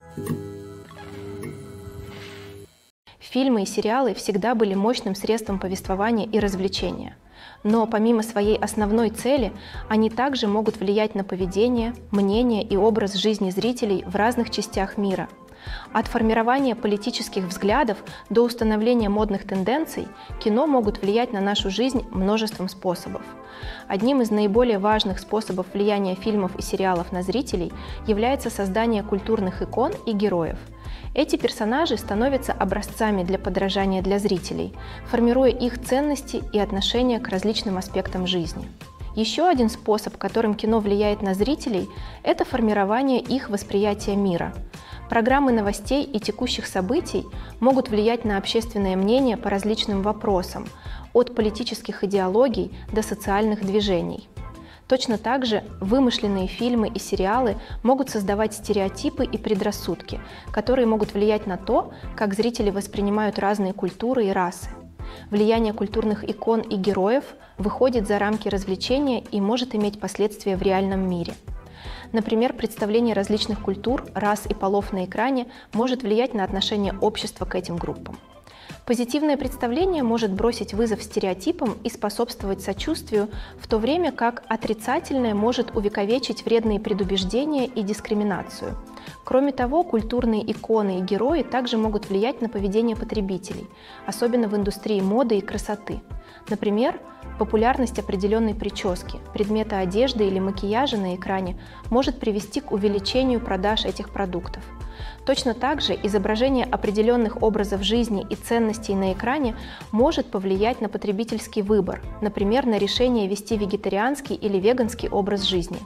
A: Фильмы и сериалы всегда были мощным средством повествования и развлечения. Но помимо своей основной цели, они также могут влиять на поведение, мнение и образ жизни зрителей в разных частях мира. От формирования политических взглядов до установления модных тенденций кино могут влиять на нашу жизнь множеством способов. Одним из наиболее важных способов влияния фильмов и сериалов на зрителей является создание культурных икон и героев. Эти персонажи становятся образцами для подражания для зрителей, формируя их ценности и отношения к различным аспектам жизни. Еще один способ, которым кино влияет на зрителей, это формирование их восприятия мира. Программы новостей и текущих событий могут влиять на общественное мнение по различным вопросам, от политических идеологий до социальных движений. Точно так же вымышленные фильмы и сериалы могут создавать стереотипы и предрассудки, которые могут влиять на то, как зрители воспринимают разные культуры и расы. Влияние культурных икон и героев выходит за рамки развлечения и может иметь последствия в реальном мире. Например, представление различных культур, рас и полов на экране может влиять на отношение общества к этим группам. Позитивное представление может бросить вызов стереотипам и способствовать сочувствию, в то время как отрицательное может увековечить вредные предубеждения и дискриминацию. Кроме того, культурные иконы и герои также могут влиять на поведение потребителей, особенно в индустрии моды и красоты. Например, популярность определенной прически, предмета одежды или макияжа на экране может привести к увеличению продаж этих продуктов. Точно так же изображение определенных образов жизни и ценностей на экране может повлиять на потребительский выбор, например, на решение вести вегетарианский или веганский образ жизни.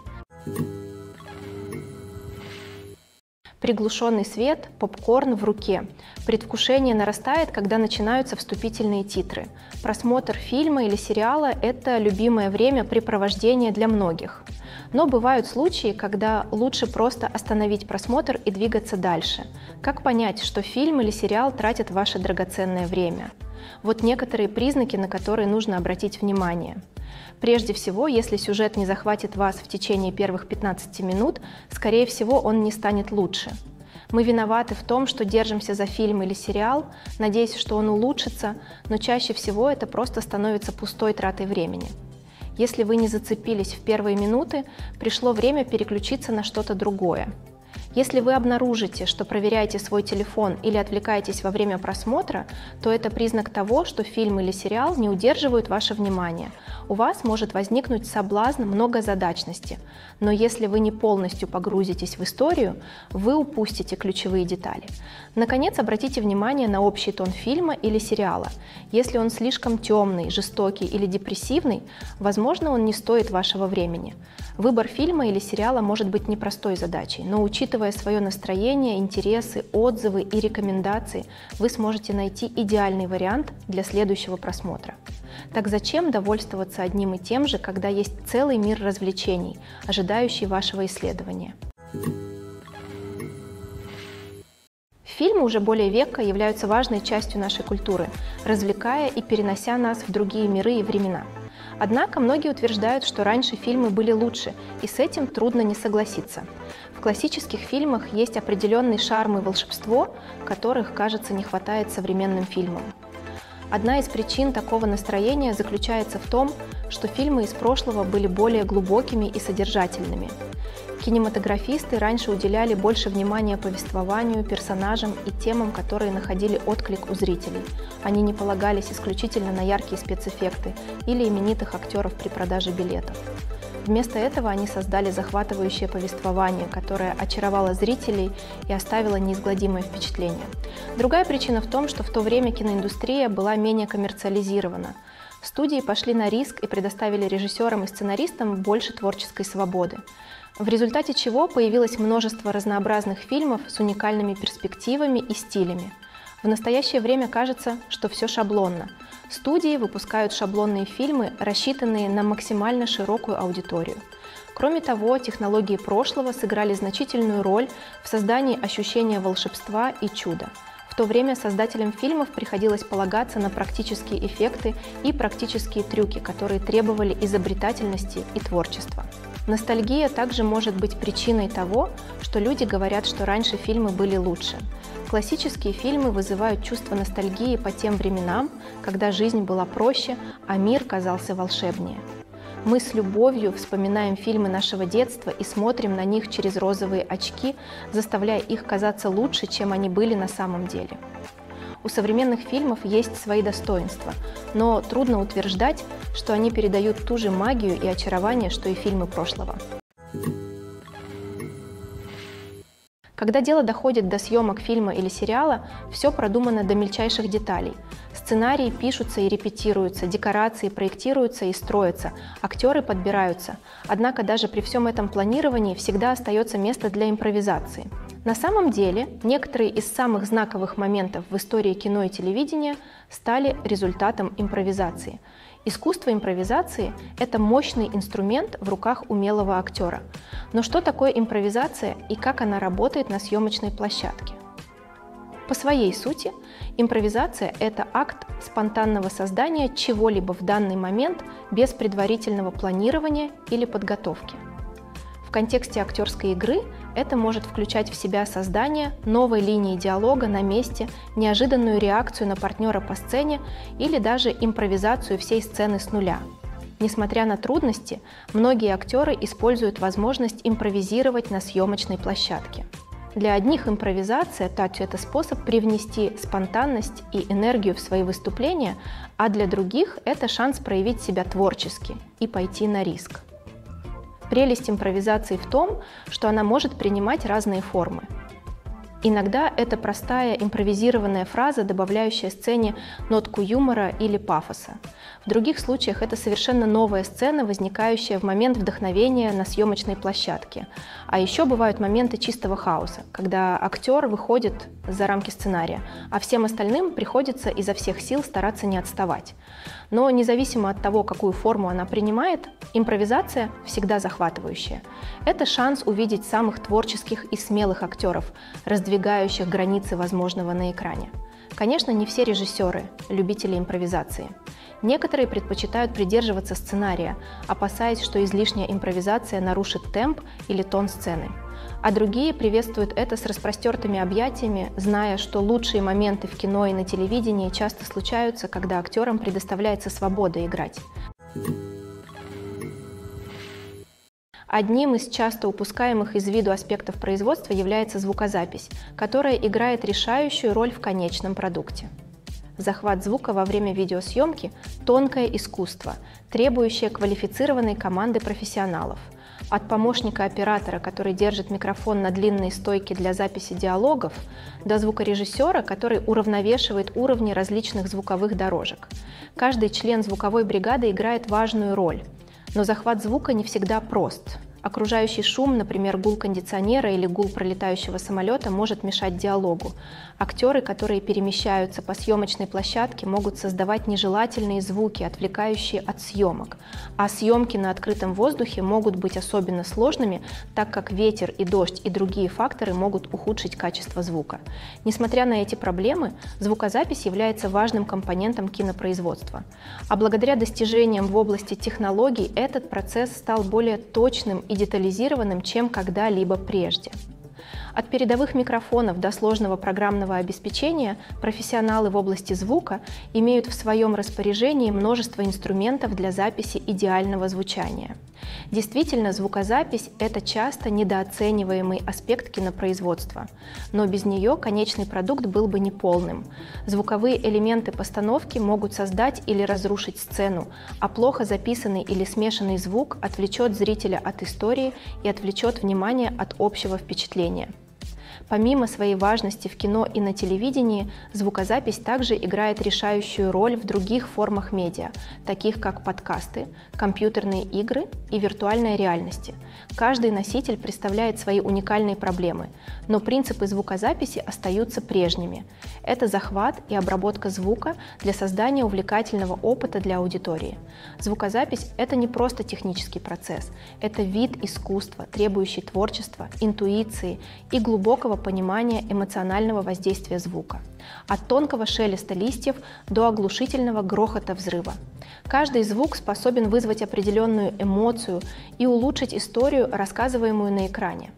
A: Приглушенный свет, попкорн в руке. Предвкушение нарастает, когда начинаются вступительные титры. Просмотр фильма или сериала – это любимое времяпрепровождение для многих. Но бывают случаи, когда лучше просто остановить просмотр и двигаться дальше. Как понять, что фильм или сериал тратит ваше драгоценное время? Вот некоторые признаки, на которые нужно обратить внимание. Прежде всего, если сюжет не захватит вас в течение первых пятнадцати минут, скорее всего, он не станет лучше. Мы виноваты в том, что держимся за фильм или сериал, надеясь, что он улучшится, но чаще всего это просто становится пустой тратой времени. Если вы не зацепились в первые минуты, пришло время переключиться на что-то другое. Если вы обнаружите, что проверяете свой телефон или отвлекаетесь во время просмотра, то это признак того, что фильм или сериал не удерживают ваше внимание. У вас может возникнуть соблазн многозадачности, но если вы не полностью погрузитесь в историю, вы упустите ключевые детали. Наконец, обратите внимание на общий тон фильма или сериала. Если он слишком темный, жестокий или депрессивный, возможно, он не стоит вашего времени. Выбор фильма или сериала может быть непростой задачей, но учитывая свое настроение, интересы, отзывы и рекомендации, вы сможете найти идеальный вариант для следующего просмотра. Так зачем довольствоваться одним и тем же, когда есть целый мир развлечений, ожидающий вашего исследования? Фильмы уже более века являются важной частью нашей культуры, развлекая и перенося нас в другие миры и времена. Однако многие утверждают, что раньше фильмы были лучше, и с этим трудно не согласиться. В классических фильмах есть определенный шарм и волшебство, которых, кажется, не хватает современным фильмам. Одна из причин такого настроения заключается в том, что фильмы из прошлого были более глубокими и содержательными. Кинематографисты раньше уделяли больше внимания повествованию, персонажам и темам, которые находили отклик у зрителей. Они не полагались исключительно на яркие спецэффекты или именитых актеров при продаже билетов. Вместо этого они создали захватывающее повествование, которое очаровало зрителей и оставило неизгладимое впечатление. Другая причина в том, что в то время киноиндустрия была менее коммерциализирована. Студии пошли на риск и предоставили режиссерам и сценаристам больше творческой свободы, в результате чего появилось множество разнообразных фильмов с уникальными перспективами и стилями. В настоящее время кажется, что все шаблонно. Студии выпускают шаблонные фильмы, рассчитанные на максимально широкую аудиторию. Кроме того, технологии прошлого сыграли значительную роль в создании ощущения волшебства и чуда. В то время создателям фильмов приходилось полагаться на практические эффекты и практические трюки, которые требовали изобретательности и творчества. Ностальгия также может быть причиной того, что люди говорят, что раньше фильмы были лучше. Классические фильмы вызывают чувство ностальгии по тем временам, когда жизнь была проще, а мир казался волшебнее. Мы с любовью вспоминаем фильмы нашего детства и смотрим на них через розовые очки, заставляя их казаться лучше, чем они были на самом деле. У современных фильмов есть свои достоинства, но трудно утверждать, что они передают ту же магию и очарование, что и фильмы прошлого. Когда дело доходит до съемок фильма или сериала, все продумано до мельчайших деталей. Сценарии пишутся и репетируются, декорации проектируются и строятся, актеры подбираются. Однако даже при всем этом планировании всегда остается место для импровизации. На самом деле, некоторые из самых знаковых моментов в истории кино и телевидения стали результатом импровизации. Искусство импровизации – это мощный инструмент в руках умелого актера. Но что такое импровизация и как она работает на съемочной площадке? По своей сути, импровизация – это акт спонтанного создания чего-либо в данный момент без предварительного планирования или подготовки. В контексте актерской игры это может включать в себя создание новой линии диалога на месте, неожиданную реакцию на партнера по сцене или даже импровизацию всей сцены с нуля. Несмотря на трудности, многие актеры используют возможность импровизировать на съемочной площадке. Для одних импровизация – это способ привнести спонтанность и энергию в свои выступления, а для других это шанс проявить себя творчески и пойти на риск. Прелесть импровизации в том, что она может принимать разные формы. Иногда это простая импровизированная фраза, добавляющая сцене нотку юмора или пафоса. В других случаях это совершенно новая сцена, возникающая в момент вдохновения на съемочной площадке. А еще бывают моменты чистого хаоса, когда актер выходит за рамки сценария, а всем остальным приходится изо всех сил стараться не отставать. Но независимо от того, какую форму она принимает, импровизация всегда захватывающая. Это шанс увидеть самых творческих и смелых актеров, раздвигающих границы возможного на экране. Конечно, не все режиссеры – любители импровизации. Некоторые предпочитают придерживаться сценария, опасаясь, что излишняя импровизация нарушит темп или тон сцены. А другие приветствуют это с распростертыми объятиями, зная, что лучшие моменты в кино и на телевидении часто случаются, когда актерам предоставляется свобода играть. Одним из часто упускаемых из виду аспектов производства является звукозапись, которая играет решающую роль в конечном продукте. Захват звука во время видеосъемки – тонкое искусство, требующее квалифицированной команды профессионалов. От помощника оператора, который держит микрофон на длинной стойке для записи диалогов, до звукорежиссера, который уравновешивает уровни различных звуковых дорожек. Каждый член звуковой бригады играет важную роль, но захват звука не всегда прост. Окружающий шум, например, гул кондиционера или гул пролетающего самолета, может мешать диалогу. Актеры, которые перемещаются по съемочной площадке, могут создавать нежелательные звуки, отвлекающие от съемок. А съемки на открытом воздухе могут быть особенно сложными, так как ветер и дождь и другие факторы могут ухудшить качество звука. Несмотря на эти проблемы, звукозапись является важным компонентом кинопроизводства. А благодаря достижениям в области технологий этот процесс стал более точным и детализированным, чем когда-либо прежде. От передовых микрофонов до сложного программного обеспечения профессионалы в области звука имеют в своем распоряжении множество инструментов для записи идеального звучания. Действительно, звукозапись – это часто недооцениваемый аспект кинопроизводства, но без нее конечный продукт был бы неполным. Звуковые элементы постановки могут создать или разрушить сцену, а плохо записанный или смешанный звук отвлечет зрителя от истории и отвлечет внимание от общего впечатления. Помимо своей важности в кино и на телевидении, звукозапись также играет решающую роль в других формах медиа, таких как подкасты, компьютерные игры и виртуальная реальность. Каждый носитель представляет свои уникальные проблемы, но принципы звукозаписи остаются прежними. Это захват и обработка звука для создания увлекательного опыта для аудитории. Звукозапись – это не просто технический процесс, это вид искусства, требующий творчества, интуиции и глубокого понимания эмоционального воздействия звука. От тонкого шелеста листьев до оглушительного грохота взрыва. Каждый звук способен вызвать определенную эмоцию и улучшить историю, рассказываемую на экране.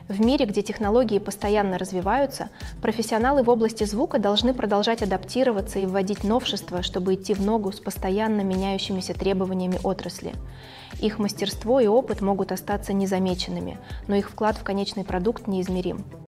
A: В мире, где технологии постоянно развиваются, профессионалы в области звука должны продолжать адаптироваться и вводить новшества, чтобы идти в ногу с постоянно меняющимися требованиями отрасли. Их мастерство и опыт могут остаться незамеченными, но их вклад в конечный продукт неизмерим.